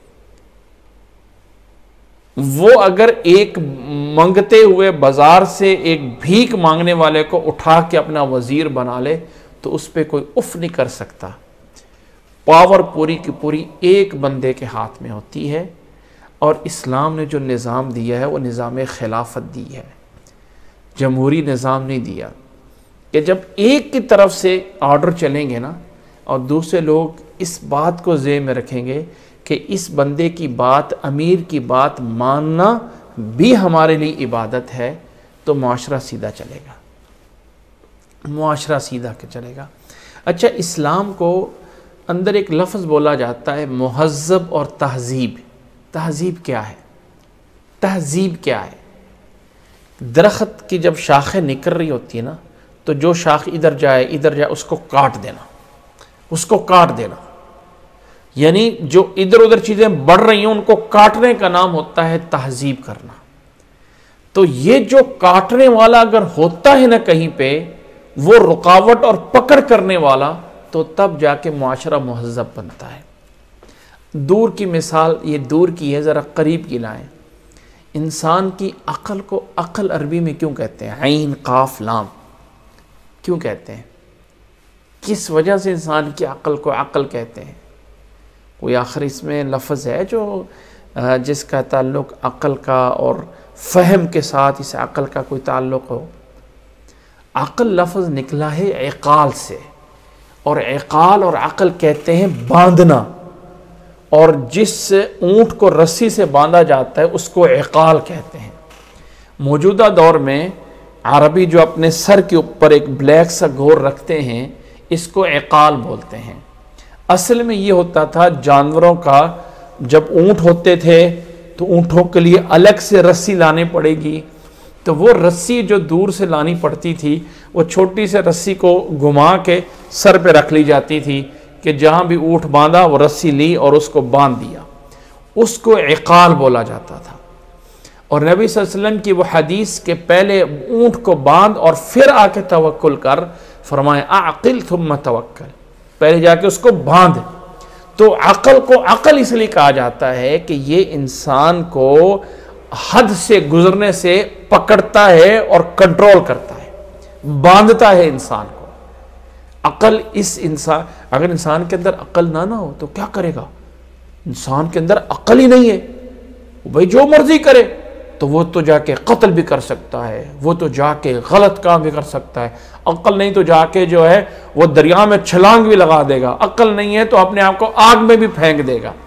وہ اگر ایک منگتے ہوئے بازار سے ایک بھیک مانگنے والے کو اٹھا کے اپنا وزیر بنا لے تو اس پہ کوئی اف نہیں کر سکتا. پاور پوری کی پوری ایک بندے کے ہاتھ میں ہوتی ہے. اور اسلام نے جو نظام دیا ہے وہ نظام خلافت دی ہے, جمہوری نظام نہیں دیا. کہ جب ایک کی طرف سے آرڈر چلیں گے نا, اور دوسرے لوگ اس بات کو ذہن میں رکھیں گے کہ اس بندے کی بات, امیر کی بات ماننا بھی ہمارے لیے عبادت ہے, تو معاشرہ سیدھا چلے گا, معاشرہ سیدھا چلے گا. اچھا, اسلام کو اندر ایک لفظ بولا جاتا ہے مہذب اور تہذیب. تہذیب کیا ہے؟ تہذیب کیا ہے؟ درخت کی جب شاخیں نکل رہی ہوتی ہے نا, تو جو شاخ ادھر جائے اس کو کاٹ دینا, یعنی جو ادھر ادھر چیزیں بڑھ رہی ہیں ان کو کاٹنے کا نام ہوتا ہے تہذیب کرنا. تو یہ جو کاٹنے والا اگر ہوتا ہے نا کہیں پہ, وہ رکاوٹ اور پکڑ کرنے والا, تو تب جا کے معاشرہ مہذب بنتا ہے. دور کی مثال, یہ دور کی ہے, ذرا قریب کی لائیں. انسان کی عقل کو عقل عربی میں کیوں کہتے ہیں؟ عین قاف لام کیوں کہتے ہیں؟ کس وجہ سے انسان کی عقل کو عقل کہتے ہیں؟ کوئی آخر اس میں لفظ ہے جو جس کا تعلق عقل کا اور فہم کے ساتھ اس عقل کا کوئی تعلق ہو؟ عقل لفظ نکلا ہے عقال سے, اور عقال اور عقل کہتے ہیں باندھنا. اور جس اونٹ کو رسی سے باندھا جاتا ہے اس کو عقال کہتے ہیں. موجودہ دور میں عربی جو اپنے سر کے اوپر ایک بلیک سا گور رکھتے ہیں, اس کو عقال بولتے ہیں. اصل میں یہ ہوتا تھا جانوروں کا, جب اونٹ ہوتے تھے تو اونٹوں کے لیے الگ سے رسی لانی پڑے گی, تو وہ رسی جو دور سے لانی پڑتی تھی وہ چھوٹی سے رسی کو گھما کے سر پہ رکھ لی جاتی تھی, کہ جہاں بھی اونٹ باندھا وہ رسی لی اور اس کو باندھ دیا, اس کو عقال بولا جاتا تھا. اور نبی صلی اللہ علیہ وسلم کی وہ حدیث کہ پہلے اونٹ کو باندھ اور پھر آ کے توکل کر, فرمایا اعقل ثم توکل, پہلے جا کے اس کو باندھ. تو عقل کو عقل اس لیے کہا جاتا ہے کہ یہ انسان کو حد سے گزرنے سے پکڑتا ہے اور کنٹرول کرتا ہے, باندھتا ہے انسان کو. عقل اس انسان, اگر انسان کے اندر عقل نہ ہو تو کیا کرے گا؟ انسان کے اندر عقل ہی نہیں ہے, بھئی جو مرضی کرے, تو وہ تو جا کے قتل بھی کر سکتا ہے, وہ تو جا کے غلط کام بھی کر سکتا ہے. عقل نہیں تو جا کے جو ہے وہ دریا میں چھلانگ بھی لگا دے گا. عقل نہیں ہے تو اپنے آپ کو آگ میں بھی پھینک دے گا,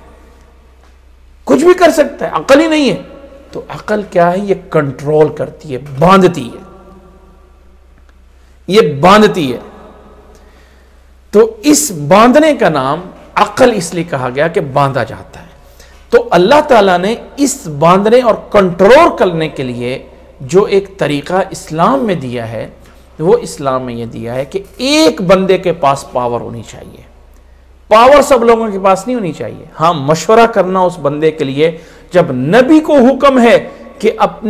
کچھ بھی کر سکتا ہے. عقل ہی نہیں ہے. تو عقل کیا ہے؟ یہ کنٹرول کرتی ہے, باندھتی ہے, یہ باندھتی ہے. تو اس باندھنے کا نام عقل اس لیے کہا گیا کہ باندھا جاتا ہے. تو اللہ تعالیٰ نے اس باندھنے اور کنٹرول کرنے کے لیے جو ایک طریقہ اسلام میں دیا ہے, وہ اسلام میں یہ دیا ہے کہ ایک بندے کے پاس پاور ہونی چاہیے. پاور سب لوگوں کے پاس نہیں ہونی چاہیے. ہاں مشورہ کرنا اس بندے کے لیے، جب نبی کو حکم ہے کہ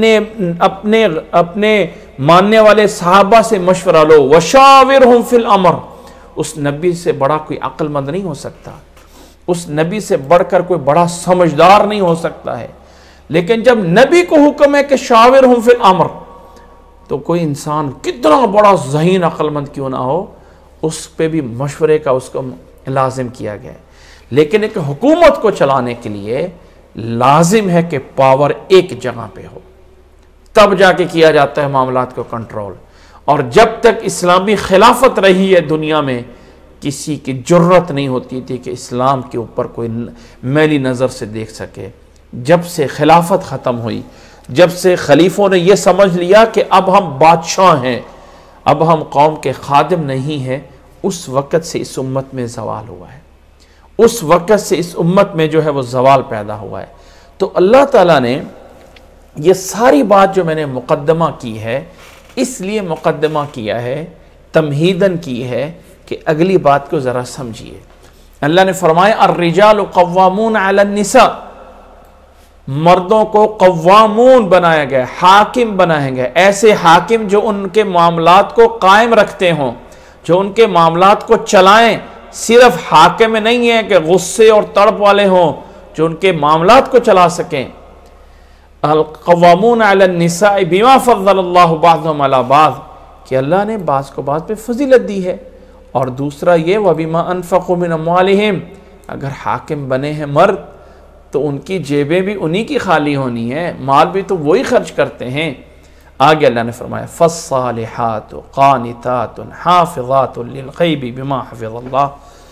اپنے ماننے والے صحابہ سے مشورہ لو، وشاورہم فی الامر، اس نبی سے بڑا کوئی عقل مند نہیں ہو سکتا، اس نبی سے بڑھ کر کوئی بڑا سمجھدار نہیں ہو سکتا ہے. لیکن جب نبی کو حکم ہے کہ شاورہم فی الامر، تو کوئی انسان کتنا بڑا ذہین عقل مند کیوں نہ ہو، اس پہ بھی مشورے کا اس کو لازم کیا گیا ہے. لیکن ایک حکومت کو چلانے کے لیے لازم ہے کہ پاور ایک جگہ پہ ہو، تب جا کے کیا جاتا ہے معاملات کو کنٹرول. اور جب تک اسلامی خلافت رہی ہے دنیا میں، کسی کی جرت نہیں ہوتی تھی کہ اسلام کے اوپر کوئی میلی نظر سے دیکھ سکے. جب سے خلافت ختم ہوئی، جب سے خلیفوں نے یہ سمجھ لیا کہ اب ہم بادشاہ ہیں، اب ہم قوم کے خادم نہیں ہیں، اس وقت سے اس امت میں زوال ہوا ہے، اس وقت سے اس امت میں جو ہے وہ زوال پیدا ہوا ہے. تو اللہ تعالیٰ نے یہ ساری بات جو میں نے مقدمہ کی ہے، اس لیے مقدمہ کیا ہے، تمہیدن کی ہے کہ اگلی بات کو ذرا سمجھیے. اللہ نے فرمایا الرجال قوامون علی النساء، مردوں کو قوامون بنایا گیا، حاکم بنایا گیا، ایسے حاکم جو ان کے معاملات کو قائم رکھتے ہوں، جو ان کے معاملات کو چلائیں. صرف حاکم نہیں ہے کہ غصے اور تڑپ والے ہوں، جو ان کے معاملات کو چلا سکیں. القوامون علی النساء بما فضل اللہ بعضهم علی بعض، کہ اللہ نے بعض کو بعض پہ فضیلت دی ہے. اور دوسرا یہ وَبِمَا أَنفَقُوا مِنْ أَمْوَالِهِمْ، اگر حاکم بنے ہیں مرد تو ان کی جیبیں بھی انہی کی خالی ہونی ہے، مال بھی تو وہی خرچ کرتے ہیں. آگے اللہ نے فرمایا فَالصَّالِحَاتُ قَانِتَاتٌ حَافِظَاتٌ لِلْغَيْبِ بِمَا حَفِظَ اللَّهُ.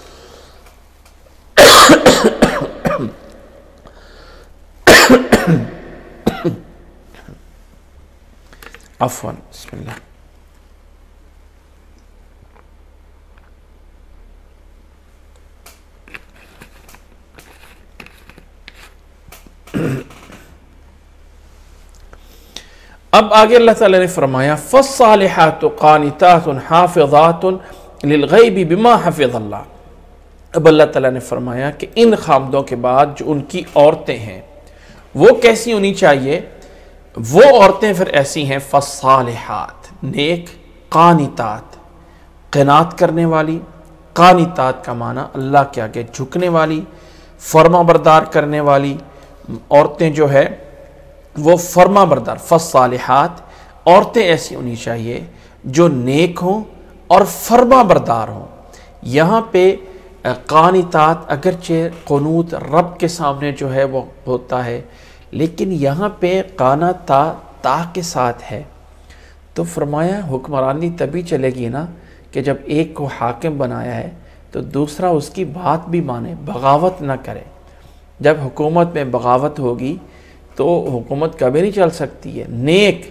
عفواً، بسم اللہ. اب آگے اللہ تعالیٰ نے فرمایا فَالصَّالِحَاتُ قَانِتَاتٌ حَافِظَاتٌ لِلْغَيْبِ بِمَا حَفِظَ اللَّهُ. اب اللہ تعالیٰ نے فرمایا کہ ان خامدوں کے بعد جو ان کی عورتیں ہیں وہ کیسی ہونی چاہیے؟ وہ عورتیں پھر ایسی ہیں فَالصَّالِحَات، نیک، قانتات، قناعت کرنے والی. قانتات کا معنی اللہ کے آگے جھکنے والی، فرما بردار کرنے والی عورتیں جو ہے وہ فرما بردار. فَالصَّالِحَات، عورتیں ایسی ہونی چاہیے جو نیک ہوں اور فرما بردار ہوں. یہاں پہ قانتات اگرچہ قنوت رب کے سامنے جو ہے وہ ہوتا ہے، لیکن یہاں پہ قانتا تا کے ساتھ ہے. تو فرمایا حکمرانی تبھی چلے گی نا کہ جب ایک کو حاکم بنایا ہے تو دوسرا اس کی بات بھی مانے، بغاوت نہ کرے. جب حکومت میں بغاوت ہوگی تو حکومت کبھی نہیں چل سکتی ہے. نیک،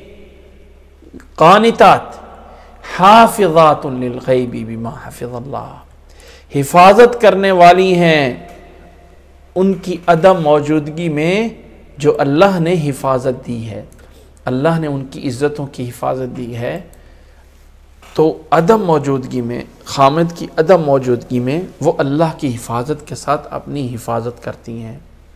قانتات، حافظات للغیب بما حفظ اللہ، حفاظت کرنے والی ہیں ان کی عدم موجودگی میں جو اللہ نے حفاظت دی ہے. اللہ نے ان کی عزتوں کی حفاظت دی ہے، تو عدم موجودگی میں، خامد کی عدم موجودگی میں وہ اللہ کی حفاظت کے ساتھ اپنی حفاظت کرتی ہیں.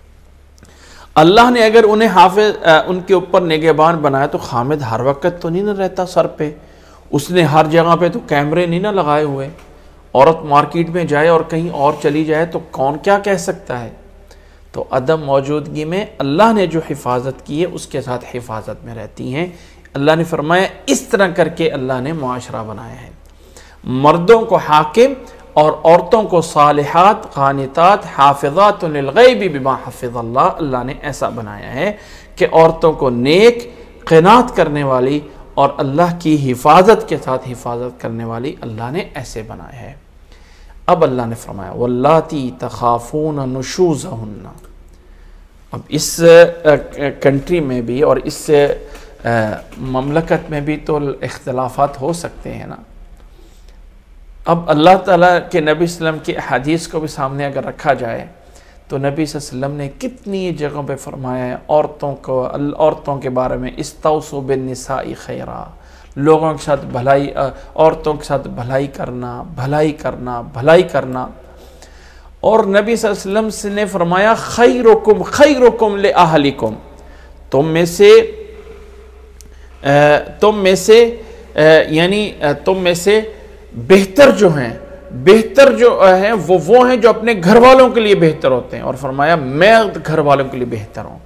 اللہ نے اگر انہیں حافظ ان کے اوپر نگہبان بنایا تو خامد ہر وقت تو نہیں نہ رہتا سر پہ، اس نے ہر جگہ پہ تو کیمرے نہیں نہ لگائے ہوئے. عورت مارکیٹ میں جائے اور کہیں اور چلی جائے تو کون کیا کہہ سکتا ہے؟ تو عدم موجودگی میں اللہ نے جو حفاظت کی ہے اس کے ساتھ حفاظت میں رہتی ہیں. اللہ نے فرمایا اس طرح کر کے اللہ نے معاشرہ بنایا ہے، مردوں کو حاکم اور عورتوں کو صالحات، قانتات، حافظات للغیب بما حفظ اللہ. اللہ نے ایسا بنایا ہے کہ عورتوں کو نیک، قناعت کرنے والی اور اللہ کی حفاظت کے ساتھ حفاظت کرنے والی اللہ نے ایسے بنایا ہے. اب اللہ نے فرمایا واللاتی تخافون نشوزہن. اب اس کنٹری میں بھی اور اس مملکت میں بھی تو اختلافات ہو سکتے ہیں نا. اب اللہ تعالیٰ کے نبی صلی اللہ علیہ وسلم کی احادیث کو بھی سامنے اگر رکھا جائے تو نبی صلی اللہ علیہ وسلم نے کتنی جگہوں پہ فرمایا ہے عورتوں کے بارے میں استوصوا بالنساء خیرا، لوگوں کے ساتھ بھلائی، عورتوں کے ساتھ بھلائی کرنا، بھلائی کرنا، بھلائی کرنا. اور نبی صلی اللہ علیہ وسلم نے فرمایا خیرکم خیرکم لأہلکم، تم میں سے بہتر جو ہیں وہ ہیں جو اپنے گھر والوں کے لیے بہتر ہوتے ہیں، اور فرمایا میں گھر والوں کے لیے بہتر ہوں۔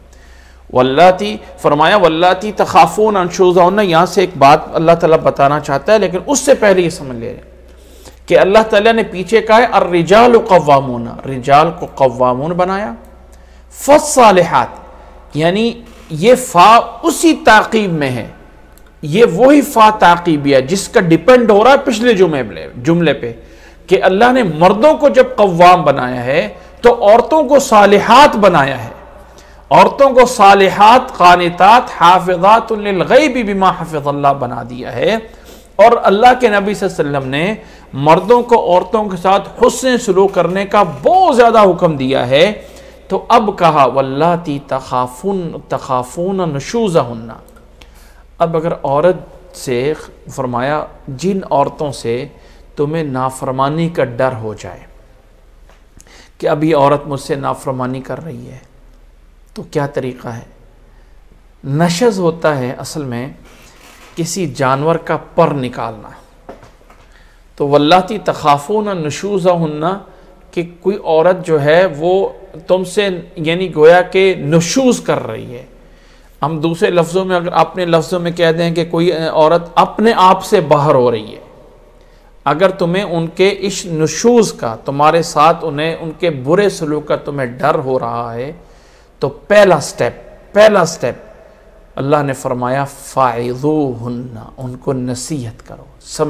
واللاتی تخافون نشوزہن، یہاں سے ایک بات اللہ تعالیٰ بتانا چاہتا ہے، لیکن اس سے پہلے یہ سمجھ لے رہے کہ اللہ تعالیٰ نے پیچھے کہا ہے الرجال قوامون، رجال کو قوامون بنایا، فالصالحات، یعنی یہ فا اسی تعقیب میں ہے، یہ وہی فا تعقیبیہ جس کا ڈیپینڈ ہو رہا ہے پچھلے جملے پہ، کہ اللہ نے مردوں کو جب قوام بنایا ہے تو عورتوں کو صالحات بنایا ہے، عورتوں کو صالحات قانتات حافظات للغیب بما حفظ اللہ بنا دیا ہے، اور اللہ کے نبی صلی اللہ علیہ وسلم نے مردوں کو عورتوں کے ساتھ حسن سلوک کرنے کا بہت زیادہ حکم دیا ہے، تو اب کہا واللاتی تخافون نشوزہن، اب اگر عورت سے فرمایا جن عورتوں سے تمہیں نافرمانی کا ڈر ہو جائے کہ اب یہ عورت مجھ سے نافرمانی کر رہی ہے، تو کیا طریقہ ہے؟ نشز ہوتا ہے اصل میں کسی جانور کا پر نکالنا، تو واللاتی تخافون نشوزہن کہ کوئی عورت جو ہے وہ تم سے یعنی گویا کہ نشوز کر رہی ہے۔ ہم دوسرے لفظوں میں اگر اپنے لفظوں میں کہہ دیں کہ کوئی عورت اپنے آپ سے باہر ہو رہی ہے، اگر تمہیں ان کے اس نشوز کا، تمہارے ساتھ ان کے برے سلوک کا تمہیں ڈر ہو رہا ہے، تو پہلا سٹیپ اللہ نے فرمایا فاعظوہن، ان کو نصیحت کرو،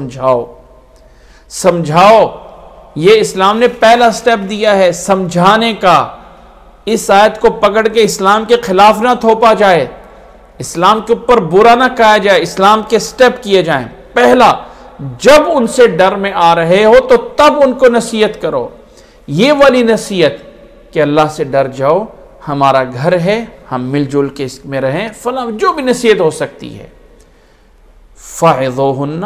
سمجھاؤ۔ یہ اسلام نے پہلا سٹیپ دیا ہے سمجھانے کا۔ اس آیت کو پکڑ کے اسلام کے خلاف نہ تھوپا جائے، اسلام کے اوپر برا نہ کہا جائے، اسلام کے سٹیپ کیے جائیں۔ پہلا، جب ان سے ڈر میں آ رہے ہو تو تب ان کو نصیحت کرو، یہ والی نصیحت کہ اللہ سے ڈر جاؤ، ہمارا گھر ہے، ہم مل جل کے اس میں رہیں، فلاں جو بھی نصیحت ہو سکتی ہے۔ فَعِظُوهُنَّ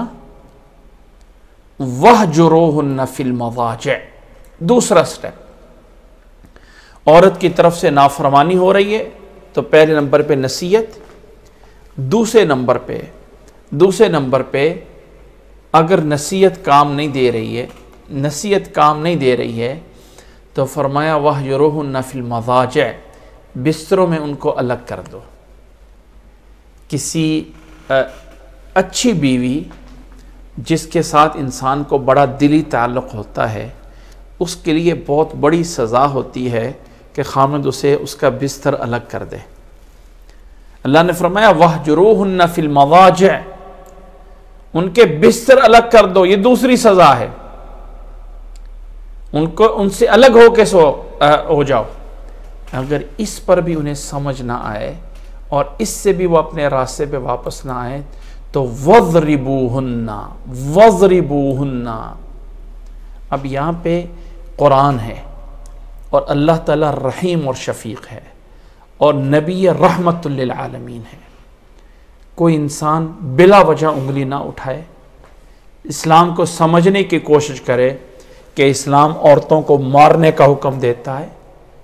وَهْجُرُوهُنَّ فِي الْمَضَاجِعِ، دوسرا سٹیپ، عورت کی طرف سے نافرمانی ہو رہی ہے تو پہلے نمبر پہ نصیحت، دوسرے نمبر پہ اگر نصیحت کام نہیں دے رہی ہے تو فرمایا وَهْجُرُوهُنَّ فِي الْمَضَاجِعِ، بستروں میں ان کو الگ کر دو۔ کسی اچھی بیوی جس کے ساتھ انسان کو بڑا دلی تعلق ہوتا ہے، اس کے لیے بہت بڑی سزا ہوتی ہے کہ خامد اسے اس کا بستر الگ کر دے۔ اللہ نے فرمایا وَهْجُرُوهُنَّ فِي الْمَضَاجِعِ، ان کے بستر الگ کر دو، یہ دوسری سزا ہے، ان سے الگ ہو کے ہو جاؤ۔ اگر اس پر بھی انہیں سمجھ نہ آئے اور اس سے بھی وہ اپنے راستے پہ واپس نہ آئے تو وَضْرِبُوهُنَّ، اب یہاں پہ قرآن ہے اور اللہ تعالیٰ رحیم اور شفیق ہے اور نبی رحمت للعالمین ہے۔ کوئی انسان بلا وجہ انگلی نہ اٹھائے، اسلام کو سمجھنے کی کوشش کرے کہ اسلام عورتوں کو مارنے کا حکم دیتا ہے۔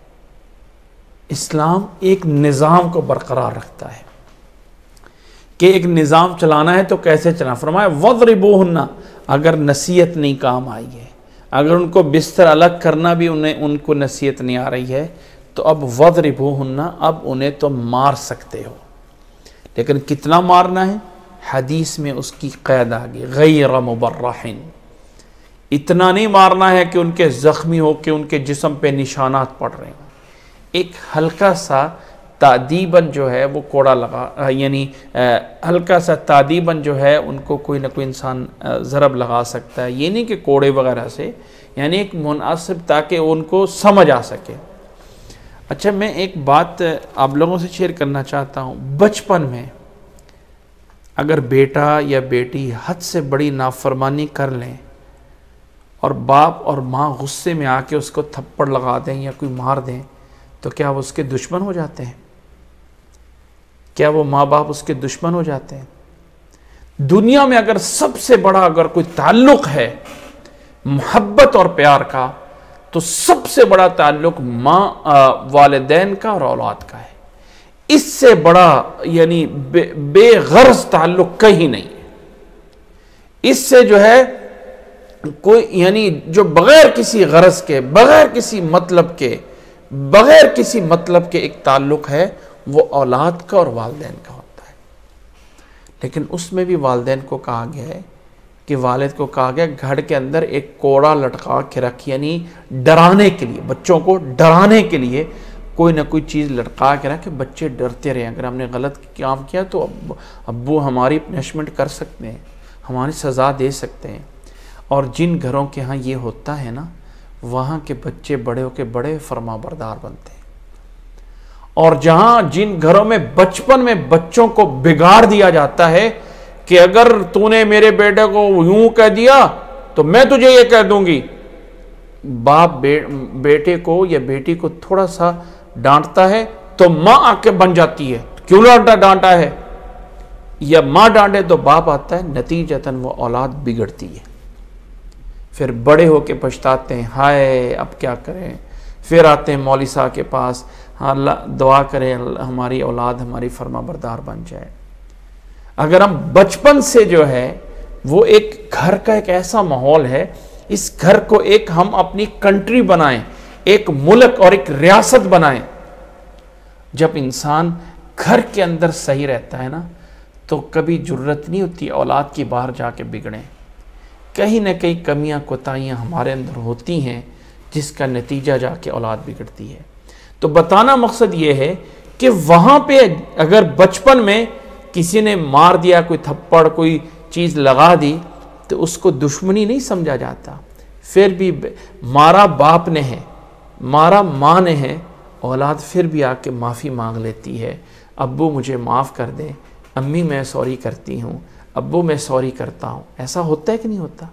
اسلام ایک نظام کو برقرار رکھتا ہے کہ ایک نظام چلانا ہے تو کیسے چلانا۔ فرمایا وَضْرِبُوهُنَّ، اگر نصیحت نہیں کام آئی ہے، اگر ان کو بستر الگ کرنا بھی ان کو نصیحت نہیں آ رہی ہے تو اب وَضْرِبُوهُنَّ، اب انہیں تو مار سکتے ہو، لیکن کتنا مارنا ہے؟ حدیث میں اس کی قید آ گئی غیر مبرح، اتنا نہیں مارنا ہے کہ ان کے زخمی ہو کہ ان کے جسم پہ نشانات پڑ رہے ہیں، ایک ہلکا سا تعدیباً جو ہے وہ کوڑا لگا، یعنی ہلکا سا تعدیباً جو ہے ان کو کوئی نہ کوئی انسان ضرب لگا سکتا ہے، یہ نہیں کہ کوڑے وغیرہ سے، یعنی ایک مناسب تاکہ ان کو سمجھ آ سکے۔ اچھا، میں ایک بات آپ لوگوں سے شیئر کرنا چاہتا ہوں۔ بچپن میں اگر بیٹا یا بیٹی حد سے بڑی نافرمانی کر لیں اور باپ اور ماں غصے میں آ کے اس کو تھپڑ لگا دیں یا کوئی مار دیں تو کیا وہ اس کے دشمن ہو جاتے ہیں؟ کیا وہ ماں باپ اس کے دشمن ہو جاتے ہیں؟ دنیا میں اگر سب سے بڑا اگر کوئی تعلق ہے محبت اور پیار کا تو سب سے بڑا تعلق ماں والدین کا اور اولاد کا ہے. اس سے بڑا یعنی بے غرض تعلق کہیں نہیں ہے. اس سے جو ہے کوئی یعنی جو بغیر کسی غرض کے، بغیر کسی مطلب کے ایک تعلق ہے وہ اولاد کا اور والدین کا ہوتا ہے. لیکن اس میں بھی والدین کو کہا گیا ہے کہ والد کو کہا گیا گھر کے اندر ایک کوڑا لٹکا کے رکھ، یعنی ڈرانے کے لیے، بچوں کو ڈرانے کے لیے کوئی نہ کوئی چیز لٹکا کے رکھ کہ بچے ڈرتے رہیں. اگر ہم نے غلط کام کیا تو ابو ہماری پنشمنٹ کر سکتے ہیں، ہماری سزا دے سکتے ہیں. اور جن گھروں کے ہاں یہ ہوتا ہے نا، وہاں کے بچے بڑے ہو کے بڑے فرما بردار بنتے ہیں. اور جن گھروں میں بچپن میں بچوں کو بگاڑ دیا جاتا ہے کہ اگر تو نے میرے بیٹے کو یوں کہہ دیا تو میں تجھے یہ کہہ دوں گی، باپ بیٹے کو یا بیٹی کو تھوڑا سا ڈانٹتا ہے تو ماں آ کے بن جاتی ہے، کیوں ڈانٹا ہے، یا ماں ڈانٹے تو باپ آتا ہے، نتیجتاً وہ اولاد بگڑتی ہے. پھر بڑے ہو کے پچھتاتے ہیں، ہائے اب کیا کریں. پھر آتے ہیں مولوی صاحب کے پاس، اللہ دعا کریں ہماری اولاد ہماری فرما بردار بن جائے. اگر ہم بچپن سے جو ہے وہ ایک گھر کا ایک ایسا ماحول ہے، اس گھر کو ایک ہم اپنی کنٹری بنائیں، ایک ملک اور ایک ریاست بنائیں. جب انسان گھر کے اندر صحیح رہتا ہے نا تو کبھی جرت نہیں ہوتی اولاد کی باہر جا کے بگڑیں. کہیں نہ کہیں کمیاں کوتاہیاں ہمارے اندر ہوتی ہیں جس کا نتیجہ جا کے اولاد بگڑتی ہے. تو بتانا مقصد یہ ہے کہ وہاں پہ اگر بچپن میں کسی نے مار دیا، کوئی تھپڑ کوئی چیز لگا دی، تو اس کو دشمنی نہیں سمجھا جاتا. پھر بھی مارا باپ نے ہے، مارا ماں نے ہے، اولاد پھر بھی آ کے معافی مانگ لیتی ہے، ابو مجھے معاف کر دیں، امی میں سوری کرتی ہوں، ابو میں سوری کرتا ہوں. ایسا ہوتا ہے کہ نہیں ہوتا؟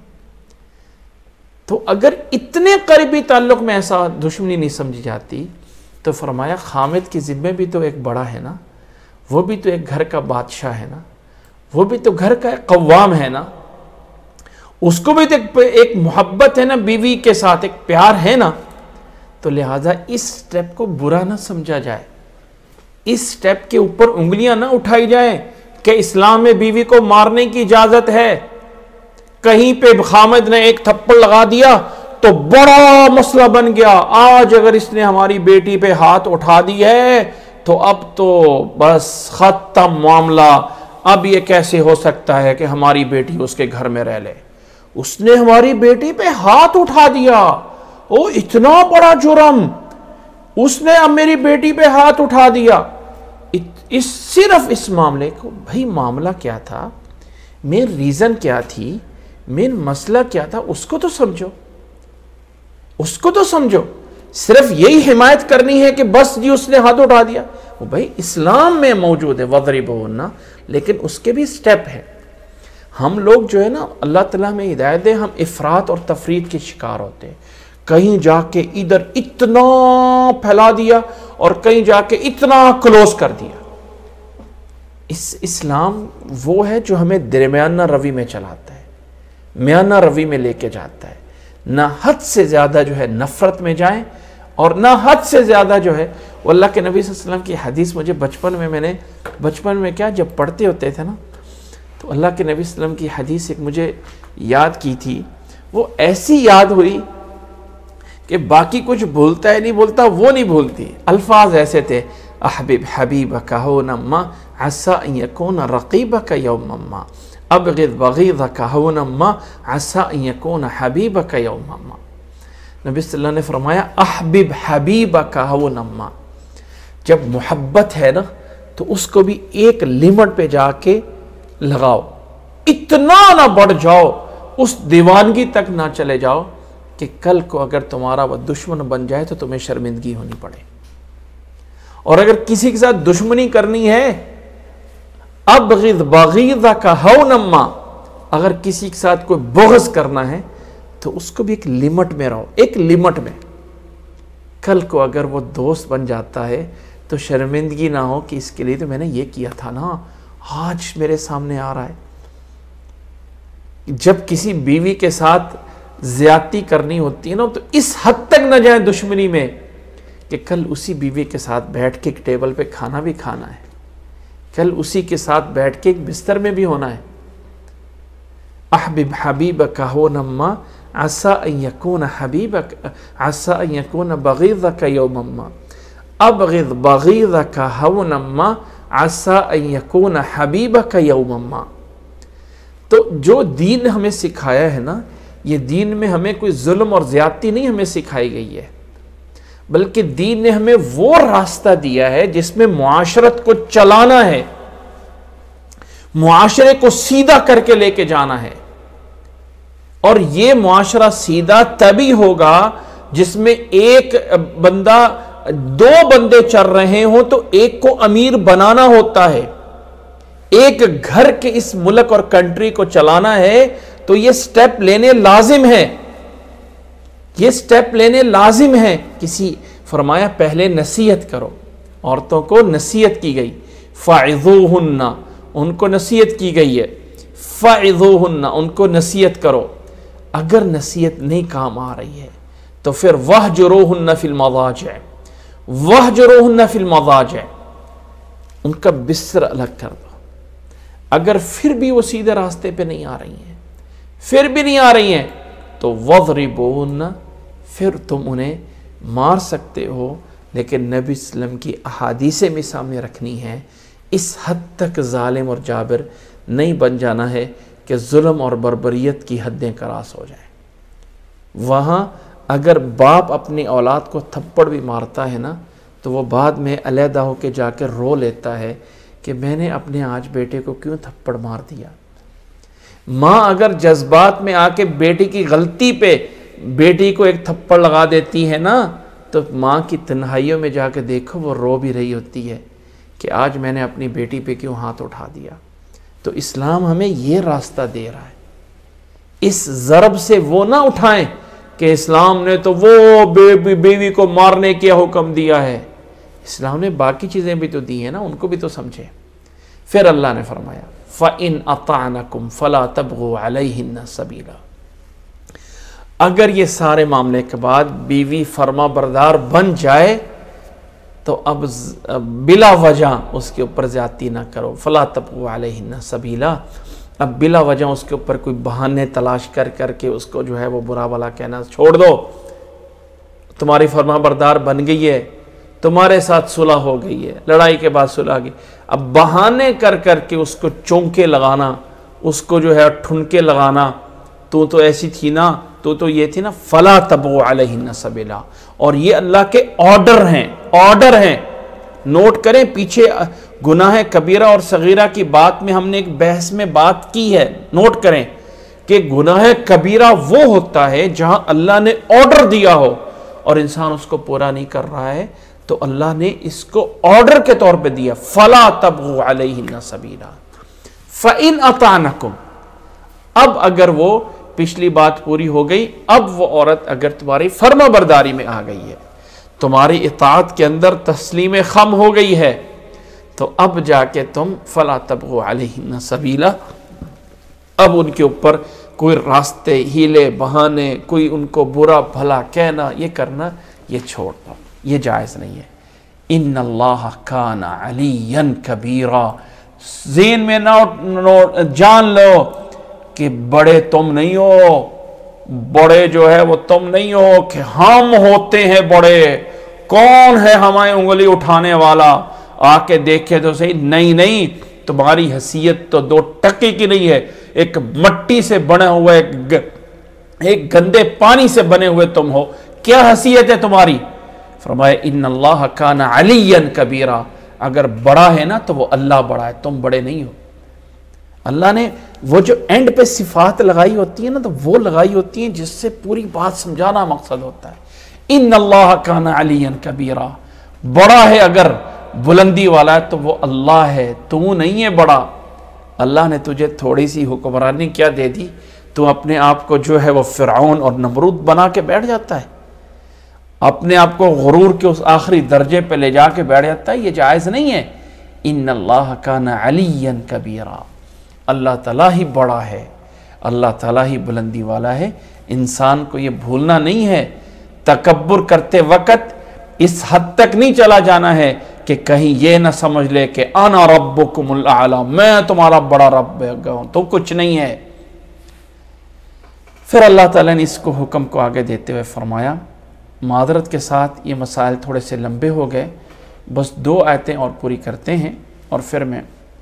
تو اگر اتنے قریبی تعلق میں ایسا دشمنی نہیں سمجھی جاتی تو فرمایا خامد کی ذمہ بھی تو ایک بڑا ہے نا، وہ بھی تو ایک گھر کا بادشاہ ہے نا، وہ بھی تو گھر کا ایک قوام ہے نا، اس کو بھی تو ایک محبت ہے نا بیوی کے ساتھ، ایک پیار ہے نا. تو لہٰذا اس سٹیپ کو برا نہ سمجھا جائے، اس سٹیپ کے اوپر انگلیاں نہ اٹھائی جائیں کہ اسلام میں بیوی کو مارنے کی اجازت ہے. کہیں پہ خامد نے ایک تھپڑ لگا دیا تو بڑا مسئلہ بن گیا. آج اگر اس نے ہماری بیٹی پہ ہاتھ اٹھا دی ہے تو اب تو بس ختم معاملہ. اب یہ کیسے ہو سکتا ہے کہ ہماری بیٹی اس کے گھر میں رہ لے؟ اس نے ہماری بیٹی پہ ہاتھ اٹھا دیا، او اتنا بڑا جرم، اس نے اب میری بیٹی پہ ہاتھ اٹھا دیا. صرف اس معاملے کو، بھائی معاملہ کیا تھا، مین ریزن کیا تھی، مین مسئلہ کیا تھا، اس کو تو سمجھو، اس کو تو سمجھو. صرف یہی حمایت کرنی ہے کہ بس جی اس نے ہاتھ اٹھا دیا، وہ بھائی اسلام میں موجود ہے وَضْرِبُوهُنَّ، لیکن اس کے بھی سٹیپ ہے. ہم لوگ جو ہے نا اللہ تعالیٰ میں ہدایت دے، ہم افراط اور تفریط کے شکار ہوتے ہیں. کہیں جا کے ادھر اتنا پھیلا دیا اور کہیں جا کے اتنا کلوز کر دیا. اسلام وہ ہے جو ہمیں درمیانہ روی میں چلاتا ہے، میانہ روی میں لے کے جاتا ہے. نہ حد سے زیادہ جو ہے نفرت میں جائیں اور نہ حد سے زیادہ جو ہے. وہ اللہ کے نبی صلی اللہ علیہ وسلم کی حدیث مجھے بچپن میں کیا جب پڑھتے ہوتے تھے نا تو اللہ کے نبی صلی اللہ علیہ وسلم کی حدیث ایک مجھے یاد کی تھی. وہ ایسی یاد ہوئی کہ باقی کچھ بھولتا ہے نہیں بولتا، وہ نہیں بھولتی. الفاظ ایسے تھے، احبب حبیبک ہونما عسى ان يكون رقیبک یوما ما، ابغض بغیضک ہونما عسى ان يكون حبیبک یوما ما. نبی صلی اللہ علیہ وسلم نے فرمایا احبب حبیبک ہونما، جب محبت ہے نا تو اس کو بھی ایک لیمٹ پہ جا کے لگاؤ، اتنا نہ بڑھ جاؤ، اس دیوانگی تک نہ چلے جاؤ کہ کل کو اگر تمہارا وہ دشمن بن جائے تو تمہیں شرمندگی ہونی پڑے. اور اگر کسی کے ساتھ دشمنی کرنی ہے، ابغض بغیضک ہونما، اگر کسی کے ساتھ کوئی بغض کرنا ہے تو اس کو بھی ایک لمٹ میں رہو، ایک لمٹ میں. کل کو اگر وہ دوست بن جاتا ہے تو شرمندگی نہ ہو کہ اس کے لیے تو میں نے یہ کیا تھا نا، آج میرے سامنے آ رہا ہے. جب کسی بیوی کے ساتھ زیادتی کرنی ہوتی ہے نا تو اس حد تک نہ جائیں دشمنی میں کہ کل اسی بیوی کے ساتھ بیٹھ کے ایک ٹیبل پہ کھانا بھی کھانا ہے، کل اسی کے ساتھ بیٹھ کے ایک بستر میں بھی ہونا ہے۔ احبب حبیبک ہونما عسى ان يكون حبیبک عسى ان يكون بغیضک یوما ابغض بغیضک ہونما عسى ان يكون حبیبک یوما۔ تو جو دین ہمیں سکھایا ہے نا، یہ دین میں ہمیں کوئی ظلم اور زیادتی نہیں ہمیں سکھائی گئی ہے، بلکہ دین نے ہمیں وہ راستہ دیا ہے جس میں معاشرت کو چلانا ہے، معاشرے کو سیدھا کر کے لے کے جانا ہے۔ اور یہ معاشرہ سیدھا تبھی ہوگا جس میں ایک بندہ، دو بندے چل رہے ہوں تو ایک کو امیر بنانا ہوتا ہے، ایک گھر کے اس ملک اور کنٹری کو چلانا ہے تو یہ سٹیپ لینے لازم ہے، یہ سٹیپ لینے لازم ہے۔ کسی فرمایا پہلے نصیحت کرو، عورتوں کو نصیحت کی گئی، فَعِظُوهُنَّ، ان کو نصیحت کی گئی ہے، فَعِظُوهُنَّ، ان کو نصیحت کرو۔ اگر نصیحت نہیں کام آ رہی ہے تو پھر وَاهْجُرُوهُنَّ فِي الْمَضَاجِعِ، وَاهْجُرُوهُنَّ فِي الْمَضَاجِعِ، ان کا بستر الگ کر دو۔ اگر پھر بھی وہ سیدھے راستے پہ نہیں آ رہی ہیں، پھر بھی نہیں آ رہی ہیں تو وَضْرِبُوهُنَّ، پھر تم انہیں مار سکتے ہو، لیکن نبی صلی اللہ علیہ وسلم کی احادیثیں بھی سامنے رکھنی ہیں۔ اس حد تک ظالم اور جابر نہیں بن جانا ہے کہ ظلم اور بربریت کی حدیں کراس ہو جائیں۔ وہاں اگر باپ اپنی اولاد کو تھپڑ بھی مارتا ہے نا تو وہ بعد میں علیحدہ ہو کے جا کے رو لیتا ہے کہ میں نے اپنے آج بیٹے کو کیوں تھپڑ مار دیا۔ ماں اگر جذبات میں آ کے بیٹی کی غلطی پہ بیٹی کو ایک تھپڑ لگا دیتی ہے نا تو ماں کی تنہائیوں میں جا کے دیکھو وہ رو بھی رہی ہوتی ہے کہ آج میں نے اپنی بیٹی پہ کیوں ہاتھ اٹھا دیا۔ تو اسلام ہمیں یہ راستہ دے رہا ہے۔ اس ضرب سے وہ نہ اٹھائیں کہ اسلام نے تو وہ بیوی کو مارنے کیا حکم دیا ہے، اسلام نے باقی چیزیں بھی تو دی ہیں نا، ان کو بھی تو سمجھے۔ پھر اللہ نے فرمایا فَإِنْ أَطَعْنَكُمْ فَلَا تَبْغُوا عَلَيْهِنَّ سَبِيلًا، اگر یہ سارے معاملے کے بعد بیوی فرما بردار بن جائے تو اب بلا وجہ اس کے اوپر زیادتی نہ کرو، فَلَا تَبْغُوا عَلَيْهِنَّ سَبِيلًا، اب بلا وجہ اس کے اوپر کوئی بہانے تلاش کر کے اس کو جو ہے وہ برا بھلا کہنا چھوڑ دو۔ تمہاری فرما بردار بن گئی ہے، تمہارے ساتھ صلح ہو گئی ہے، لڑائی کے بعد صلح کی، اب بہانے کر کے اس کو چونکے لگانا، اس کو جو ہے ٹھنکے لگانا، تو ایسی تھی نا، تو یہ تھی نا، فَلَا تَبْغُوا عَلَيْهِنَّ سَبِيلًا، اور یہ اللہ کے آرڈر ہیں۔ نوٹ کریں پیچھے گناہ کبیرہ اور صغیرہ کی بات میں ہم نے ایک بحث میں بات کی ہے، نوٹ کریں کہ گناہ کبیرہ وہ ہوتا ہے جہاں اللہ نے آرڈر دیا ہو اور انسان اس کو پورا نہیں کر رہا ہے، تو اللہ نے اس کو آرڈر کے طور پہ دیا، فَلَا تَبْغُوا عَلَيْهِنَّ سَبِيلًا فَإِنْ أَطَعْنَكُمْ۔ اب اگر وہ پچھلی بات پوری ہو گئی، اب وہ عورت اگر تمہاری فرما برداری میں آ گئی ہے، تمہاری اطاعت کے اندر تسلیم خم ہو گئی ہے، تو اب جا کے تم فَلَا تَبْغُوا عَلَيْهِنَّ سَبِيلًا، اب ان کے اوپر کوئی راستے، ہیلے، بہانے، کوئی ان کو برا بھلا کہنا، یہ کرنا، یہ چھوڑ دو، یہ جائز نہیں ہے۔ ان اللہ کان علیٰ کبیرا، ذہن میں جان لو کہ بڑے تم نہیں ہو، بڑے جو ہے وہ تم نہیں ہو کہ ہم ہوتے ہیں بڑے، کون ہے ہمیں انگلی اٹھانے والا، آ کے دیکھے تو صحیح، نہیں، تمہاری حیثیت تو 2 ٹکے کی نہیں ہے، ایک مٹی سے بنے ہوئے، ایک گندے پانی سے بنے ہوئے تم ہو، کیا حیثیت ہے تمہاری؟ فرمایا ان اللہ کان علیٰ کبیرا، اگر بڑا ہے نا تو وہ اللہ بڑا ہے، تم بڑے نہیں ہو۔ اللہ نے وہ جو اینڈ پہ صفات لگائی ہوتی ہیں نا تو وہ لگائی ہوتی ہیں جس سے پوری بات سمجھانا مقصد ہوتا ہے۔ ان اللہ کان علیٰ کبیرا، بڑا ہے اگر بلندی والا ہے تو وہ اللہ ہے، تو نہیں ہے بڑا۔ اللہ نے تجھے تھوڑی سی حکمرانی کیا دے دی، تو اپنے آپ کو جو ہے وہ فرعون اور نمرود بنا کے بیٹھ جاتا ہے، اپنے آپ کو غرور کے اس آخری درجے پہ لے جا کے بیٹھ جاتا ہے، یہ جائز نہیں ہے۔ ان اللہ کان علیٰ کبیرا، اللہ تعالیٰ ہی بڑا ہے، اللہ تعالیٰ ہی بلندی والا ہے، انسان کو یہ بھولنا نہیں ہے، تکبر کرتے وقت اس حد تک نہیں چلا جانا ہے کہ کہیں یہ نہ سمجھ لے کہ انا ربکم الاعلی، میں تمہارا بڑا رب ہوں، تو کچھ نہیں ہے۔ پھر اللہ تعالیٰ نے اس کو حکم کو آگے دیتے ہوئے فرمایا، معذرت کے ساتھ یہ مسائل تھوڑے سے لمبے ہو گئے، بس 2 آیتیں اور پوری کرتے ہیں اور پھر میں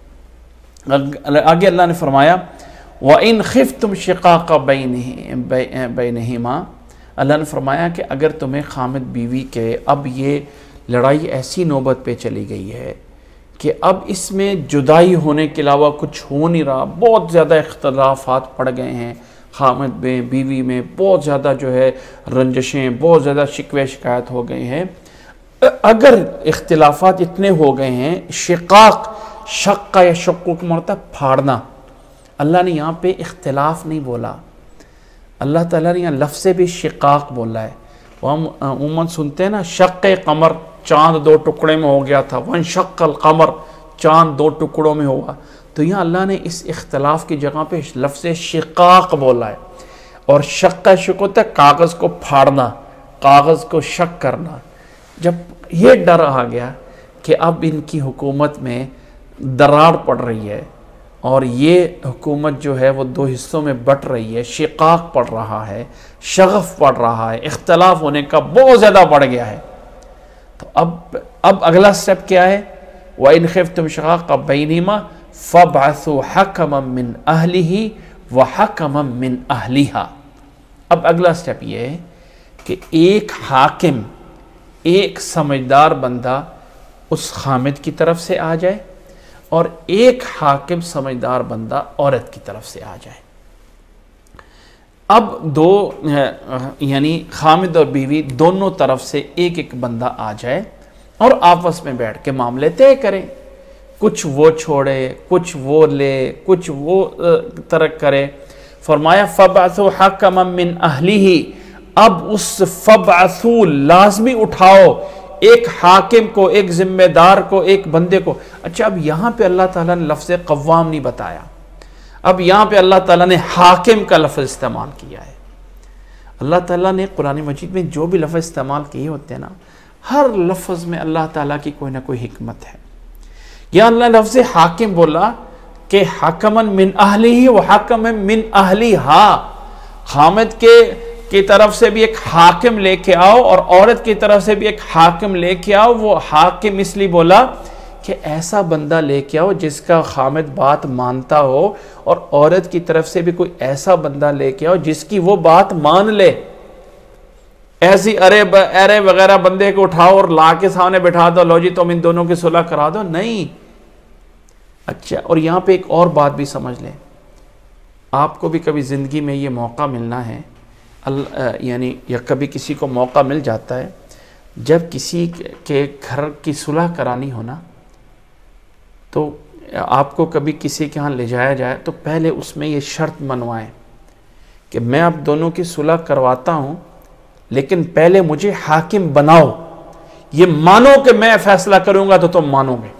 آگے اللہ نے فرمایا وَإِنْ خِفْتُمْ شِقَاقَ بَيْنِهِمَا، اللہ نے فرمایا کہ اگر تمہیں خامد بیوی کے اب یہ لڑائی ایسی نوبت پہ چلی گئی ہے کہ اب اس میں جدائی ہونے کے علاوہ کچھ ہو نہیں رہا، بہت زیادہ اختلافات پڑ گئے ہیں، خامد میں بیوی میں بہت زیادہ جو ہے رنجشیں، بہت زیادہ شکوے شکایت ہو گئے ہیں، اگر اختلافات اتنے ہو گئے ہیں، شقاق، شق یا شقو کا مطلب پھاڑنا، اللہ نے یہاں پہ اختلاف نہیں بولا، اللہ تعالیٰ نے یہاں لفظ بھی شقاق بولا ہے۔ وہ ہم عموماً سنتے ہیں نا شق قمر، چاند 2 ٹکڑے میں ہو گیا تھا، وانشق القمر، چاند 2 ٹکڑوں میں ہوا، تو یہاں اللہ نے اس اختلاف کی جگہ پہ لفظ شقاق بولا ہے۔ اور شق ہوتا ہے کاغذ کو پھاڑنا، کاغذ کو شق کرنا۔ جب یہ ڈر آ گیا کہ اب ان کی حکومت میں دراڑ پڑ رہی ہے اور یہ حکومت جو ہے وہ 2 حصوں میں بٹ رہی ہے، شقاق پڑ رہا ہے، شغف پڑ رہا ہے، اختلاف ہونے کا بہت زیادہ بڑھ گیا ہے، تو اب اگلا سٹیپ کیا ہے؟ وَإِنْ خِفْتُمْ شِقَاقَ بَيْنِهِمَا فَابْعَثُوا حَكَمًا مِّنْ أَهْلِهِ وَحَكَمًا مِّنْ أَهْلِهَا۔ اب اگلا سٹیپ یہ ہے کہ ایک حاکم، ایک سمجھدار بندہ اس خامد کی طرف سے آ جائے اور ایک حاکم سمجھدار بندہ عورت کی طرف سے آ جائے۔ اب 2 یعنی خامد اور بیوی دونوں طرف سے ایک بندہ آ جائے اور آپس میں بیٹھ کے معاملے طے کریں، کچھ وہ چھوڑے، کچھ وہ لے، کچھ وہ ترک کرے۔ فرمایا فَبْعَثُوا حَكَمًا مِّنْ أَهْلِهِ، اب اس فَبْعَثُوا لازمی اٹھاؤ ایک حاکم کو، ایک ذمہ دار کو، ایک بندے کو۔ اچھا اب یہاں پہ اللہ تعالیٰ نے لفظ قوام نہیں بتایا، اب یہاں پہ اللہ تعالیٰ نے حاکم کا لفظ استعمال کیا ہے۔ اللہ تعالیٰ نے قرآن مجید میں جو بھی لفظ استعمال کیے ہوتے ہیں نا، ہر لفظ میں اللہ تعالیٰ کی کوئی نہ کوئی حکمت ہے۔ یا اللہ نے لفظ حاکم بولا کہ حکمن من اہلہ و حکمن من اہلیہا، خامد کی طرف سے بھی ایک حاکم لے کے آؤ اور عورت کی طرف سے بھی ایک حاکم لے کے آؤ۔ وہ حاکم اس لیے بولا کہ ایسا بندہ لے کے آؤ جس کا خامد بات مانتا ہو، اور عورت کی طرف سے بھی کوئی ایسا بندہ لے کے آؤ جس کی وہ بات مان لے۔ ایسی ارے وغیرہ بندے کو اٹھاؤ اور لا کے سامنے بٹھا دو، لو جی تم ان دونوں کی صلح کرا دو، نہیں۔ اچھا اور یہاں پہ ایک اور بات بھی سمجھ لیں، آپ کو بھی کبھی زندگی میں یہ موقع ملنا ہے، یعنی یا کبھی کسی کو موقع مل جاتا ہے، جب کسی کے گھر کی صلح کرانی ہونا تو آپ کو کبھی کسی کے ہاں لے جایا جائے تو پہلے اس میں یہ شرط منوائیں کہ میں اب دونوں کی صلح کرواتا ہوں، لیکن پہلے مجھے حاکم بناؤ، یہ مانو کہ میں فیصلہ کروں گا تو تم مانو گے۔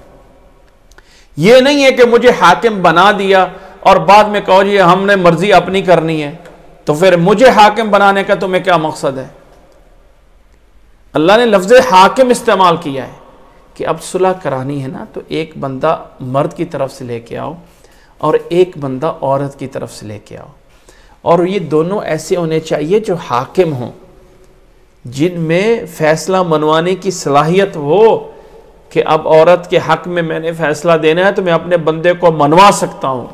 یہ نہیں ہے کہ مجھے حاکم بنا دیا اور بعد میں کہو جی ہم نے مرضی اپنی کرنی ہے، تو پھر مجھے حاکم بنانے کا تمہیں کیا مقصد ہے؟ اللہ نے لفظ حاکم استعمال کیا ہے کہ اب صلح کرانی ہے نا تو ایک بندہ مرد کی طرف سے لے کے آؤ اور ایک بندہ عورت کی طرف سے لے کے آؤ، اور یہ دونوں ایسے ہونے چاہیے جو حاکم ہوں، جن میں فیصلہ منوانے کی صلاحیت ہو کہ اب عورت کے حق میں میں نے فیصلہ دینا ہے تو میں اپنے بندے کو منوا سکتا ہوں،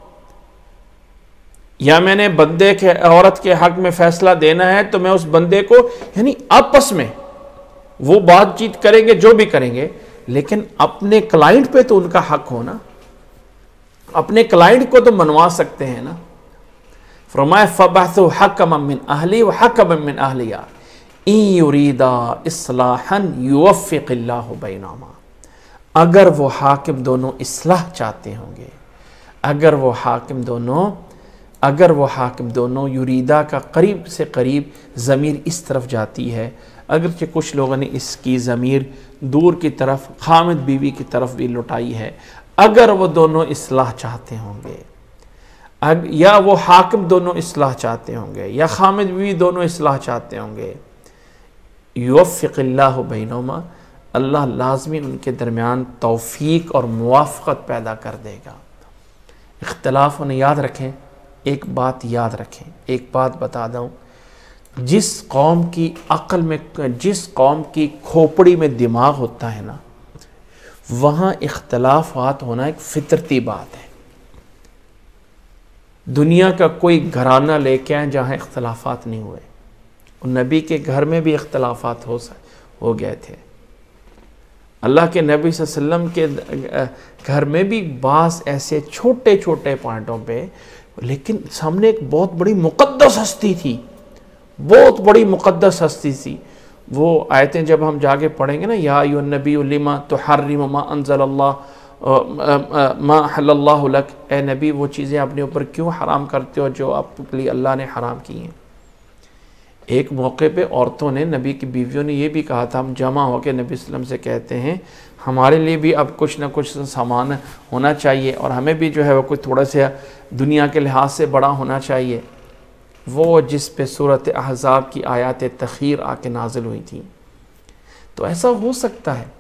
یا میں نے عورت کے حق میں فیصلہ دینا ہے تو میں اس بندے کو، یعنی آپس میں وہ بات چیت کریں گے جو بھی کریں گے، لیکن اپنے کلائنٹ پہ تو ان کا حق ہونا، اپنے کلائنٹ کو تو منوا سکتے ہیں نا۔ فرمایا فَبَعْثُوا حَكَمًا مِّنْ أَهْلِهِ وَحَكَمًا مِّنْ أَهْلِهَا إِن يُرِيدَا إِصْلَاحًا يُوَفِّقِ اللَّهُ بَيْنَهُمَا، اگر وہ حاکم دونوں اصلاح چاہتے ہوں گے، اگر وہ حاکم دونوں یریدا کا قریب سے قریب ضمیر اس طرف جاتی ہے، اگرچہ کچھ لوگوں نے اس کی ضمیر دور کی طرف خامد بیوی کی طرف بھی لٹائی ہے، اگر وہ دونوں اصلاح چاہتے ہوں گے، یا وہ حاکم دونوں اصلاح چاہتے ہوں گے یا خامد بیوی دونوں اصلاح چاہتے ہوں گے، یوفق اللہ بینہما، اللہ لازمی ان کے درمیان توفیق اور موافقت پیدا کر دے گا۔ اختلاف ہونے، یاد رکھیں، ایک بات یاد رکھیں، ایک بات بتا دوں، جس قوم کی عقل میں، جس قوم کی کھوپڑی میں دماغ ہوتا ہے نا، وہاں اختلافات ہونا ایک فطرتی بات ہے۔ دنیا کا کوئی گھرانہ لے کے آئیں جہاں اختلافات نہیں ہوئے، اور نبی کے گھر میں بھی اختلافات ہو گئے تھے، اللہ کے نبی صلی اللہ علیہ وسلم کے گھر میں بھی بعض ایسے چھوٹے چھوٹے پوائنٹوں پہ، لیکن سامنے ایک بہت بڑی مقدس ہستی تھی، بہت بڑی مقدس ہستی تھی۔ وہ آیتیں جب ہم جا کے پڑھیں گے نا، یا ایھا النبی لما تحرم ما انزل اللہ ما حل اللہ لک، اے نبی وہ چیزیں اپنے اوپر کیوں حرام کرتے ہو جو آپ کے لیے اللہ نے حرام کی ہیں۔ ایک موقع پہ عورتوں نے، نبی کی بیویوں نے یہ بھی کہا تھا، ہم جمع ہو کے نبی صلی اللہ علیہ وسلم سے کہتے ہیں ہمارے لیے بھی اب کچھ نہ کچھ سامان ہونا چاہیے، اور ہمیں بھی جو ہے وہ کچھ تھوڑا سا دنیا کے لحاظ سے بڑا ہونا چاہیے، وہ جس پہ سورۃ احزاب کی آیات تخیر آ کے نازل ہوئی تھیں۔ تو ایسا ہو سکتا ہے۔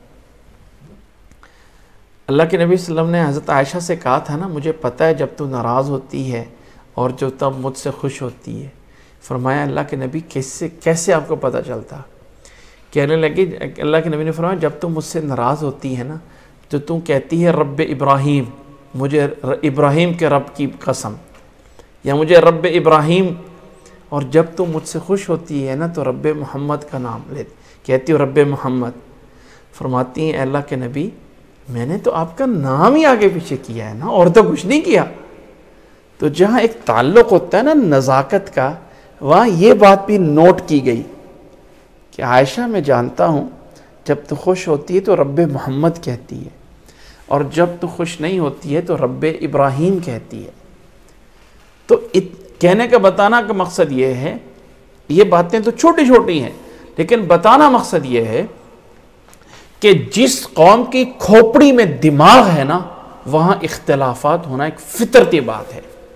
اللہ کے نبی صلی اللہ علیہ وسلم نے حضرت عائشہ سے کہا تھا نا، مجھے پتہ ہے جب تو ناراض ہوتی ہے اور جو تب مجھ سے خوش ہوتی ہے۔ فرمایا اللہ کے نبی کیسے آپ کو پتہ چلتا؟ کہنے لگی، اللہ کے نبی نے فرمایا جب تم مجھ سے ناراض ہوتی ہے نا تو تم کہتی ہے رب ابراہیم، مجھے ابراہیم کے رب کی قسم، یا مجھے رب ابراہیم، اور جب تم مجھ سے خوش ہوتی ہے نا تو رب محمد کا نام کہتی ہو، رب محمد۔ فرماتی ہیں اے اللہ کے نبی میں نے تو آپ کا نام ہی آگے پیچھے کیا ہے نا، اور تو کچھ نہیں کیا۔ تو جہاں ایک تعلق ہوتا ہے نا نزاکت کا، وہاں یہ بات بھی نوٹ کی گئی کہ عائشہ میں جانتا ہوں جب تو خوش ہوتی ہے تو رب محمد کہتی ہے، اور جب تو خوش نہیں ہوتی ہے تو رب ابراہیم کہتی ہے۔ تو کہنے کا بتانا کا مقصد یہ ہے، یہ باتیں تو چھوٹی چھوٹی ہیں، لیکن بتانا مقصد یہ ہے کہ جس قوم کی کھوپڑی میں دماغ ہے نا، وہاں اختلافات ہونا ایک فطرتی بات ہے۔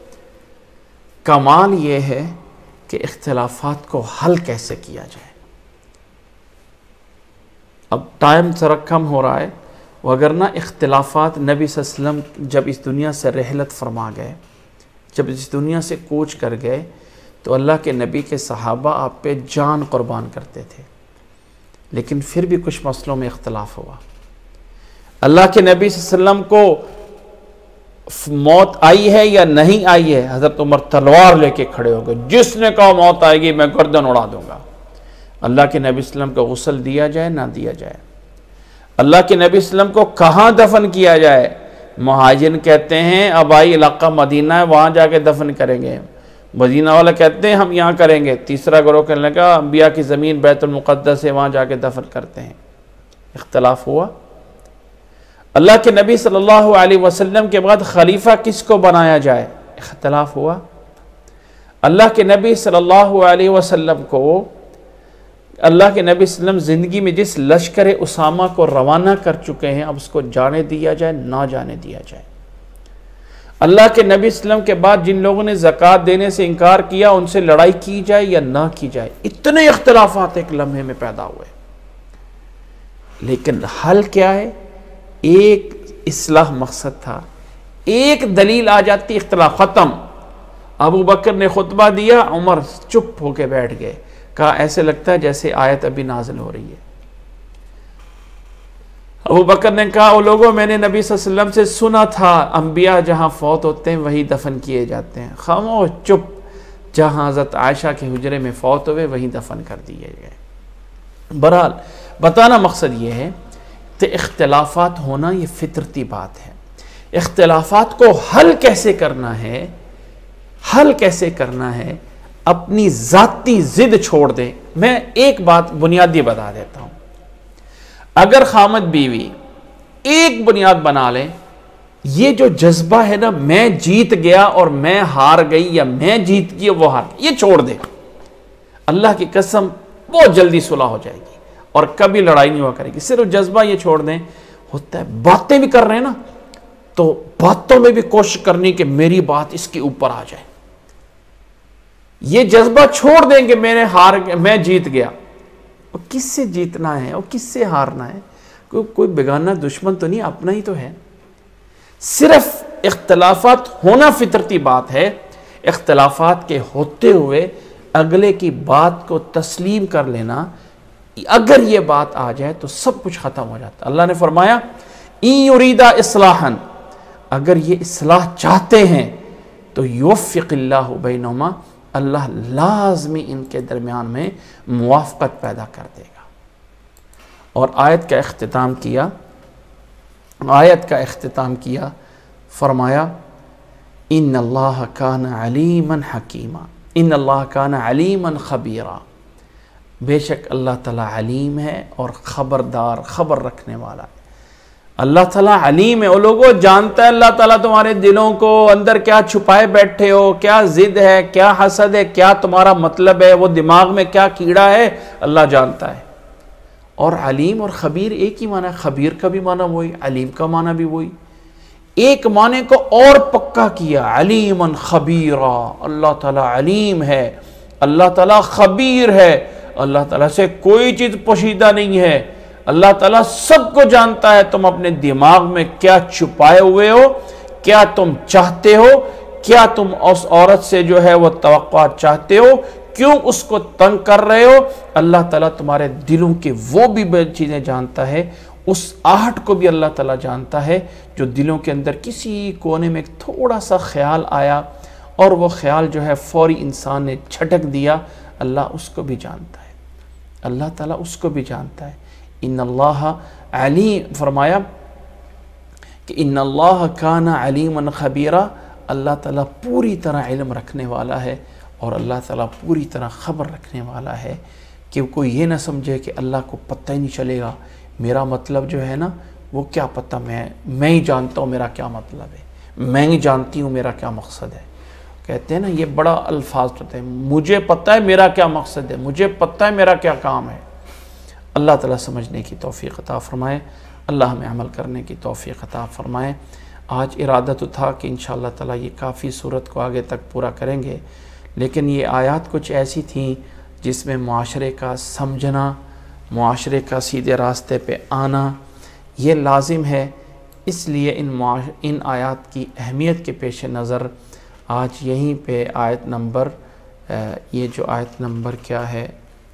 کمال یہ ہے کہ اختلافات کو حل کیسے کیا جائے۔ اب ٹائم ذرا کم ہو رہا ہے، وگرنہ اختلافات نبی صلی اللہ علیہ وسلم جب اس دنیا سے رحلت فرما گئے، جب اس دنیا سے کوچ کر گئے، تو اللہ کے نبی کے صحابہ آپ پہ جان قربان کرتے تھے، لیکن پھر بھی کچھ مسئلوں میں اختلاف ہوا۔ اللہ کے نبی صلی اللہ علیہ وسلم کو موت آئی ہے یا نہیں آئی ہے، حضرت عمر تلوار لے کے کھڑے ہو گئے، جس نے کہا موت آئے گی میں گردن اڑا دوں گا۔ اللہ کے نبی صلی اللہ علیہ وسلم کو غسل دیا جائے نہ دیا جائے، اللہ کے نبی صلی اللہ علیہ وسلم کو کہاں دفن کیا جائے، مہاجرین کہتے ہیں آبائی علاقہ مدینہ ہے وہاں جا کے دفن کریں گے، مدینہ والا کہتے ہیں ہم یہاں کریں گے، تیسرا گروہ کہنے لگا انبیاء کی زمین بیت المقدس ہے وہاں جا کے دفن کرتے ہیں۔ اختلاف ہوا۔ اللہ کے نبی صلی اللہ علیہ وسلم کے بعد خلیفہ کس کو بنایا جائے، اختلاف ہوا۔ اللہ کے نبی صلی اللہ علیہ وسلم کو، اللہ کے نبی صلی اللہ علیہ وسلم زندگی میں جس لشکر اسامہ کو روانہ کر چکے ہیں، اب اس کو جانے دیا جائے نہ جانے دیا جائے۔ اللہ کے نبی صلی اللہ علیہ وسلم کے بعد جن لوگوں نے زکوٰۃ دینے سے انکار کیا ان سے لڑائی کی جائے یا نہ کی جائے۔ اتنے اختلافات ایک لمحے میں پیدا ہوئے، لیکن حل کیا ہے؟ ایک اصلاح مقصد تھا، ایک دلیل آ جاتی، اختلاف ختم۔ ابو بکر نے خطبہ دیا، عمر چپ ہو کے بیٹھ گئے، کہا ایسے لگتا ہے جیسے آیت ابھی نازل ہو رہی ہے۔ ابو بکر نے کہا او لوگوں میں نے نبی صلی اللہ علیہ وسلم سے سنا تھا انبیاء جہاں فوت ہوتے ہیں وہی دفن کیے جاتے ہیں۔ خاموش چپ، جہاں حضرت عائشہ کے حجرے میں فوت ہوئے وہیں دفن کر دیے گئے۔ بہرحال بتانا مقصد یہ ہے کہ اختلافات ہونا یہ فطرتی بات ہے۔ اختلافات کو حل کیسے کرنا ہے، حل کیسے کرنا ہے، اپنی ذاتی ضد چھوڑ دیں۔ میں ایک بات بنیادی بتا دیتا ہوں، اگر خامد بیوی ایک بنیاد بنا لیں، یہ جو جذبہ ہے نا میں جیت گیا اور میں ہار گئی یا میں جیت گئی وہ ہار گئی، یہ چھوڑ دیں، اللہ کی قسم بہت جلدی صلح ہو جائے گی اور کبھی لڑائی نہیں ہوا کرے گی۔ صرف جذبہ یہ چھوڑ دیں۔ ہوتا ہے باتیں بھی کر رہے ہیں نا، تو باتوں میں بھی کوشش کرنی کہ میری بات اس کے اوپر آ جائے. یہ جذبہ چھوڑ دیں کہ میں جیت گیا. اور کس سے جیتنا ہے اور کس سے ہارنا ہے؟ کوئی بیگانہ دشمن تو نہیں، اپنا ہی تو ہے. صرف اختلافات ہونا فطرتی بات ہے. اختلافات کے ہوتے ہوئے اگلے کی بات کو تسلیم کر لینا، اگر یہ بات آ جائے تو سب کچھ ختم ہو جاتا. اللہ نے فرمایا اِن یریدا اصلاحا، اگر یہ اصلاح چاہتے ہیں تو یوفق اللہ بینہما، اللہ لازمی ان کے درمیان میں موافقت پیدا کر دے گا. اور آیت کا اختتام کیا فرمایا ان اللہ کان علیما حکیما، ان اللہ کان علیما خبیرا، بے شک اللہ تعالیٰ علیم ہے اور خبردار، خبر رکھنے والا ہے. اللہ تعالیٰ علیم ہے، وہ لوگوں جانتا ہے اللہ تعالیٰ تمہارے دلوں کو اندر کیا چھپائے بیٹھے ہو، کیا ضد ہے، کیا حسد ہے، کیا تمہارا مطلب ہے، وہ دماغ میں کیا کیڑا ہے، اللہ جانتا ہے. اور علیم اور خبیر ایک ہی معنی ہے. خبیر کا بھی معنی وہی، علیم کا معنی بھی وہی. ایک معنی کو اور پکا کیا، علیما خبیرا، اللہ تعالیٰ علیم ہے، اللہ تعالیٰ خبیر ہے، اللہ تعالیٰ سے کوئی چیز پوشیدہ نہیں ہے. اللہ تعالیٰ سب کو جانتا ہے تم اپنے دماغ میں کیا چھپائے ہوئے ہو، کیا تم چاہتے ہو، کیا تم اس عورت سے جو ہے وہ توقعات چاہتے ہو، کیوں اس کو تنگ کر رہے ہو. اللہ تعالیٰ تمہارے دلوں کے وہ بھی چیزیں جانتا ہے، اس آہٹ کو بھی اللہ تعالیٰ جانتا ہے جو دلوں کے اندر کسی کونے میں تھوڑا سا خیال آیا اور وہ خیال جو ہے فوری انسان نے چھٹک دیا، اللہ اس کو بھی جانتا ہے. اللہ تعالیٰ اس کو بھی جانتا ہے. ان اللہ علیم، فرمایا کہ ان اللہ کان علیما خبیرا، اللہ تعالیٰ پوری طرح علم رکھنے والا ہے اور اللہ تعالیٰ پوری طرح خبر رکھنے والا ہے. کہ کوئی یہ نہ سمجھے کہ اللہ کو پتہ ہی نہیں چلے گا، میرا مطلب جو ہے نا وہ کیا پتہ، میں ہی جانتا ہوں میرا کیا مطلب ہے، میں ہی جانتی ہوں میرا کیا مقصد ہے. کہتے ہیں نا یہ بڑا الفاظ ہوتے ہیں، مجھے پتہ ہے میرا کیا مقصد ہے، مجھے پتہ ہے میرا کیا کام ہے. اللہ تعالیٰ سمجھنے کی توفیق عطا فرمائے، اللہ ہمیں عمل کرنے کی توفیق عطا فرمائے. آج ارادہ تو تھا کہ انشاءاللہ تعالیٰ یہ کافی صورت کو آگے تک پورا کریں گے، لیکن یہ آیات کچھ ایسی تھیں جس میں معاشرے کا سمجھنا، معاشرے کا سیدھے راستے پہ آنا یہ لازم ہے. اس لیے ان آیات کی اہمیت کے پیش نظر آج یہیں پہ آیت نمبر یہ جو آیت نمبر کیا ہے،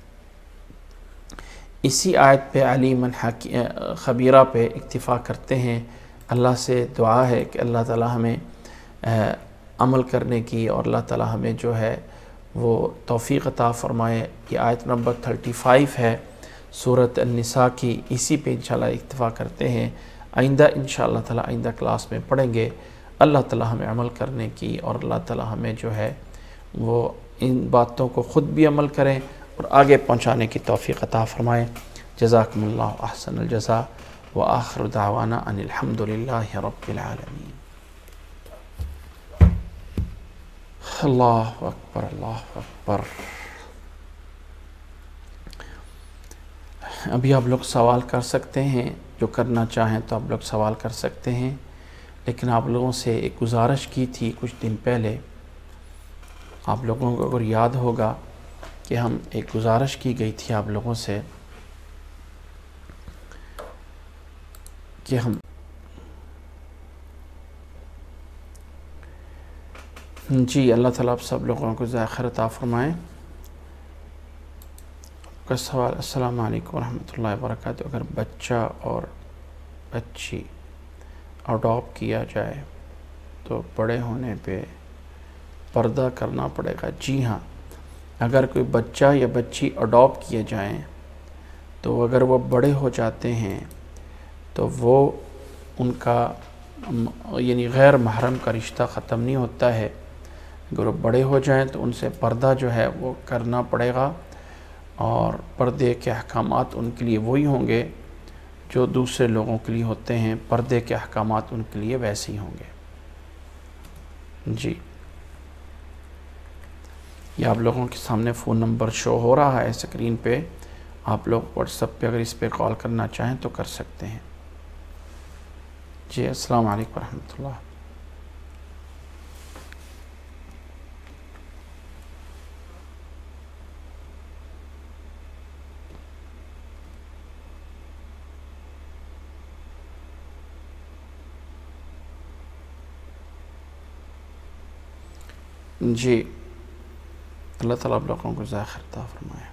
اسی آیت پہ علیما خبیرہ پہ اکتفا کرتے ہیں. اللہ سے دعا ہے کہ اللہ تعالیٰ ہمیں عمل کرنے کی اور اللہ تعالیٰ ہمیں جو ہے وہ توفیق عطا فرمائے. یہ آیت نمبر 35 ہے سورۃ النساء کی، اسی پہ انشاءاللہ اکتفا کرتے ہیں. آئندہ انشاءاللہ تعالیٰ آئندہ کلاس میں پڑھیں گے. اللہ تعالیٰ ہمیں عمل کرنے کی اور اللہ تعالیٰ ہمیں جو ہے وہ ان باتوں کو خود بھی عمل کریں اور آگے پہنچانے کی توفیق عطا فرمائے. جزاکم اللہ احسن الجزاء وآخر دعوانا ان الحمد للہ رب العالمین. اللہ اکبر، اللہ اکبر. ابھی آپ لوگ سوال کر سکتے ہیں، جو کرنا چاہیں تو آپ لوگ سوال کر سکتے ہیں. لیکن آپ لوگوں سے ایک گزارش کی تھی کچھ دن پہلے، آپ لوگوں کو اگر یاد ہوگا کہ ہم ایک گزارش کی گئی تھی آپ لوگوں سے کہ ہم جی اللہ تعالیٰ آپ سب لوگوں کو ذائقہ عطا فرمائیں. کا سوال، السلام علیکم ورحمۃ اللہ وبرکاتہ. اگر بچہ اور بچی اڈاپٹ کیا جائے تو بڑے ہونے پہ پردہ کرنا پڑے گا؟ جی ہاں، اگر کوئی بچہ یا بچی اڈاپٹ کیے جائیں تو اگر وہ بڑے ہو جاتے ہیں تو وہ ان کا یعنی غیر محرم کا رشتہ ختم نہیں ہوتا ہے. اگر وہ بڑے ہو جائیں تو ان سے پردہ جو ہے وہ کرنا پڑے گا، اور پردے کے احکامات ان کے لیے وہی ہوں گے جو دوسرے لوگوں کے لیے ہوتے ہیں. پردے کے احکامات ان کے لیے ویسے ہی ہوں گے. جی، یہ آپ لوگوں کے سامنے فون نمبر شو ہو رہا ہے اسکرین پہ، آپ لوگ واٹس ایپ پہ اگر اس پہ کال کرنا چاہیں تو کر سکتے ہیں. جی السلام علیکم ورحمۃ اللہ. جی اللہ تعالیٰ آپ لوگوں کو ذائقہ عطا فرمائے.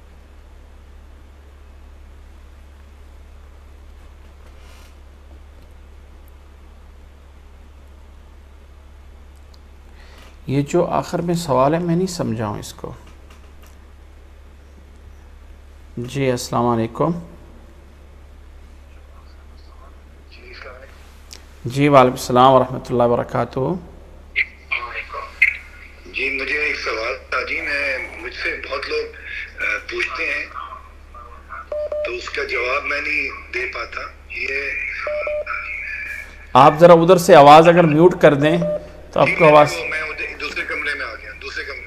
یہ جو آخر میں سوال ہے میں نہیں سمجھا ہوں اس کو. جی السلام علیکم. جی وعلیکم السلام ورحمۃ اللہ وبرکاتہ. جی مجھے ایک سوال تھا جی. مجھ سے بہت لوگ پوچھتے ہیں تو اس کا جواب میں نہیں دے پاتا. آپ ذرا ادھر سے آواز اگر میوٹ کر دیں تو آپ کو آواز. میں دوسرے کمرے میں آ گیا.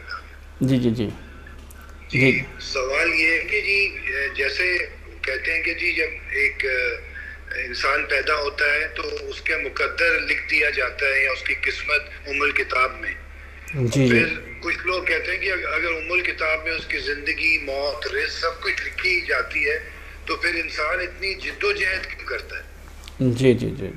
جی جی جی جی سوال یہ ہے کہ جی جیسے کہتے ہیں کہ جی جب ایک انسان پیدا ہوتا ہے تو اس کا مقدر لکھ دیا جاتا ہے یا اس کی قسمت ام الکتاب میں. جی پھر کچھ لوگ کہتے ہیں کہ اگر ام الکتاب میں اس کی زندگی موت رزق سب کچھ لکھی جاتی ہے تو پھر انسان اتنی جد و جہد کیوں کرتا ہے؟ جی جی جی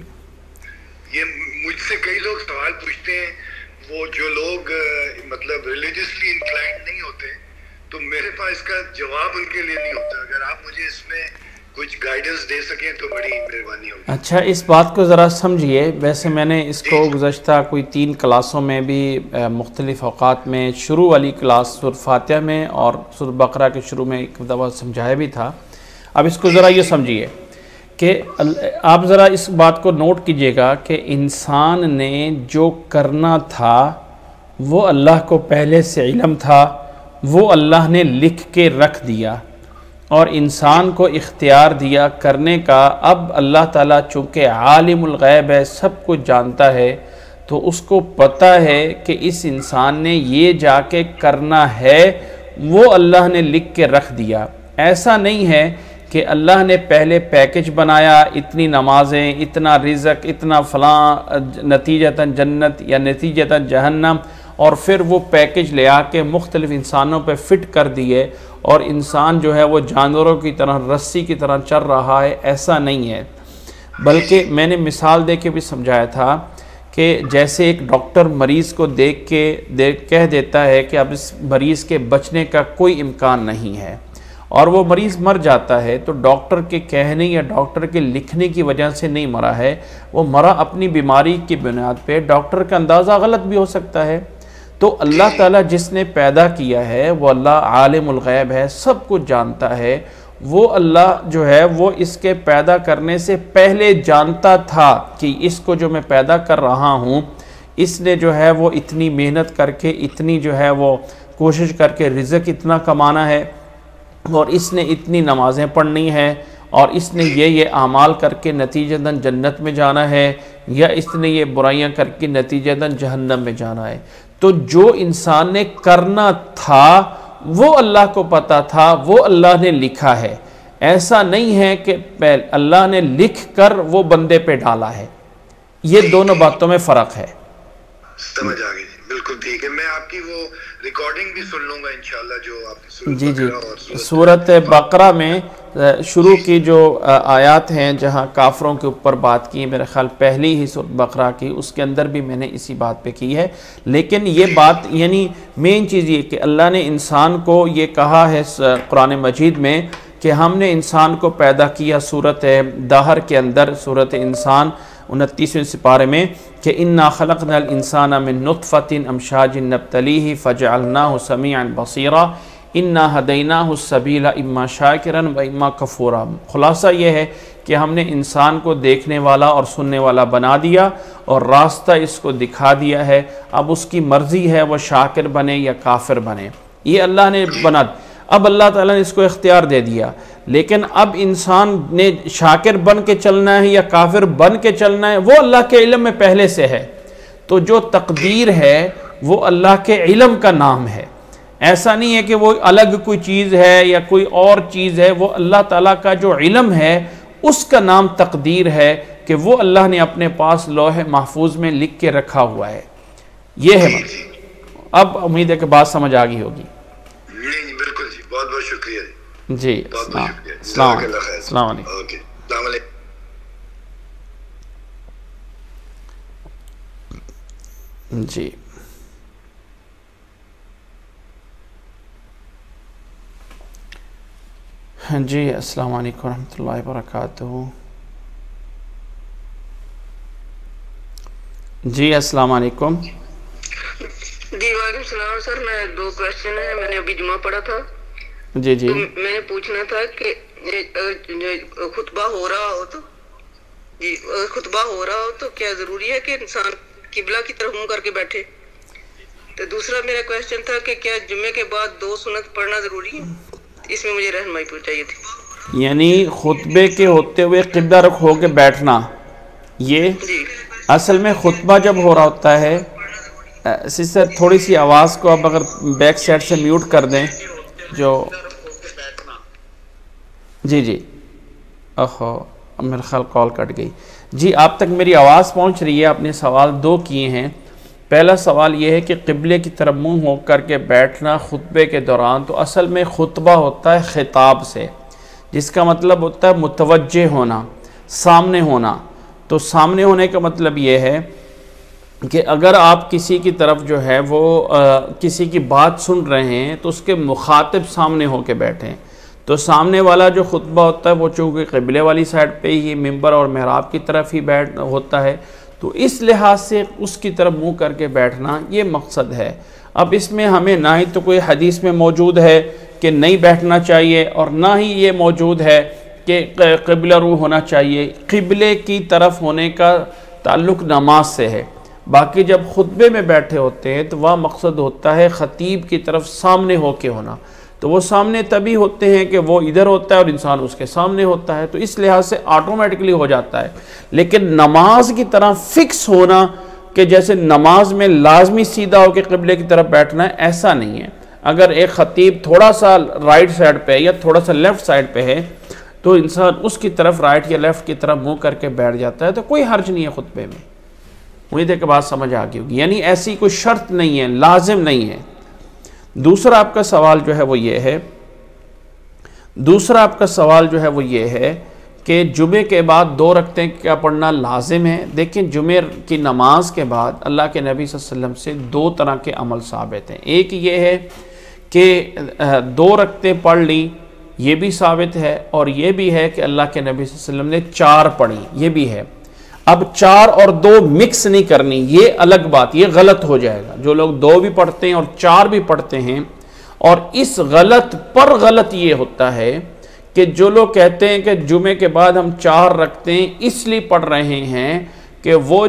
یہ مجھ سے کئی لوگ سوال پوچھتے ہیں. وہ جو لوگ مطلب ریلیجسلی انکلائنڈ نہیں ہوتے تو میرے پاس اس کا جواب ان کے لیے نہیں ہوتا. اگر آپ مجھے اس میں کچھ گائیڈنس دے سکیں تو بڑی مہربانی ہوگی. اچھا اس بات کو ذرا سمجھیے. ویسے میں نے اس کو گزشتہ کوئی 3 کلاسوں میں بھی مختلف اوقات میں شروع والی کلاس سورۃ فاتحہ میں اور سورۃ بقرہ کے شروع میں ایک دفعہ سمجھایا بھی تھا. اب اس کو ذرا یہ سمجھیے کہ آپ ذرا اس بات کو نوٹ کیجئے گا کہ انسان نے جو کرنا تھا وہ اللہ کو پہلے سے علم تھا, وہ اللہ نے لکھ کے رکھ دیا اور انسان کو اختیار دیا کرنے کا. اب اللہ تعالیٰ چونکہ عالم الغیب ہے, سب کچھ جانتا ہے, تو اس کو پتہ ہے کہ اس انسان نے یہ جا کے کرنا ہے, وہ اللہ نے لکھ کے رکھ دیا. ایسا نہیں ہے کہ اللہ نے پہلے پیکج بنایا, اتنی نمازیں, اتنا رزق, اتنا فلاں, نتیجتاً جنت یا نتیجتاً جہنم, اور پھر وہ پیکج لے آ کے مختلف انسانوں پہ فٹ کر دیے اور انسان جو ہے وہ جانوروں کی طرح رسی کی طرح چل رہا ہے. ایسا نہیں ہے. بلکہ میں نے مثال دے کے بھی سمجھایا تھا کہ جیسے ایک ڈاکٹر مریض کو دیکھ کے کہہ دیتا ہے کہ اب اس مریض کے بچنے کا کوئی امکان نہیں ہے اور وہ مریض مر جاتا ہے, تو ڈاکٹر کے کہنے یا ڈاکٹر کے لکھنے کی وجہ سے نہیں مرا ہے, وہ مرا اپنی بیماری کی بنیاد پہ. ڈاکٹر کا اندازہ غلط بھی ہو سکتا ہے. تو اللہ تعالیٰ جس نے پیدا کیا ہے وہ اللہ عالم الغیب ہے, سب کچھ جانتا ہے. وہ اللہ جو ہے وہ اس کے پیدا کرنے سے پہلے جانتا تھا کہ اس کو جو میں پیدا کر رہا ہوں اس نے جو ہے وہ اتنی محنت کر کے, اتنی جو ہے وہ کوشش کر کے رزق اتنا کمانا ہے, اور اس نے اتنی نمازیں پڑھنی ہیں, اور اس نے یہ اعمال کر کے نتیجتاً جنت میں جانا ہے, یا اس نے یہ برائیاں کر کے نتیجتاً جہنم میں جانا ہے. تو جو انسان نے کرنا تھا وہ اللہ کو پتہ تھا, وہ اللہ نے لکھا ہے. ایسا نہیں ہے کہ اللہ نے لکھ کر وہ بندے پہ ڈالا ہے. یہ دونوں باتوں میں فرق ہے. سمجھ آ گئی. بالکل ٹھیک ہے. میں آپ کی وہ ریکارڈنگ بھی سن لوں گا انشاءاللہ جو آپ نے جی سورۃ بقرہ میں شروع کی جو آیات ہیں جہاں کافروں کے اوپر بات کی, میرے خیال پہلی ہی سورۃ بقرہ کی, اس کے اندر بھی میں نے اسی بات پہ کی ہے. لیکن یہ بات یعنی مین چیز یہ کہ اللہ نے انسان کو یہ کہا ہے قرآن مجید میں کہ ہم نے انسان کو پیدا کیا سورۃ دہر کے اندر, سورۃ انسان 29ویں سپارے میں, کہ انا خلقنا الانسان من نطفۃ امشاج نبتلیہ فجعلناہ سمیعا بصیرا انا ہدیناہ السبیل اما شاکرا و اما کفورا. خلاصہ یہ ہے کہ ہم نے انسان کو دیکھنے والا اور سننے والا بنا دیا اور راستہ اس کو دکھا دیا ہے. اب اس کی مرضی ہے وہ شاکر بنے یا کافر بنے, یہ اللہ نے بنا. اب اللہ تعالیٰ نے اس کو اختیار دے دیا, لیکن اب انسان نے شاکر بن کے چلنا ہے یا کافر بن کے چلنا ہے وہ اللہ کے علم میں پہلے سے ہے. تو جو تقدیر ہے وہ اللہ کے علم کا نام ہے. ایسا نہیں ہے کہ وہ الگ کوئی چیز ہے یا کوئی اور چیز ہے, وہ اللہ تعالیٰ کا جو علم ہے اس کا نام تقدیر ہے کہ وہ اللہ نے اپنے پاس لوح محفوظ میں لکھ کے رکھا ہوا ہے. یہ ہے اب امید ہے کہ بات سمجھ آ گئی ہوگی. جی بالکل جی، بہت بہت شکریہ جی. السلام علیکم. السلام علیکم. اوکے السلام علیکم. جی جی السلام علیکم ورحمۃ اللہ وبرکاتہ. جی السلام علیکم. جی وعلیکم السلام سر. میں 2 کوشچن ہیں. میں نے ابھی جمعہ پڑھا تھا. جی جی تو میں نے پوچھنا تھا کہ خطبہ ہو رہا ہو تو خطبہ ہو رہا ہو تو کیا ضروری ہے کہ انسان قبلہ کی طرف منہ کر کے بیٹھے؟ تو دوسرا میرا کوشچن تھا کہ کیا جمعے کے بعد 2 سنت پڑھنا ضروری ہے؟ اس میں مجھے رہنمائی چاہیے تھی. یعنی خطبے کے ہوتے ہوئے قبلہ رخ ہو کے بیٹھنا، یہ اصل میں خطبہ جب ہو رہا ہوتا ہے. سسٹر تھوڑی سی آواز کو اب اگر بیک سائڈ سے میوٹ کر دیں جو جی اوہو میرے خیال کال کٹ گئی. جی آپ تک میری آواز پہنچ رہی ہے. آپ نے سوال 2 کیے ہیں. پہلا سوال یہ ہے کہ قبلے کی طرف منہ ہو کر کے بیٹھنا خطبے کے دوران، تو اصل میں خطبہ ہوتا ہے خطاب سے، جس کا مطلب ہوتا ہے متوجہ ہونا، سامنے ہونا. تو سامنے ہونے کا مطلب یہ ہے کہ اگر آپ کسی کی طرف جو ہے وہ کسی کی بات سن رہے ہیں تو اس کے مخاطب سامنے ہو کے بیٹھیں. تو سامنے والا جو خطبہ ہوتا ہے وہ چونکہ قبلے والی سائڈ پہ ہی ممبر اور محراب کی طرف ہی ہوتا ہے، تو اس لحاظ سے اس کی طرف منہ کر کے بیٹھنا یہ مقصد ہے. اب اس میں ہمیں نہ ہی تو کوئی حدیث میں موجود ہے کہ نہیں بیٹھنا چاہیے، اور نہ ہی یہ موجود ہے کہ قبلہ رو ہونا چاہیے. قبلے کی طرف ہونے کا تعلق نماز سے ہے. باقی جب خطبے میں بیٹھے ہوتے ہیں تو وہ مقصد ہوتا ہے خطیب کی طرف سامنے ہو کے ہونا. تو وہ سامنے تبھی ہوتے ہیں کہ وہ ادھر ہوتا ہے اور انسان اس کے سامنے ہوتا ہے، تو اس لحاظ سے آٹومیٹکلی ہو جاتا ہے. لیکن نماز کی طرح فکس ہونا کہ جیسے نماز میں لازمی سیدھا ہو کے قبلے کی طرف بیٹھنا ہے، ایسا نہیں ہے. اگر ایک خطیب تھوڑا سا رائٹ سائڈ پہ یا تھوڑا سا لیفٹ سائڈ پہ ہے تو انسان اس کی طرف رائٹ یا لیفٹ کی طرف منہ کر کے بیٹھ جاتا ہے، تو کوئی حرج نہیں ہے خطبے میں. امید ہے کہ بات سمجھ آ گئی ہوگی. یعنی ایسی کوئی شرط نہیں ہے، لازم نہیں ہے. دوسرا آپ کا سوال جو ہے وہ یہ ہے کہ جمعے کے بعد 2 رکعتیں کیا پڑھنا لازم ہے؟ دیکھیں جمعے کی نماز کے بعد اللہ کے نبی صلی اللہ علیہ وسلم سے 2 طرح کے عمل ثابت ہیں. ایک یہ ہے کہ 2 رکعتیں پڑھ لی، یہ بھی ثابت ہے، اور یہ بھی ہے کہ اللہ کے نبی صلی اللہ علیہ وسلم نے 4 پڑھی، یہ بھی ہے. اب 4 اور 2 مکس نہیں کرنی، یہ الگ بات، یہ غلط ہو جائے گا. جو لوگ 2 بھی پڑھتے ہیں اور 4 بھی پڑھتے ہیں، اور اس غلط پر غلط یہ ہوتا ہے کہ جو لوگ کہتے ہیں کہ جمعے کے بعد ہم 4 رکعتیں اس لیے پڑھ رہے ہیں کہ وہ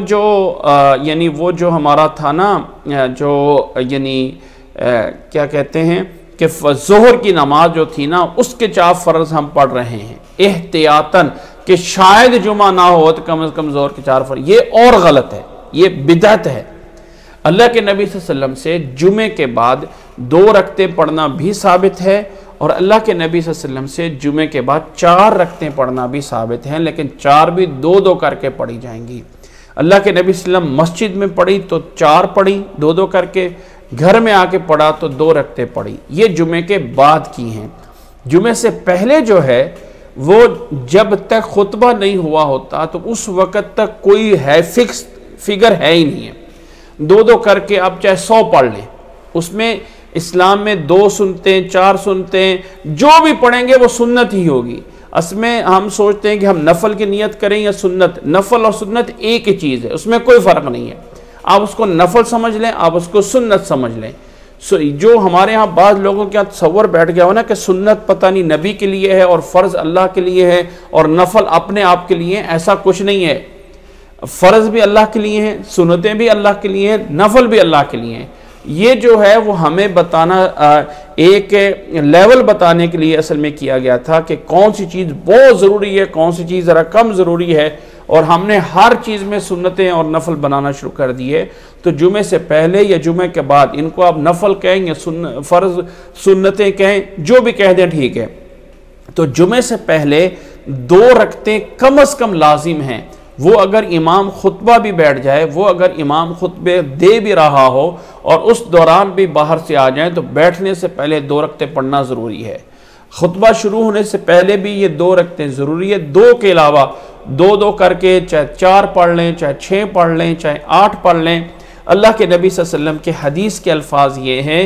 جو ہمارا تھا نا، جو یعنی کیا کہتے ہیں کہ ظہر کی نماز جو تھی نا، اس کے 4 فرض ہم پڑھ رہے ہیں احتیاطاً کہ شاید جمعہ نہ ہو تو کم از کم ظہر کے 4 فرض. یہ اور غلط ہے، یہ بدعت ہے. اللہ کے نبی صلی اللہ علیہ وسلم سے جمعے کے بعد 2 رکعتیں پڑھنا بھی ثابت ہے، اور اللہ کے نبی صلی اللہ علیہ وسلم سے جمعے کے بعد 4 رکعتیں پڑھنا بھی ثابت ہیں، لیکن 4 بھی 2 کر کے پڑھی جائیں گی. اللہ کے نبی صلی اللہ علیہ وسلم مسجد میں پڑھی تو 4 پڑھی 2 کر کے، گھر میں آ کے پڑھا تو 2 رکعتیں پڑھی. یہ جمعے کے بعد کی ہیں. جمعے سے پہلے جو ہے وہ جب تک خطبہ نہیں ہوا ہوتا تو اس وقت تک کوئی ہے فکس فگر ہے ہی نہیں ہے. 2 کر کے آپ چاہے 100 پڑھ لیں، اس میں اسلام میں 2 سنتے ہیں 4 سنتے ہیں، جو بھی پڑھیں گے وہ سنت ہی ہوگی. اس میں ہم سوچتے ہیں کہ ہم نفل کی نیت کریں یا سنت. نفل اور سنت ایک ہی چیز ہے، اس میں کوئی فرق نہیں ہے. آپ اس کو نفل سمجھ لیں، آپ اس کو سنت سمجھ لیں. جو ہمارے ہاں بعض لوگوں کے تصور بیٹھ گیا ہو نا کہ سنت پتہ نہیں نبی کے لیے ہے اور فرض اللہ کے لیے ہے اور نفل اپنے آپ کے لیے ہے، ایسا کچھ نہیں ہے. فرض بھی اللہ کے لیے ہیں، سنتیں بھی اللہ کے لیے ہیں، نفل بھی اللہ کے لیے ہیں. یہ جو ہے وہ ہمیں بتانا، ایک لیول بتانے کے لیے اصل میں کیا گیا تھا کہ کون سی چیز بہت ضروری ہے، کون سی چیز ذرا کم ضروری ہے، اور ہم نے ہر چیز میں سنتیں اور نفل بنانا شروع کر دیے. تو جمعے سے پہلے یا جمعے کے بعد، ان کو آپ نفل کہیں یا فرض سنتیں کہیں، جو بھی کہہ دیں ٹھیک ہے. تو جمعے سے پہلے 2 رکعتیں کم از کم لازم ہیں. وہ اگر امام خطبہ بھی بیٹھ جائے، وہ اگر امام خطبے دے بھی رہا ہو اور اس دوران بھی باہر سے آ جائیں تو بیٹھنے سے پہلے 2 رکعتیں پڑھنا ضروری ہے۔ خطبہ شروع ہونے سے پہلے بھی یہ 2 رکعتیں ضروری ہے۔ 2 کے علاوہ 2 کر کے چاہے 4 پڑھ لیں، چاہے 6 پڑھ لیں، چاہے 8 پڑھ لیں۔ اللہ کے نبی صلی اللہ علیہ وسلم کے حدیث کے الفاظ یہ ہیں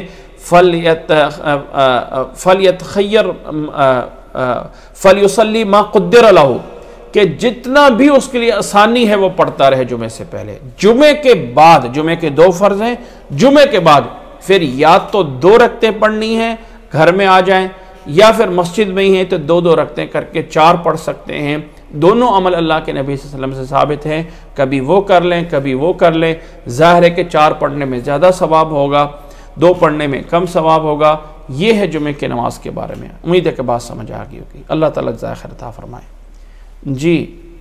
فَلْيُصَلِّ مَا قُدِّرَ لَهُ، کہ جتنا بھی اس کے لیے آسانی ہے وہ پڑھتا رہے جمعے سے پہلے۔ جمعے کے بعد، جمعے کے 2 فرض ہیں، جمعے کے بعد پھر یا تو 2 رکعتیں پڑھنی ہیں، گھر میں آ جائیں، یا پھر مسجد میں ہی ہیں تو 2 رکعتیں کر کے 4 پڑھ سکتے ہیں۔ دونوں عمل اللہ کے نبی صلی اللہ علیہ وسلم سے ثابت ہیں، کبھی وہ کر لیں کبھی وہ کر لیں۔ ظاہر ہے کہ 4 پڑھنے میں زیادہ ثواب ہوگا، 2 پڑھنے میں کم ثواب ہوگا۔ یہ ہے جمعے کی نماز کے بارے میں۔ امید ہے کہ بات سمجھ آ گئی ہوگی۔ اللہ تعالیٰ جزائے خیر عطا فرمائے۔ جی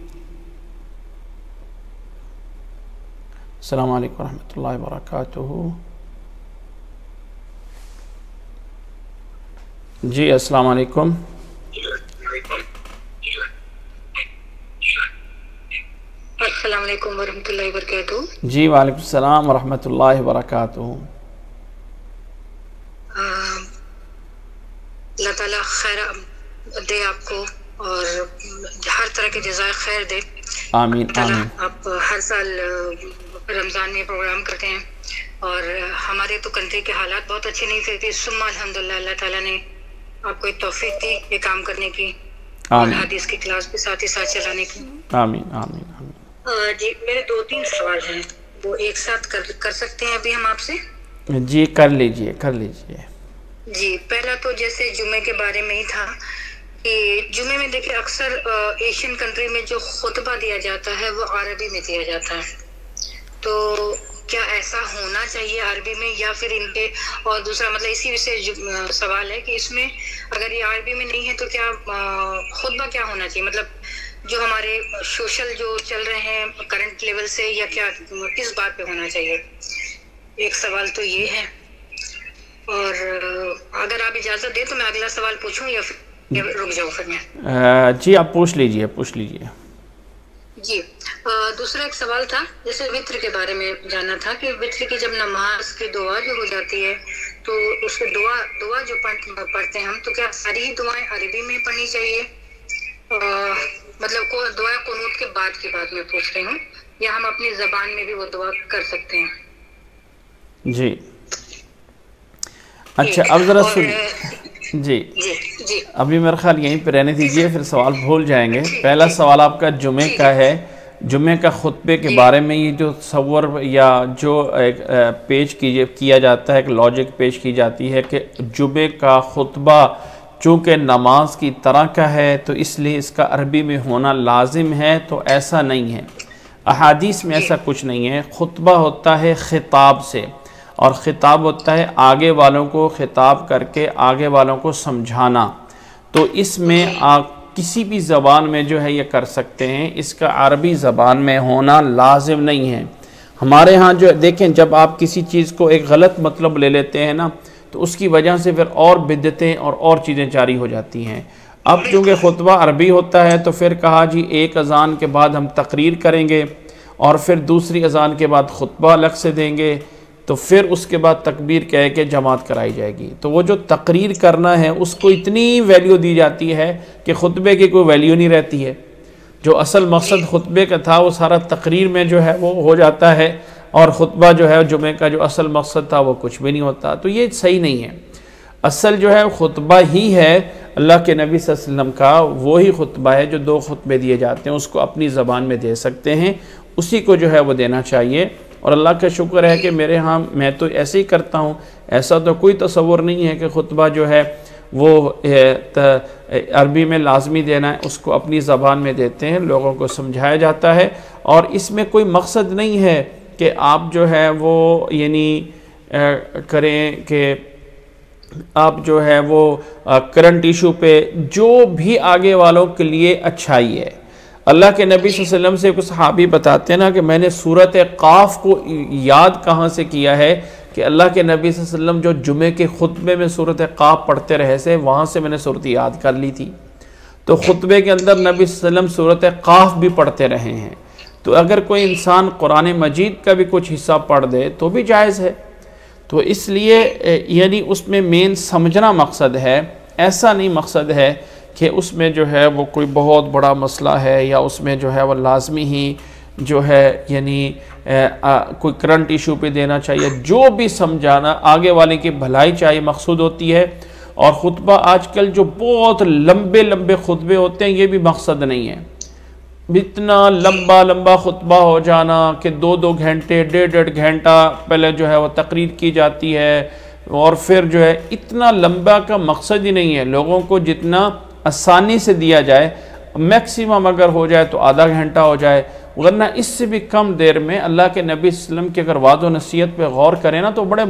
السلام علیکم ورحمۃ اللہ وبرکاتہ۔ جی السلام علیکم۔ السلام علیکم ورحمۃ اللہ وبرکاتہ۔ جی وعلیکم السلام ورحمۃ اللہ وبرکاتہ۔ اللہ تعالیٰ خیر دے آپ کو اور ہر طرح کے جزائے خیر دے۔ آمین تعالیٰ آمین۔ آپ ہر سال رمضان میں پروگرام کرتے ہیں اور ہمارے تو کنٹری کے حالات بہت اچھے نہیں تھے، ثم الحمدللہ اللہ تعالیٰ نے آپ کو ایک توفیق دی یہ کام کرنے کی اور آمین حدیث کی کلاس بھی ساتھ ہی ساتھ چلانے کی۔ آمین آمین آمین۔ جی میرے 2-3 سوال ہیں، وہ ایک ساتھ کر سکتے ہیں ابھی ہم آپ سے؟ جی کر لیجئے کر لیجئے۔ جی پہلا تو جیسے جمعے کے بارے میں ہی تھا کہ جمعے میں دیکھیں اکثر ایشین کنٹری میں جو خطبہ دیا جاتا ہے وہ عربی میں دیا جاتا ہے، تو کیا ایسا ہونا چاہیے عربی میں یا پھر ان کے، اور دوسرا مطلب اسی سے سوال ہے کہ اس میں اگر یہ عربی میں نہیں ہے تو کیا خطبہ کیا ہونا چاہیے، مطلب جو ہمارے سوشل جو چل رہے ہیں کرنٹ لیول سے، یا کیا کس بات پہ ہونا چاہیے؟ ایک سوال تو یہ ہے، اور اگر آپ اجازت دیں تو میں اگلا سوال پوچھوں یا پھر رک جاؤ پھر میں؟ جی آپ پوچھ لیجئے۔ جی دوسرا ایک سوال تھا، جیسے وطر کے بارے میں جاننا تھا کہ وطر کی جب نماز کی دعا جو ہو جاتی ہے تو اس کے دعا جو پڑھتے ہیں ہم، تو کیا ساری ہی دعائیں عربی میں پڑھنی چاہیے؟ مطلب دعا قنوت کے بعد کی بات میں پوچھ رہی ہوں، یا ہم اپنی زبان میں بھی وہ دعا کر سکتے ہیں؟ جی اچھا اب ذرا سن جی ابھی میرا خیال یہیں پہ رہنے دیجئے، پھر سوال بھول جائیں گے۔ پہلا سوال آپ کا جمعے کا ہے، جمعے کا خطبے کے بارے میں یہ جو تصور یا جو پیش کیا جاتا ہے، ایک لاجک پیش کی جاتی ہے کہ جمعے کا خطبہ چونکہ نماز کی طرح کا ہے تو اس لیے اس کا عربی میں ہونا لازم ہے، تو ایسا نہیں ہے۔ احادیث میں ایسا کچھ نہیں ہے۔ خطبہ ہوتا ہے خطاب سے، اور خطاب ہوتا ہے آگے والوں کو خطاب کر کے آگے والوں کو سمجھانا، تو اس میں آپ کسی بھی زبان میں جو ہے یہ کر سکتے ہیں، اس کا عربی زبان میں ہونا لازم نہیں ہے۔ ہمارے ہاں جو دیکھیں جب آپ کسی چیز کو ایک غلط مطلب لے لیتے ہیں نا تو اس کی وجہ سے پھر اور بدعتیں اور چیزیں جاری ہو جاتی ہیں۔ اب چونکہ خطبہ عربی ہوتا ہے تو پھر کہا جی ایک اذان کے بعد ہم تقریر کریں گے اور پھر دوسری اذان کے بعد خطبہ الگ سے دیں گے، تو پھر اس کے بعد تکبیر کہہ کے جماعت کرائی جائے گی۔ تو وہ جو تقریر کرنا ہے اس کو اتنی ویلیو دی جاتی ہے کہ خطبے کی کوئی ویلیو نہیں رہتی ہے۔ جو اصل مقصد خطبے کا تھا وہ سارا تقریر میں جو ہے وہ ہو جاتا ہے، اور خطبہ جو ہے جمعے کا جو اصل مقصد تھا وہ کچھ بھی نہیں ہوتا، تو یہ صحیح نہیں ہے۔ اصل جو ہے خطبہ ہی ہے اللہ کے نبی صلی اللہ علیہ وسلم کا، وہی خطبہ ہے جو 2 خطبے دیے جاتے ہیں، اس کو اپنی زبان میں دے سکتے ہیں، اسی کو جو ہے وہ دینا چاہیے۔ اور اللہ کا شکر ہے کہ میرے ہاں میں تو ایسے ہی کرتا ہوں، ایسا تو کوئی تصور نہیں ہے کہ خطبہ جو ہے وہ عربی میں لازمی دینا ہے، اس کو اپنی زبان میں دیتے ہیں، لوگوں کو سمجھایا جاتا ہے، اور اس میں کوئی مقصد نہیں ہے کہ آپ جو ہے وہ یعنی کریں کہ آپ جو ہے وہ کرنٹ ایشو پہ جو بھی آگے والوں کے لیے اچھائی ہے۔ اللہ کے نبی صلی اللہ علیہ وسلم سے ایک صحابی بتاتے ہیں نا کہ میں نے سورۃ قاف کو یاد کہاں سے کیا ہے کہ اللہ کے نبی صلی اللہ علیہ وسلم جو جمعے کے خطبے میں سورۃ قاف پڑھتے رہے سے وہاں سے میں نے سورت یاد کر لی تھی۔ تو خطبے کے اندر نبی صلی اللہ علیہ وسلم سورۃ قاف بھی پڑھتے رہے ہیں، تو اگر کوئی انسان قرآن مجید کا بھی کچھ حصہ پڑھ دے تو بھی جائز ہے. تو اس لیے یعنی اس میں مین سمجھنا مقصد ہے، ایسا نہیں مقصد ہے کہ اس میں جو ہے وہ کوئی بہت بڑا مسئلہ ہے یا اس میں جو ہے وہ لازمی ہی جو ہے یعنی کوئی کرنٹ ایشو پہ دینا چاہیے. جو بھی سمجھانا آگے والے کی بھلائی چاہیے مقصود ہوتی ہے. اور خطبہ آج کل جو بہت لمبے لمبے خطبے ہوتے ہیں یہ بھی مقصد نہیں ہے. اتنا لمبا خطبہ ہو جانا کہ 2 گھنٹے 1.5 گھنٹہ پہلے جو ہے وہ تقریر کی جاتی ہے اور پھر جو ہے اتنا لمبا کا مقصد ہی نہیں ہے. لوگوں کو جتنا آسانی سے دیا جائے، میکسیمم اگر ہو جائے تو آدھا گھنٹہ ہو جائے، ورنہ اس سے بھی کم دیر میں اللہ کے نبی صلی اللہ علیہ وسلم کے اگر وعد و نصیحت پہ غور کریں نا تو بڑے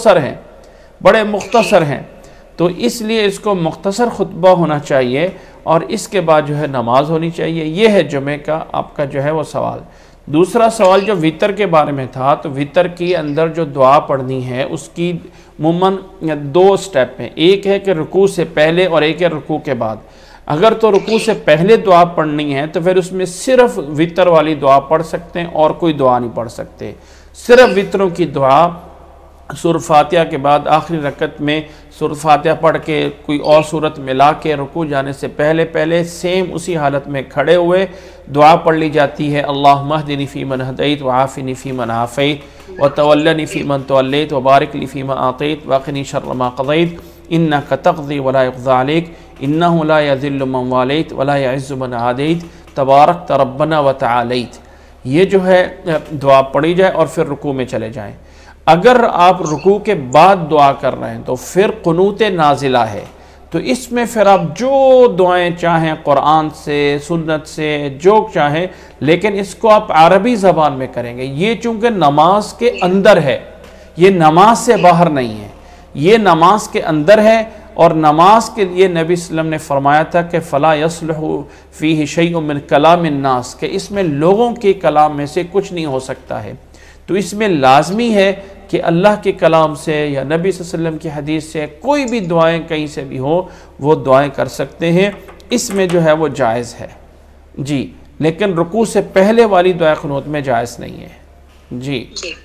مختصر ہیں. تو اس لیے اس کو مختصر خطبہ ہونا چاہیے اور اس کے بعد جو ہے نماز ہونی چاہیے. یہ ہے جمعے کا آپ کا جو ہے وہ سوال. دوسرا سوال جو وطر کے بارے میں تھا، تو وطر کے اندر جو دعا پڑھنی ہے اس کی عموماً 2 سٹیپ ہیں. ایک ہے کہ رکوع سے پہلے اور ایک ہے رکوع کے بعد. اگر تو رکوع سے پہلے دعا پڑھنی ہے تو پھر اس میں صرف وطر والی دعا پڑھ سکتے ہیں اور کوئی دعا نہیں پڑھ سکتے. صرف وطروں کی دعا سورہ فاتحہ کے بعد آخری رکعت میں سورہ فاتحہ پڑھ کے کوئی اور سورت ملا کے رکوع جانے سے پہلے سیم اسی حالت میں کھڑے ہوئے دعا پڑھ لی جاتی ہے. اللہم اہدنی فیمن ہدیت وعافنی فیمن عافیت وتولنی فیمن تولیت وبارک لی فیما اعطیت وقنی شر ما قضیت انک تقضی ولا یقضی علیک انہ لا یذل من والیت ولا یعز من عادیت تبارکت ربنا وتعالیت. یہ جو ہے دعا پڑھی جائے اور پھر رکوع میں چلے جائیں. اگر آپ رکوع کے بعد دعا کر رہے ہیں تو پھر قنوت نازلہ ہے. تو اس میں پھر آپ جو دعائیں چاہیں قرآن سے سنت سے جو چاہیں، لیکن اس کو آپ عربی زبان میں کریں گے. یہ چونکہ نماز کے اندر ہے، یہ نماز سے باہر نہیں ہے، یہ نماز کے اندر ہے. اور نماز کے لیے نبی صلی اللہ علیہ وسلم نے فرمایا تھا کہ فلا یصلح فیہ شیء من کلام الناس، کہ اس میں لوگوں کے کلام میں سے کچھ نہیں ہو سکتا ہے. تو اس میں لازمی ہے کہ اللہ کے کلام سے یا نبی صلی اللہ علیہ وسلم کی حدیث سے کوئی بھی دعائیں کہیں سے بھی ہو وہ دعائیں کر سکتے ہیں. اس میں جو ہے وہ جائز ہے جی، لیکن رکوع سے پہلے والی دعا قنوت میں جائز نہیں ہے. جی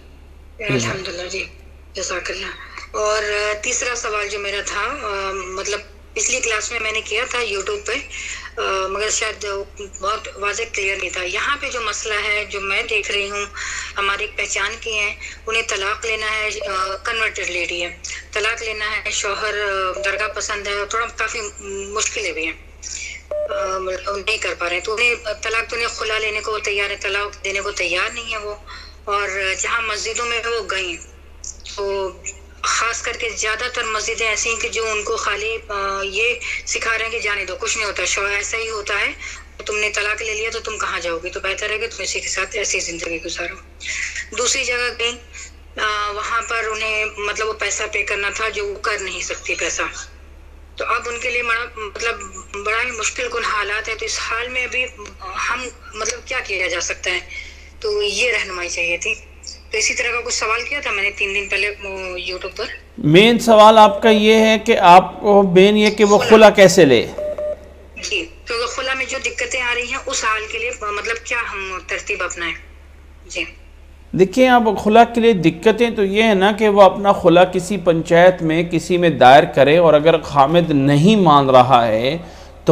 الحمدللہ جی، جزاک اللہ. اور تیسرا سوال جو میرا تھا، مطلب پچھلی کلاس میں نے کیا تھا یوٹیوب پہ، مگر شاید بہت واضح کلیئر نہیں تھا. یہاں پہ جو مسئلہ ہے جو میں دیکھ رہی ہوں، ہماری ایک پہچان کی ہیں، انہیں طلاق لینا ہے، کنورٹڈ لیڈی ہے، طلاق لینا ہے، شوہر درگاہ پسند ہے، تھوڑا کافی مشکلیں بھی ہیں، نہیں کر پا رہے ہیں. تو انہیں طلاق، تو انہیں خلا لینے کو تیار ہے، طلاق دینے کو تیار نہیں ہے وہ. اور جہاں مسجدوں میں وہ گئیں تو خاص کر کے زیادہ تر مسجدیں ایسی ہیں کہ جو ان کو خالی یہ سکھا رہے ہیں کہ جانے دو، کچھ نہیں ہوتا، شوہر ایسا ہی ہوتا ہے، تم نے طلاق لے لیا تو تم کہاں جاؤ گی، تو بہتر ہے کہ تم اسی کے ساتھ ایسی زندگی گزارو. دوسری جگہ گئی، وہاں پر انہیں مطلب وہ پیسہ پے کرنا تھا جو وہ کر نہیں سکتی پیسہ، تو اب ان کے لیے بڑا ہی مشکل کن حالات ہے. تو اس حال میں ابھی ہم مطلب کیا کیا جا سکتا ہے، تو یہ رہنمائی چاہیے تھی. تو اسی طرح کا کچھ سوال کیا تھا میں نے 3 دن پہلے یوٹیوب پر. مین سوال آپ کا یہ ہے کہ آپ کو مین یہ کہ وہ خلا کیسے لے. جی، کیونکہ خلا میں جو دقتیں آ رہی ہیں اس حال کے لیے مطلب کیا ہم ترتیب اپنائیں. جی دیکھیں، اب خلا کے لیے دقتیں تو یہ ہے نا کہ وہ اپنا خلا کسی پنچایت میں کسی میں دائر کرے، اور اگر خامد نہیں مان رہا ہے تو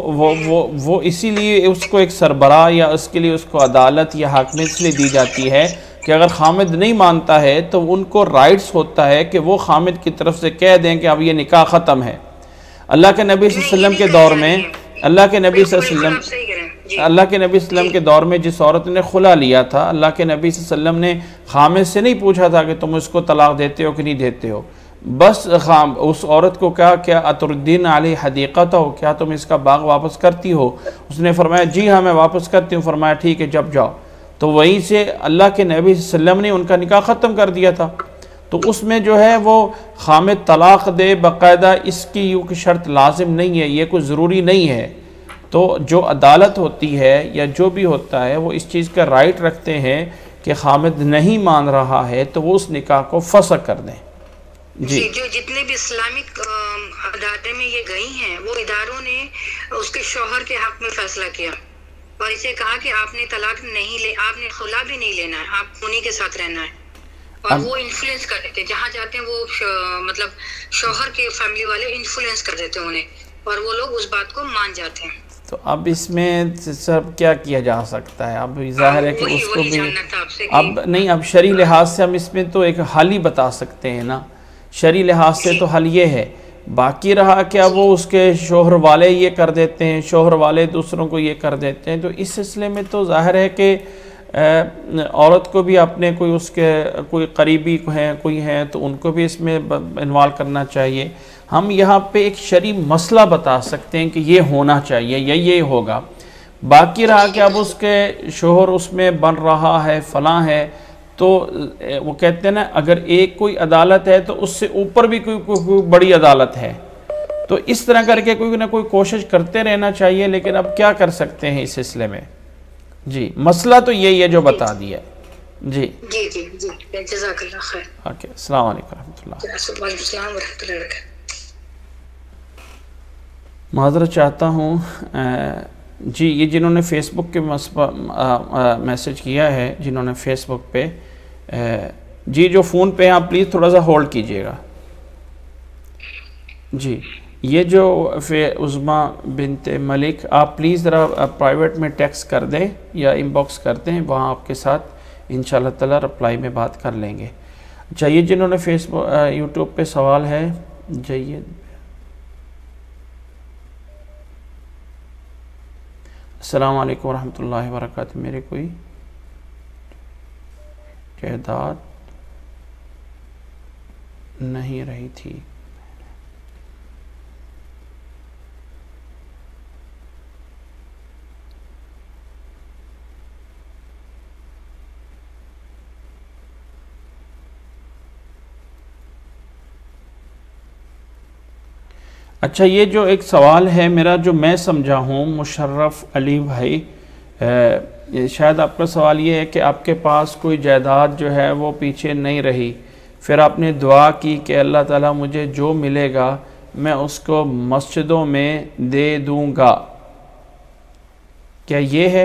وہ اسی لیے اس کو ایک سربراہ یا اس کے لیے اس کو عدالت یا حاکمیت اس لیے دی جاتی ہے کہ اگر خامد نہیں مانتا ہے تو ان کو رائٹس ہوتا ہے کہ وہ خامد کی طرف سے کہہ دیں کہ اب یہ نکاح ختم ہے. اللہ کے نبی صلی اللہ علیہ وسلم کے دور میں اللہ کے نبی صلی اللہ علیہ وسلم کے دور میں جس عورت نے خلا لیا تھا، اللہ کے نبی صلی اللہ علیہ وسلم نے خامد سے نہیں پوچھا تھا کہ تم اس کو طلاق دیتے ہو کہ نہیں دیتے ہو. بس اس عورت کو کہا کیا اتردین علی حدیقہ ہو، کیا تم اس کا باغ واپس کرتی ہو؟ اس نے فرمایا جی ہاں میں واپس کرتی ہوں. فرمایا ٹھیک ہے جب جاؤ. تو وہیں سے اللہ کے نبی صلی اللہ علیہ وسلم نے ان کا نکاح ختم کر دیا تھا. تو اس میں جو ہے وہ خامد طلاق دے باقاعدہ، اس کی یہ شرط لازم نہیں ہے، یہ کوئی ضروری نہیں ہے. تو جو عدالت ہوتی ہے یا جو بھی ہوتا ہے وہ اس چیز کا رائٹ رکھتے ہیں کہ خامد نہیں مان رہا ہے تو وہ اس نکاح کو فسخ کر دیں. جی، جو جتنے بھی اسلامک ادارے میں یہ گئی ہیں وہ اداروں نے اس کے شوہر کے حق میں فیصلہ کیا اور اسے کہا کہ آپ نے طلاق نہیں آپ نے خلا بھی نہیں لینا ہے, آپ انہی کے ساتھ رہنا ہے. اور وہ انفلوئنس کر دیتے, جہاں جاتے ہیں وہ مطلب شوہر کے فیملی والے انفلوئنس کر دیتے ہیں انہیں, اور وہ لوگ اس بات کو مان جاتے ہیں. تو اب اس میں سب کیا کیا جا سکتا ہے؟ اب ظاہر ہے کہ اس کو بھی اب نہیں, اب شرعی لحاظ سے ہم اس میں تو ایک حل ہی بتا سکتے ہیں نا. شرعی لحاظ سے تو حل یہ ہے. باقی رہا کہ اب وہ اس کے شوہر والے یہ کر دیتے ہیں, شوہر والے دوسروں کو یہ کر دیتے ہیں, تو اس سلسلے میں تو ظاہر ہے کہ عورت کو بھی اپنے کوئی اس کے کوئی قریبی ہیں کوئی ہیں تو ان کو بھی اس میں انوالو کرنا چاہیے. ہم یہاں پہ ایک شرعی مسئلہ بتا سکتے ہیں کہ یہ ہونا چاہیے یا یہ ہوگا. باقی رہا کہ اب اس کے شوہر اس میں بن رہا ہے فلاں ہے, تو وہ کہتے ہیں نا اگر ایک کوئی عدالت ہے تو اس سے اوپر بھی کوئی بڑی عدالت ہے, تو اس طرح کر کے کوئی نہ کوئی کوشش کرتے رہنا چاہیے. لیکن اب کیا کر سکتے ہیں اس سلسلے میں؟ جی مسئلہ تو یہی ہے جو بتا دیا. جی جی جی جی جزاک اللہ خیر. اوکے, السلام علیکم ورحمۃ اللہ. وعلیکم السلام ورحمۃ اللہ وبرکاتہ. معذرت چاہتا ہوں جی, یہ جنہوں نے فیس بک کے میسج کیا ہے, جنہوں نے فیس بک پہ جی جو فون پہ ہیں آپ پلیز تھوڑا سا ہولڈ کیجئے گا. جی یہ جو عظمیٰ بنت ملک, آپ پلیز ذرا پرائیویٹ میں ٹیکسٹ کر دیں یا ان باکس کر دیں, وہاں آپ کے ساتھ انشاءاللہ تعالی رپلائی میں بات کر لیں گے. اچھا یہ جنہوں نے فیس بک یوٹیوب پہ سوال ہے, جائیے. السلام علیکم ورحمۃ اللہ وبرکاتہ. میرے کوئی جائیداد نہیں رہی تھی. اچھا یہ جو ایک سوال ہے میرا, جو میں سمجھا ہوں مشرف علی بھائی, شاید آپ کا سوال یہ ہے کہ آپ کے پاس کوئی جائیداد جو ہے وہ پیچھے نہیں رہی, پھر آپ نے دعا کی کہ اللہ تعالیٰ مجھے جو ملے گا میں اس کو مسجدوں میں دے دوں گا. کیا یہ ہے؟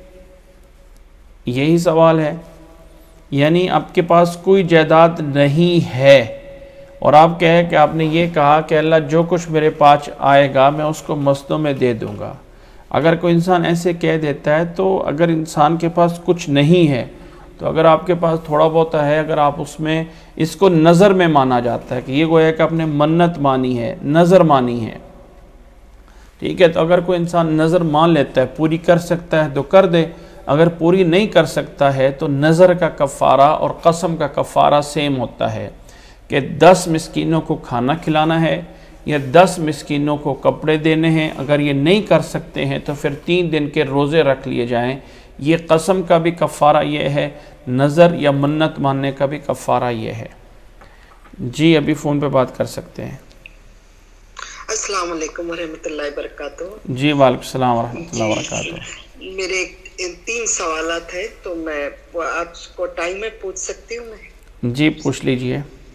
یہی سوال ہے؟ یعنی آپ کے پاس کوئی جائیداد نہیں ہے اور آپ کہیں کہ آپ نے یہ کہا کہ اللہ جو کچھ میرے پاس آئے گا میں اس کو مسجدوں میں دے دوں گا. اگر کوئی انسان ایسے کہہ دیتا ہے, تو اگر انسان کے پاس کچھ نہیں ہے, تو اگر آپ کے پاس تھوڑا بہت ہے, اگر آپ اس میں اس کو نظر میں مانا جاتا ہے کہ یہ گویا کہ آپ نے منت مانی ہے, نظر مانی ہے, ٹھیک ہے, تو اگر کوئی انسان نظر مان لیتا ہے, پوری کر سکتا ہے تو کر دے, اگر پوری نہیں کر سکتا ہے تو نظر کا کفارہ اور قسم کا کفارہ سیم ہوتا ہے کہ 10 مسکینوں کو کھانا کھلانا ہے یا 10 مسکینوں کو کپڑے دینے ہیں. اگر یہ نہیں کر سکتے ہیں تو پھر 3 دن کے روزے رکھ لیے جائیں. یہ قسم کا بھی کفارہ یہ ہے, نظر یا منت ماننے کا بھی کفارہ یہ ہے. جی ابھی فون پہ بات کر سکتے ہیں. السلام علیکم ورحمۃ اللہ وبرکاتہ. جی وعلیکم السلام ورحمۃ اللہ وبرکاتہ. میرے 3 سوالات ہیں, تو میں آپ کو ٹائم میں پوچھ سکتی ہوں میں؟ جی پوچھ لیجئے.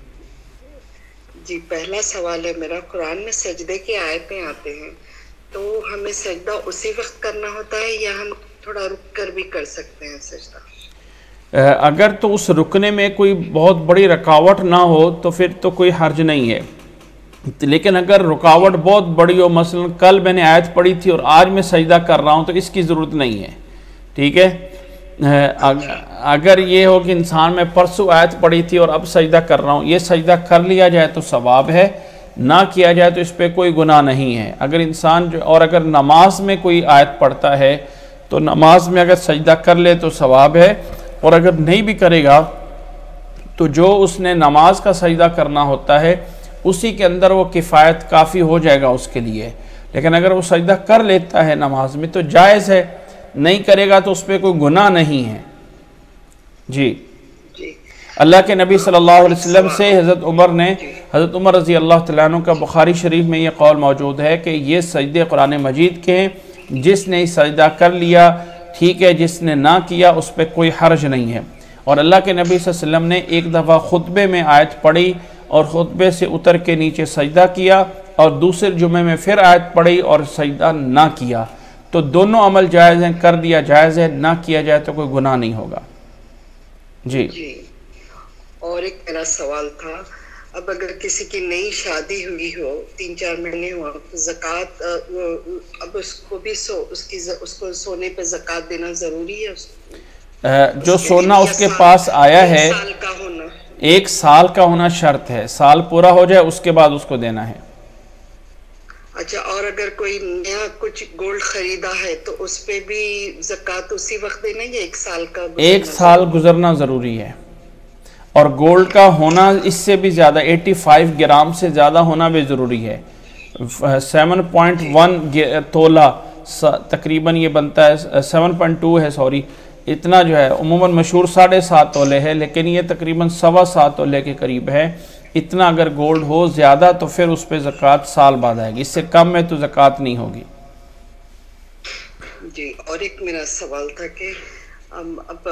جی پہلا سوال ہے میرا, قرآن میں سجدے کی آیتیں آتے ہیں, تو ہمیں سجدہ اسی وقت کرنا ہوتا ہے یا ہم تھوڑا رک کر بھی کر سکتے ہیں سجدہ؟ اگر تو اس رکنے میں کوئی بہت بڑی رکاوٹ نہ ہو تو پھر تو کوئی حرج نہیں ہے, لیکن اگر رکاوٹ بہت بڑی ہو, مثلا کل میں نے آیت پڑھی تھی اور آج میں سجدہ کر رہا ہوں, تو اس کی ضرورت نہیں ہے. ٹھیک ہے, اگر یہ ہو کہ انسان میں پرسوں آیت پڑھی تھی اور اب سجدہ کر رہا ہوں, یہ سجدہ کر لیا جائے تو ثواب ہے, نہ کیا جائے تو اس پہ کوئی گناہ نہیں ہے. اگر انسان اور اگر نماز میں کوئی آیت پڑھتا ہے تو نماز میں اگر سجدہ کر لے تو ثواب ہے, اور اگر نہیں بھی کرے گا تو جو اس نے نماز کا سجدہ کرنا ہوتا ہے اسی کے اندر وہ کفایت کافی ہو جائے گا اس کے لیے. لیکن اگر وہ سجدہ کر لیتا ہے نماز میں تو جائز ہے, نہیں کرے گا تو اس پہ کوئی گناہ نہیں ہے. جی اللہ کے نبی صلی اللہ علیہ وسلم سے حضرت عمر رضی اللہ تعالیٰ عنہ کا بخاری شریف میں یہ قول موجود ہے کہ یہ سجدے قرآن مجید کے ہیں, جس نے سجدہ کر لیا ٹھیک ہے, جس نے نہ کیا اس پہ کوئی حرج نہیں ہے. اور اللہ کے نبی صلی اللہ علیہ وسلم نے ایک دفعہ خطبے میں آیت پڑھی اور خطبے سے اتر کے نیچے سجدہ کیا, اور دوسرے جمعے میں پھر آیت پڑھی اور سجدہ نہ کیا. تو دونوں عمل جائز ہیں، کر دیا جائز ہے، نہ کیا جائے تو کوئی گناہ نہیں ہوگا. جی اور ایک میرا سوال تھا، اب اگر کسی کی نئی شادی ہوئی ہو، 3-4 مہینے ہوا، تو زکوٰۃ اب اس کو بھی اس کو سونے پہ زکوٰۃ دینا ضروری ہے؟ جو سونا اس کے پاس آیا ہے 1 سال کا ہونا، 1 سال کا ہونا شرط ہے، سال پورا ہو جائے اس کے بعد اس کو دینا ہے. اچھا، اور اگر کوئی نیا کچھ گولڈ خریدا ہے تو اس پہ بھی زکوٰۃ اسی وقت دینا ہے یا 1 سال کا؟ 1 سال گزرنا ضروری ہے، اور گولڈ کا ہونا اس سے بھی زیادہ 85 گرام سے زیادہ ہونا بھی ضروری ہے. 7.1 تولہ تقریباً یہ بنتا ہے، 7.2 ہے سوری، اتنا جو ہے عموماً مشہور 7.5 تولے ہے، لیکن یہ تقریباً 7.25 تولے کے قریب ہے. اتنا اگر گولڈ ہو زیادہ تو پھر اس پہ زکوٰۃ سال بعد آئے گی، اس سے کم میں تو زکوٰۃ نہیں ہوگی. جی، اور ایک میرا سوال تھا کہ اب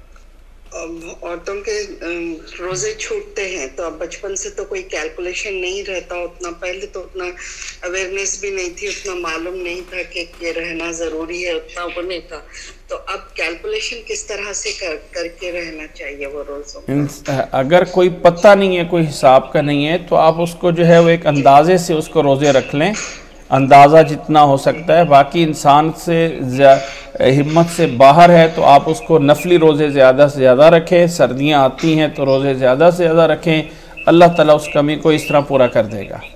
عورتوں کے روزے چھوٹتے ہیں تو اب بچپن سے تو کوئی کیلکولیشن نہیں رہتا اتنا، پہلے تو اتنا اویئرنیس بھی نہیں تھی، اتنا معلوم نہیں تھا کہ یہ رہنا ضروری ہے، اتنا وہ نہیں تھا. تو اب کیلکولیشن کس طرح سے کر کے رہنا چاہیے وہ روزوں؟ اگر کوئی پتہ نہیں ہے، کوئی حساب کا نہیں ہے، تو آپ اس کو جو ہے وہ ایک اندازے سے اس کو روزے رکھ لیں، اندازہ جتنا ہو سکتا ہے. باقی انسان سے ہمت سے باہر ہے تو آپ اس کو نفلی روزے زیادہ سے زیادہ رکھیں. سردیاں آتی ہیں تو روزے زیادہ سے زیادہ رکھیں، اللہ تعالیٰ اس کمی کو اس طرح پورا کر دے گا.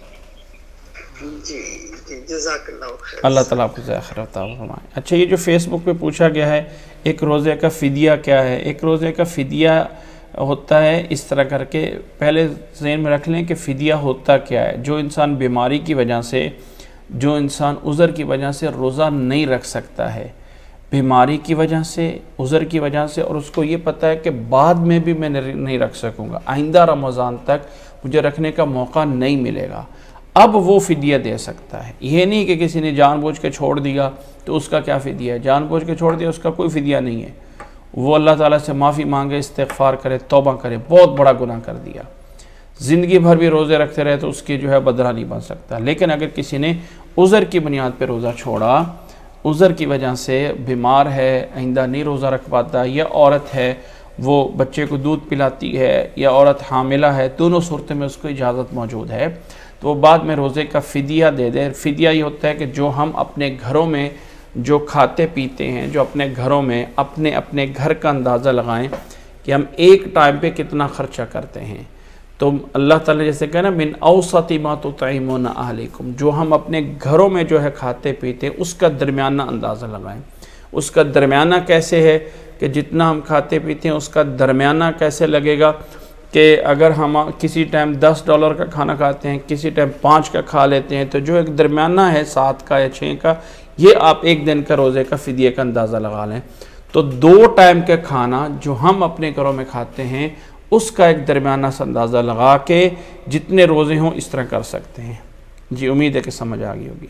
جی جزاک اللہ خیر. اللہ تعالیٰ آپ کو خیر عطا فرمائے. اچھا، یہ جو فیس بک پہ پوچھا گیا ہے ایک روزے کا فدیہ کیا ہے؟ ایک روزے کا فدیہ ہوتا ہے اس طرح کر کے، پہلے ذہن میں رکھ لیں کہ فدیہ ہوتا کیا ہے. جو انسان بیماری کی وجہ سے، جو انسان عذر کی وجہ سے روزہ نہیں رکھ سکتا ہے، بیماری کی وجہ سے، عذر کی وجہ سے، اور اس کو یہ پتہ ہے کہ بعد میں بھی میں نہیں رکھ سکوں گا، آئندہ رمضان تک مجھے رکھنے کا موقع نہیں ملے گا، اب وہ فدیہ دے سکتا ہے. یہ نہیں کہ کسی نے جان بوجھ کے چھوڑ دیا تو اس کا کیا فدیہ ہے، جان بوجھ کے چھوڑ دیا اس کا کوئی فدیہ نہیں ہے. وہ اللہ تعالیٰ سے معافی مانگے، استغفار کرے، توبہ کرے، بہت بڑا گناہ کر دیا. زندگی بھر بھی روزے رکھتے رہے تو اس کی جو ہے بدلہ نہیں بن سکتا. لیکن اگر کسی نے عذر کی بنیاد پہ روزہ چھوڑا، عذر کی وجہ سے بیمار ہے، آئندہ نہیں روزہ رکھ پاتا، یا عورت ہے وہ بچے کو دودھ پلاتی ہے، یا عورت حاملہ ہے، دونوں صورتوں میں اس کو اجازت موجود ہے، تو وہ بعد میں روزے کا فدیہ دے دے. فدیہ یہ ہوتا ہے کہ جو ہم اپنے گھروں میں جو کھاتے پیتے ہیں، جو اپنے گھروں میں اپنے گھر کا اندازہ لگائیں کہ ہم ایک ٹائم پہ کتنا خرچہ کرتے ہیں. تو اللہ تعالیٰ جیسے کہنا من اوسط ما تطعمون اہلکم، جو ہم اپنے گھروں میں جو ہے کھاتے پیتے ہیں اس کا درمیانہ اندازہ لگائیں. اس کا درمیانہ کیسے ہے کہ جتنا ہم کھاتے پیتے ہیں اس کا درمیانہ کیسے لگے گا کہ اگر ہم کسی ٹائم $10 کا کھانا کھاتے ہیں، کسی ٹائم 5 کا کھا لیتے ہیں، تو جو ایک درمیانہ ہے 7 کا یا 6 کا، یہ آپ ایک دن کا روزے کا فدیے کا اندازہ لگا لیں. تو 2 ٹائم کا کھانا جو ہم اپنے گھروں میں کھاتے ہیں اس کا ایک درمیانہ سا اندازہ لگا کے جتنے روزے ہوں اس طرح کر سکتے ہیں. جی امید ہے کہ سمجھ آ گئی ہوگی.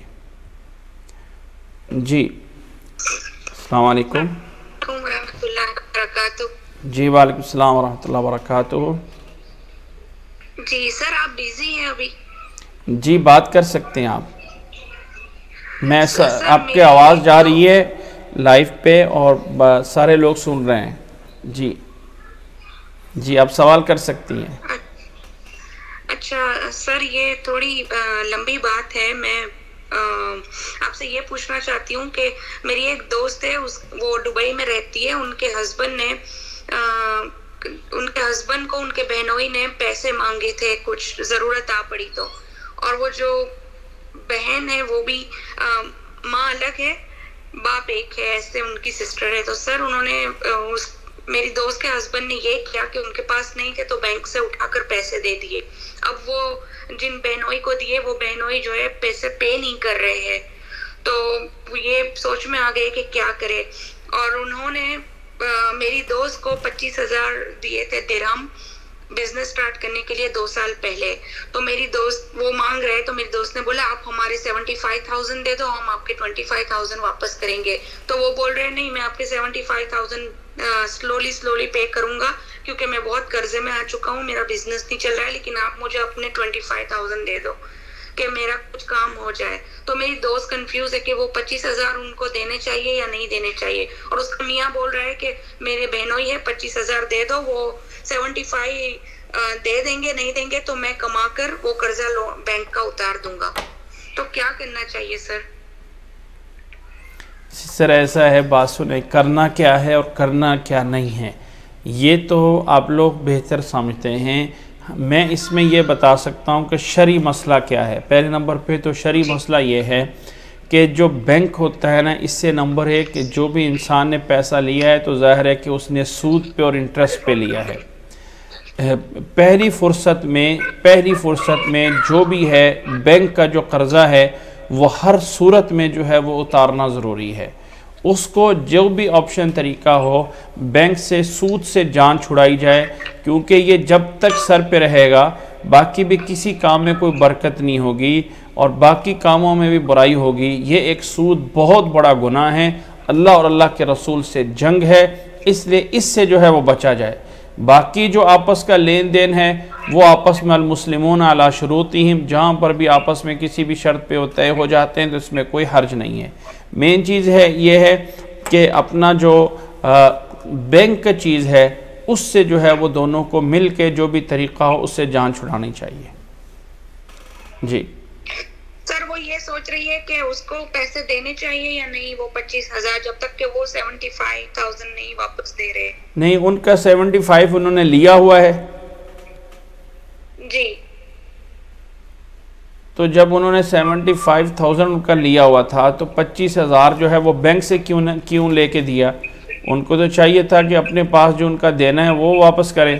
جی السلام علیکم. ورحمۃ اللہ وبرکاتہ. جی وعلیکم السلام ورحمۃ اللہ وبرکاتہ. جی سر آپ بیزی ہیں ابھی؟ جی بات کر سکتے ہیں آپ. میں آپ کی آواز جا رہی ہے لائیو پہ اور سارے لوگ سن رہے ہیں. جی جی آپ سوال کر سکتی ہیں. اچھا سر یہ تھوڑی لمبی بات ہے. میں آپ سے یہ پوچھنا چاہتی ہوں کہ میری ایک دوست ہے، وہ دبئی میں رہتی ہے. ان کے ہسبینڈ کو ان کے بہنوئی نے پیسے مانگے تھے، کچھ ضرورت آ پڑی تو، اور وہ جو بہن ہے وہ بھی ماں الگ ہے باپ ایک ہے، ایسے ان کی سسٹر ہے. تو سر انہوں نے میری دوست کے ہسبینڈ نے یہ کیا کہ ان کے پاس نہیں تھے تو بینک سے اٹھا کر پیسے دے دیے. اب وہ جن بہنوئی کو دیے وہ بہنوئی جو ہے پیسے پے نہیں کر رہے ہیں. تو یہ سوچ میں آ گئے کہ کیا کرے. اور انہوں نے میری دوست کو 25,000 دیے تھے درہم بزنس سٹارٹ کرنے کے لیے 2 سال پہلے. تو میری دوست وہ مانگ رہے تو میری دوست نے بولا آپ ہمارے 75,000 دے دو، ہم آپ کے 25,000 واپس کریں گے. تو وہ بول رہے نہیں، میں آپ کے 75,000 سلولی پے کروں گا کیونکہ میں بہت قرضے میں آ چکا ہوں، میرا بزنس نہیں چل رہا ہے، لیکن آپ مجھے اپنے 25,000 دے دو. کہ میرا کچھ کام ہو جائے. تو میری دوست کنفیوز ہے کہ وہ 25,000 ان کو دینے چاہیے یا نہیں دینے چاہیے, اور اس کا میاں بول رہا ہے کہ میرے بہنوں ہی ہے 25,000 دے دو, وہ 75 دے دیں گے, نہیں دیں گے تو میں کما کر وہ قرضہ بینک کا اتار دوں گا. تو کیا کرنا چاہیے سر؟ سر ایسا ہے, بات سنیں, کرنا کیا ہے اور کرنا کیا نہیں ہے یہ تو آپ لوگ بہتر سمجھتے ہیں. میں اس میں یہ بتا سکتا ہوں کہ شرعی مسئلہ کیا ہے. پہلے نمبر پہ تو شرعی مسئلہ یہ ہے کہ جو بینک ہوتا ہے نا, اس سے نمبر ہے کہ جو بھی انسان نے پیسہ لیا ہے تو ظاہر ہے کہ اس نے سود پہ اور انٹرسٹ پہ لیا ہے. پہلی فرصت میں جو بھی ہے بینک کا جو قرضہ ہے وہ ہر صورت میں جو ہے وہ اتارنا ضروری ہے. اس کو جو بھی آپشن طریقہ ہو بینک سے سود سے جان چھڑائی جائے, کیونکہ یہ جب تک سر پہ رہے گا باقی بھی کسی کام میں کوئی برکت نہیں ہوگی اور باقی کاموں میں بھی برائی ہوگی. یہ ایک سود بہت بڑا گناہ ہے, اللہ اور اللہ کے رسول سے جنگ ہے, اس لیے اس سے جو ہے وہ بچا جائے. باقی جو آپس کا لین دین ہے وہ آپس میں المسلمون علی شروطہم, جہاں پر بھی آپس میں کسی بھی شرط پہ طے ہو جاتے ہیں تو اس میں کوئی حرج نہیں ہے. مین چیز ہے یہ ہے کہ اپنا جو بینک کا چیز ہے اس سے جو ہے وہ دونوں کو مل کے جو بھی طریقہ ہو اس سے جان چھڑانی چاہیے. جی سر وہ یہ سوچ رہی ہے کہ اس کو پیسے دینے چاہیے یا نہیں, وہ 25,000 جب تک کہ وہ 75,000 نہیں واپس دے رہے. نہیں, ان کا 75 انہوں نے لیا ہوا ہے. جی تو جب انہوں نے 75,000 ان کا لیا ہوا تھا تو 25,000 جو ہے وہ بینک سے کیوں لے کے دیا؟ ان کو تو چاہیے تھا کہ اپنے پاس جو ان کا دینا ہے وہ واپس کرے.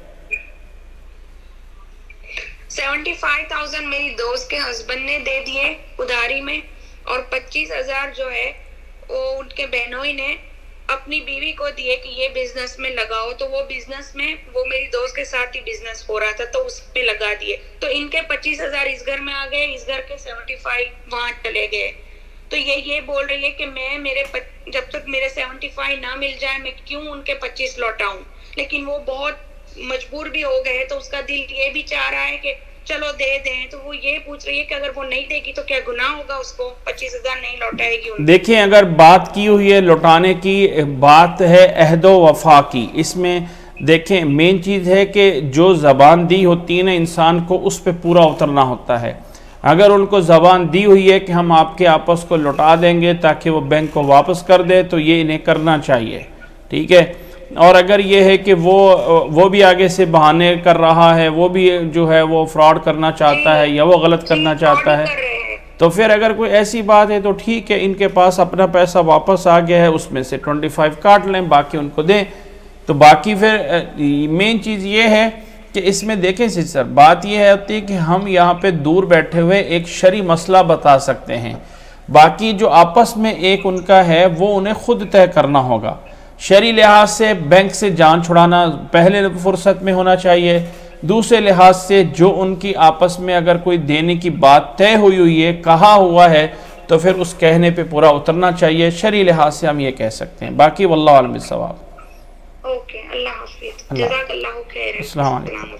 75,000 میری دوست کے ہسبینڈ نے دے دیے ادھاری میں, اور 25,000 جو ہے وہ ان کے بہنوئی نے اپنی بیوی کو دیے کہ یہ بزنس میں لگاؤ. تو وہ بزنس میں, وہ میری دوست کے ساتھ ہی بزنس ہو رہا تھا تو اس میں لگا دیے. تو ان کے 25,000 اس گھر میں آ گئے, اس گھر کے 75 وہاں چلے گئے. تو یہ بول رہی ہے کہ میں جب تک میرے 75 نہ مل جائے میں کیوں ان کے 25 لوٹاؤں. لیکن وہ بہت مجبور بھی ہو گئے تو اس کا دل یہ بھی چاہ رہا ہے کہ چلو دے دیں. تو وہ یہ پوچھ رہی ہے کہ اگر وہ نہیں دے گی تو کیا گناہ ہوگا, اس کو 25,000 نہیں لوٹائے گی. دیکھیں, اگر بات کی ہوئی ہے لوٹانے کی, بات ہے عہد و وفا کی. اس میں دیکھیں مین چیز ہے کہ جو زبان دی ہوتی ہے نا انسان کو اس پہ پورا اترنا ہوتا ہے. اگر ان کو زبان دی ہوئی ہے کہ ہم آپ کے آپس کو لوٹا دیں گے تاکہ وہ بینک کو واپس کر دے تو یہ انہیں کرنا چاہیے, ٹھیک ہے. اور اگر یہ ہے کہ وہ بھی آگے سے بہانے کر رہا ہے, وہ بھی جو ہے وہ فراڈ کرنا چاہتا ہے یا وہ غلط کرنا چاہتا ہے, تو پھر اگر کوئی ایسی بات ہے تو ٹھیک ہے, ان کے پاس اپنا پیسہ واپس آ گیا ہے, اس میں سے 25 کاٹ لیں, باقی ان کو دیں. تو باقی پھر مین چیز یہ ہے کہ اس میں دیکھیں سر, بات یہ ہوتی ہے کہ ہم یہاں پہ دور بیٹھے ہوئے ایک شرعی مسئلہ بتا سکتے ہیں, باقی جو آپس میں ایک ان کا ہے وہ انہیں خود طے کرنا ہوگا. شرعی لحاظ سے بینک سے جان چھڑانا پہلے فرصت میں ہونا چاہیے. دوسرے لحاظ سے جو ان کی آپس میں اگر کوئی دینے کی بات طے ہوئی ہے, کہا ہوا ہے, تو پھر اس کہنے پہ پورا اترنا چاہیے. شرعی لحاظ سے ہم یہ کہہ سکتے ہیں. باقی واللہ عالم بالصواب. اوکے, اللہ حافظ, جزاک اللہ خیر. السلام علیکم.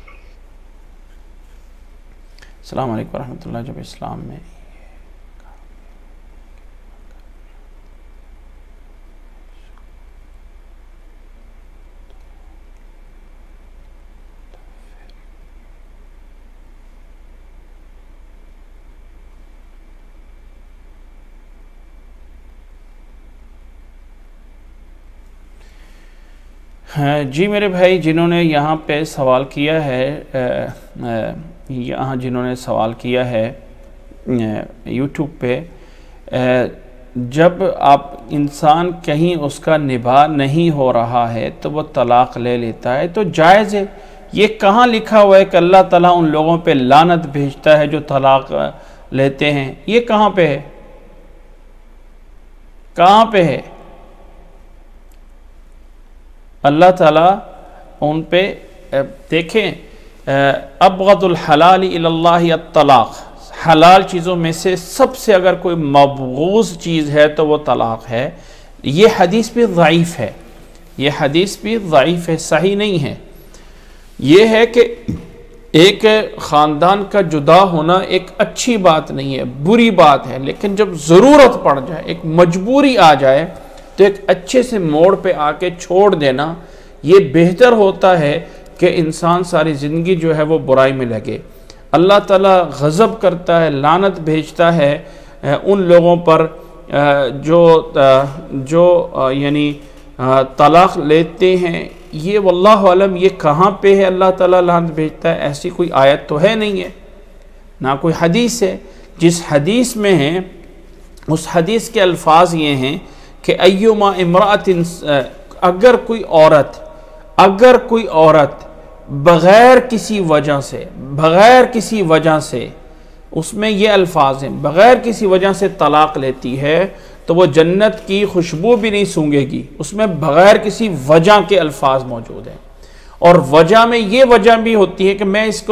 السلام علیکم ورحمۃ اللہ. جب اسلام میں جی میرے بھائی جنہوں نے یہاں پہ سوال کیا ہے, جنہوں نے سوال کیا ہے یوٹیوب پہ, جب آپ انسان کہیں اس کا نباہ نہیں ہو رہا ہے تو وہ طلاق لے لیتا ہے تو جائز ہے. یہ کہاں لکھا ہوا ہے کہ اللہ تعالیٰ ان لوگوں پہ لعنت بھیجتا ہے جو طلاق لیتے ہیں؟ یہ کہاں پہ ہے؟ کہاں پہ ہے؟ اللہ تعالیٰ ان پہ دیکھیں, ابغض الحلال الی اللہ الطلاق, حلال چیزوں میں سے سب سے اگر کوئی مبغوض چیز ہے تو وہ طلاق ہے. یہ حدیث بھی ضعیف ہے, یہ حدیث بھی ضعیف ہے, صحیح نہیں ہے. یہ ہے کہ ایک خاندان کا جدا ہونا ایک اچھی بات نہیں ہے، بری بات ہے، لیکن جب ضرورت پڑ جائے، ایک مجبوری آ جائے تو ایک اچھے سے موڑ پہ آ کے چھوڑ دینا یہ بہتر ہوتا ہے کہ انسان ساری زندگی جو ہے وہ برائی میں لگے۔ اللہ تعالیٰ غضب کرتا ہے، لعنت بھیجتا ہے ان لوگوں پر جو یعنی طلاق لیتے ہیں۔ یہ واللہ علم یہ کہاں پہ ہے اللہ تعالیٰ لعنت بھیجتا ہے؟ ایسی کوئی آیت تو ہے نہیں ہے، نہ کوئی حدیث ہے۔ جس حدیث میں ہے اس حدیث کے الفاظ یہ ہیں کہ ایما امرأۃ، اگر کوئی عورت بغیر کسی وجہ سے اس میں یہ الفاظ ہیں، بغیر کسی وجہ سے طلاق لیتی ہے تو وہ جنت کی خوشبو بھی نہیں سونگے گی۔ اس میں بغیر کسی وجہ کے الفاظ موجود ہیں، اور وجہ میں یہ وجہ بھی ہوتی ہے کہ میں اس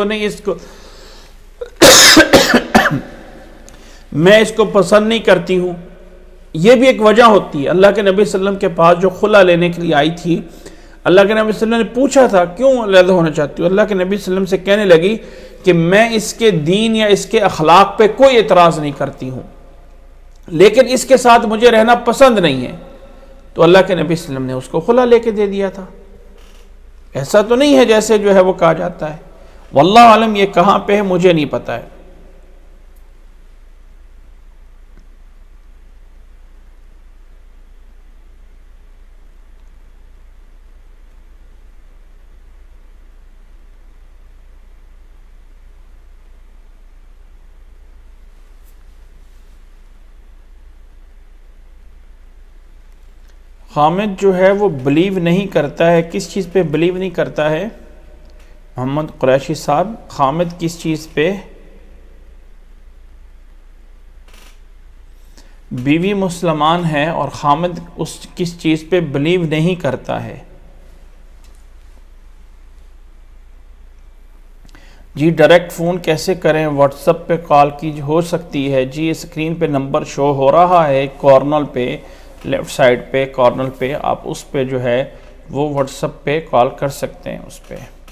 کو پسند نہیں کرتی ہوں، یہ بھی ایک وجہ ہوتی ہے۔ اللہ کے نبی صلی اللہ علیہ وسلم کے پاس جو خلا لینے کے لیے آئی تھی، اللہ کے نبی صلی اللہ علیہ وسلم نے پوچھا تھا کیوں علیحدہ ہونا چاہتی ہوں؟ اللہ کے نبی صلی اللہ علیہ وسلم سے کہنے لگی کہ میں اس کے دین یا اس کے اخلاق پہ کوئی اعتراض نہیں کرتی ہوں، لیکن اس کے ساتھ مجھے رہنا پسند نہیں ہے۔ تو اللہ کے نبی صلی اللہ علیہ وسلم نے اس کو خلا لے کے دے دیا تھا۔ ایسا تو نہیں ہے جیسے جو ہے وہ کہا جاتا ہے۔ واللہ عالم یہ کہاں پہ ہے مجھے نہیں پتا ہے۔ حامد جو ہے وہ بلیو نہیں کرتا ہے، کس چیز پہ بلیو نہیں کرتا ہے؟ محمد قریشی صاحب، حامد کس چیز پہ؟ بیوی مسلمان ہے اور حامد کس چیز پہ بلیو نہیں کرتا ہے؟ جی ڈائریکٹ فون کیسے کریں؟ واٹس ایپ پہ کال کی ہو سکتی ہے جی، اسکرین پہ نمبر شو ہو رہا ہے کارنر پہ، لیفٹ سائڈ پہ کارنر پہ، آپ اس پہ جو ہے وہ واٹس ایپ پہ کال کر سکتے ہیں۔ اس پہ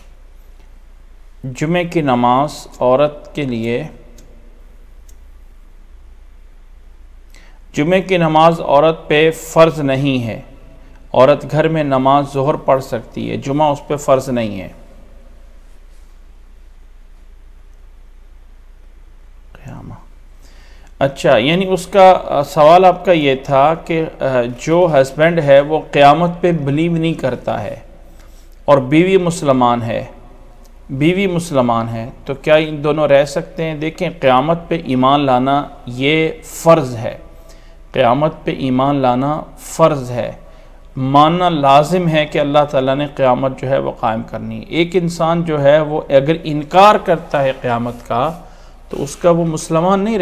جمعے کی نماز عورت کے لیے، جمعے کی نماز عورت پہ فرض نہیں ہے، عورت گھر میں نماز ظہر پڑھ سکتی ہے، جمعہ اس پہ فرض نہیں ہے۔ اچھا، یعنی اس کا سوال آپ کا یہ تھا کہ جو ہسبینڈ ہے وہ قیامت پہ بلیو نہیں کرتا ہے اور بیوی مسلمان ہے، تو کیا ان دونوں رہ سکتے ہیں؟ دیکھیں، قیامت پہ ایمان لانا یہ فرض ہے، قیامت پہ ایمان لانا فرض ہے، ماننا لازم ہے کہ اللہ تعالیٰ نے قیامت جو ہے وہ قائم کرنی ہے۔ ایک انسان جو ہے وہ اگر انکار کرتا ہے قیامت کا تو اس کا وہ مسلمان نہیں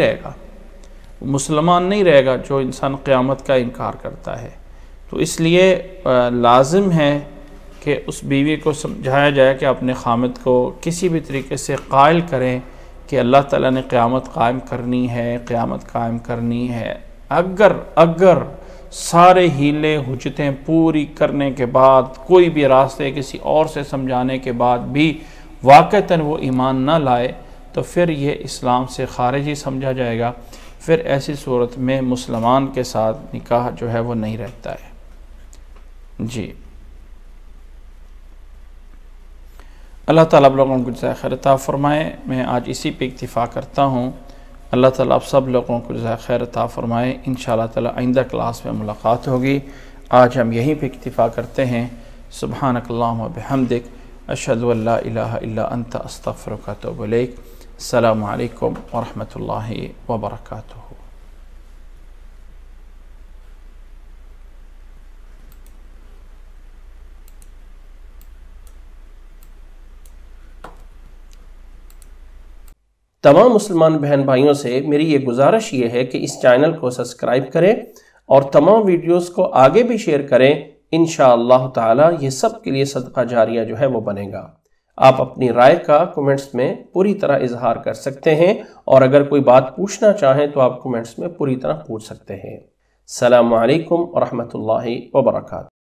رہے گا، جو انسان قیامت کا انکار کرتا ہے۔ تو اس لیے لازم ہے کہ اس بیوی کو سمجھایا جائے کہ اپنے خامد کو کسی بھی طریقے سے قائل کریں کہ اللہ تعالیٰ نے قیامت قائم کرنی ہے۔ اگر سارے ہیلے حجتیں پوری کرنے کے بعد، کوئی بھی راستے کسی اور سے سمجھانے کے بعد بھی واقعتاً وہ ایمان نہ لائے تو پھر یہ اسلام سے خارجی سمجھا جائے گا۔ پھر ایسی صورت میں مسلمان کے ساتھ نکاح جو ہے وہ نہیں رہتا ہے۔ جی، اللہ تعالیٰ آپ لوگوں کو جزائے خیر عطا فرمائے۔ میں آج اسی پہ اکتفا کرتا ہوں۔ اللہ تعالیٰ آپ سب لوگوں کو جزائے خیر عطا فرمائے۔ انشاءاللہ تعالیٰ آئندہ کلاس میں ملاقات ہوگی۔ آج ہم یہیں پہ اکتفا کرتے ہیں۔ سبحانک اللہم و بحمدک، اشہد ان لا الہ الا انت، استغفرک و اتوب الیک۔ السلام علیکم ورحمۃ اللہ وبرکاتہ۔ تمام مسلمان بہن بھائیوں سے میری یہ گزارش یہ ہے کہ اس چینل کو سبسکرائب کریں اور تمام ویڈیوز کو آگے بھی شیئر کریں۔ انشاءاللہ تعالی یہ سب کے لیے صدقہ جاریہ جو ہے وہ بنے گا۔ آپ اپنی رائے کا کومنٹس میں پوری طرح اظہار کر سکتے ہیں، اور اگر کوئی بات پوچھنا چاہیں تو آپ کومنٹس میں پوری طرح پوچھ سکتے ہیں۔ السلام علیکم ورحمۃ اللہ وبرکاتہ۔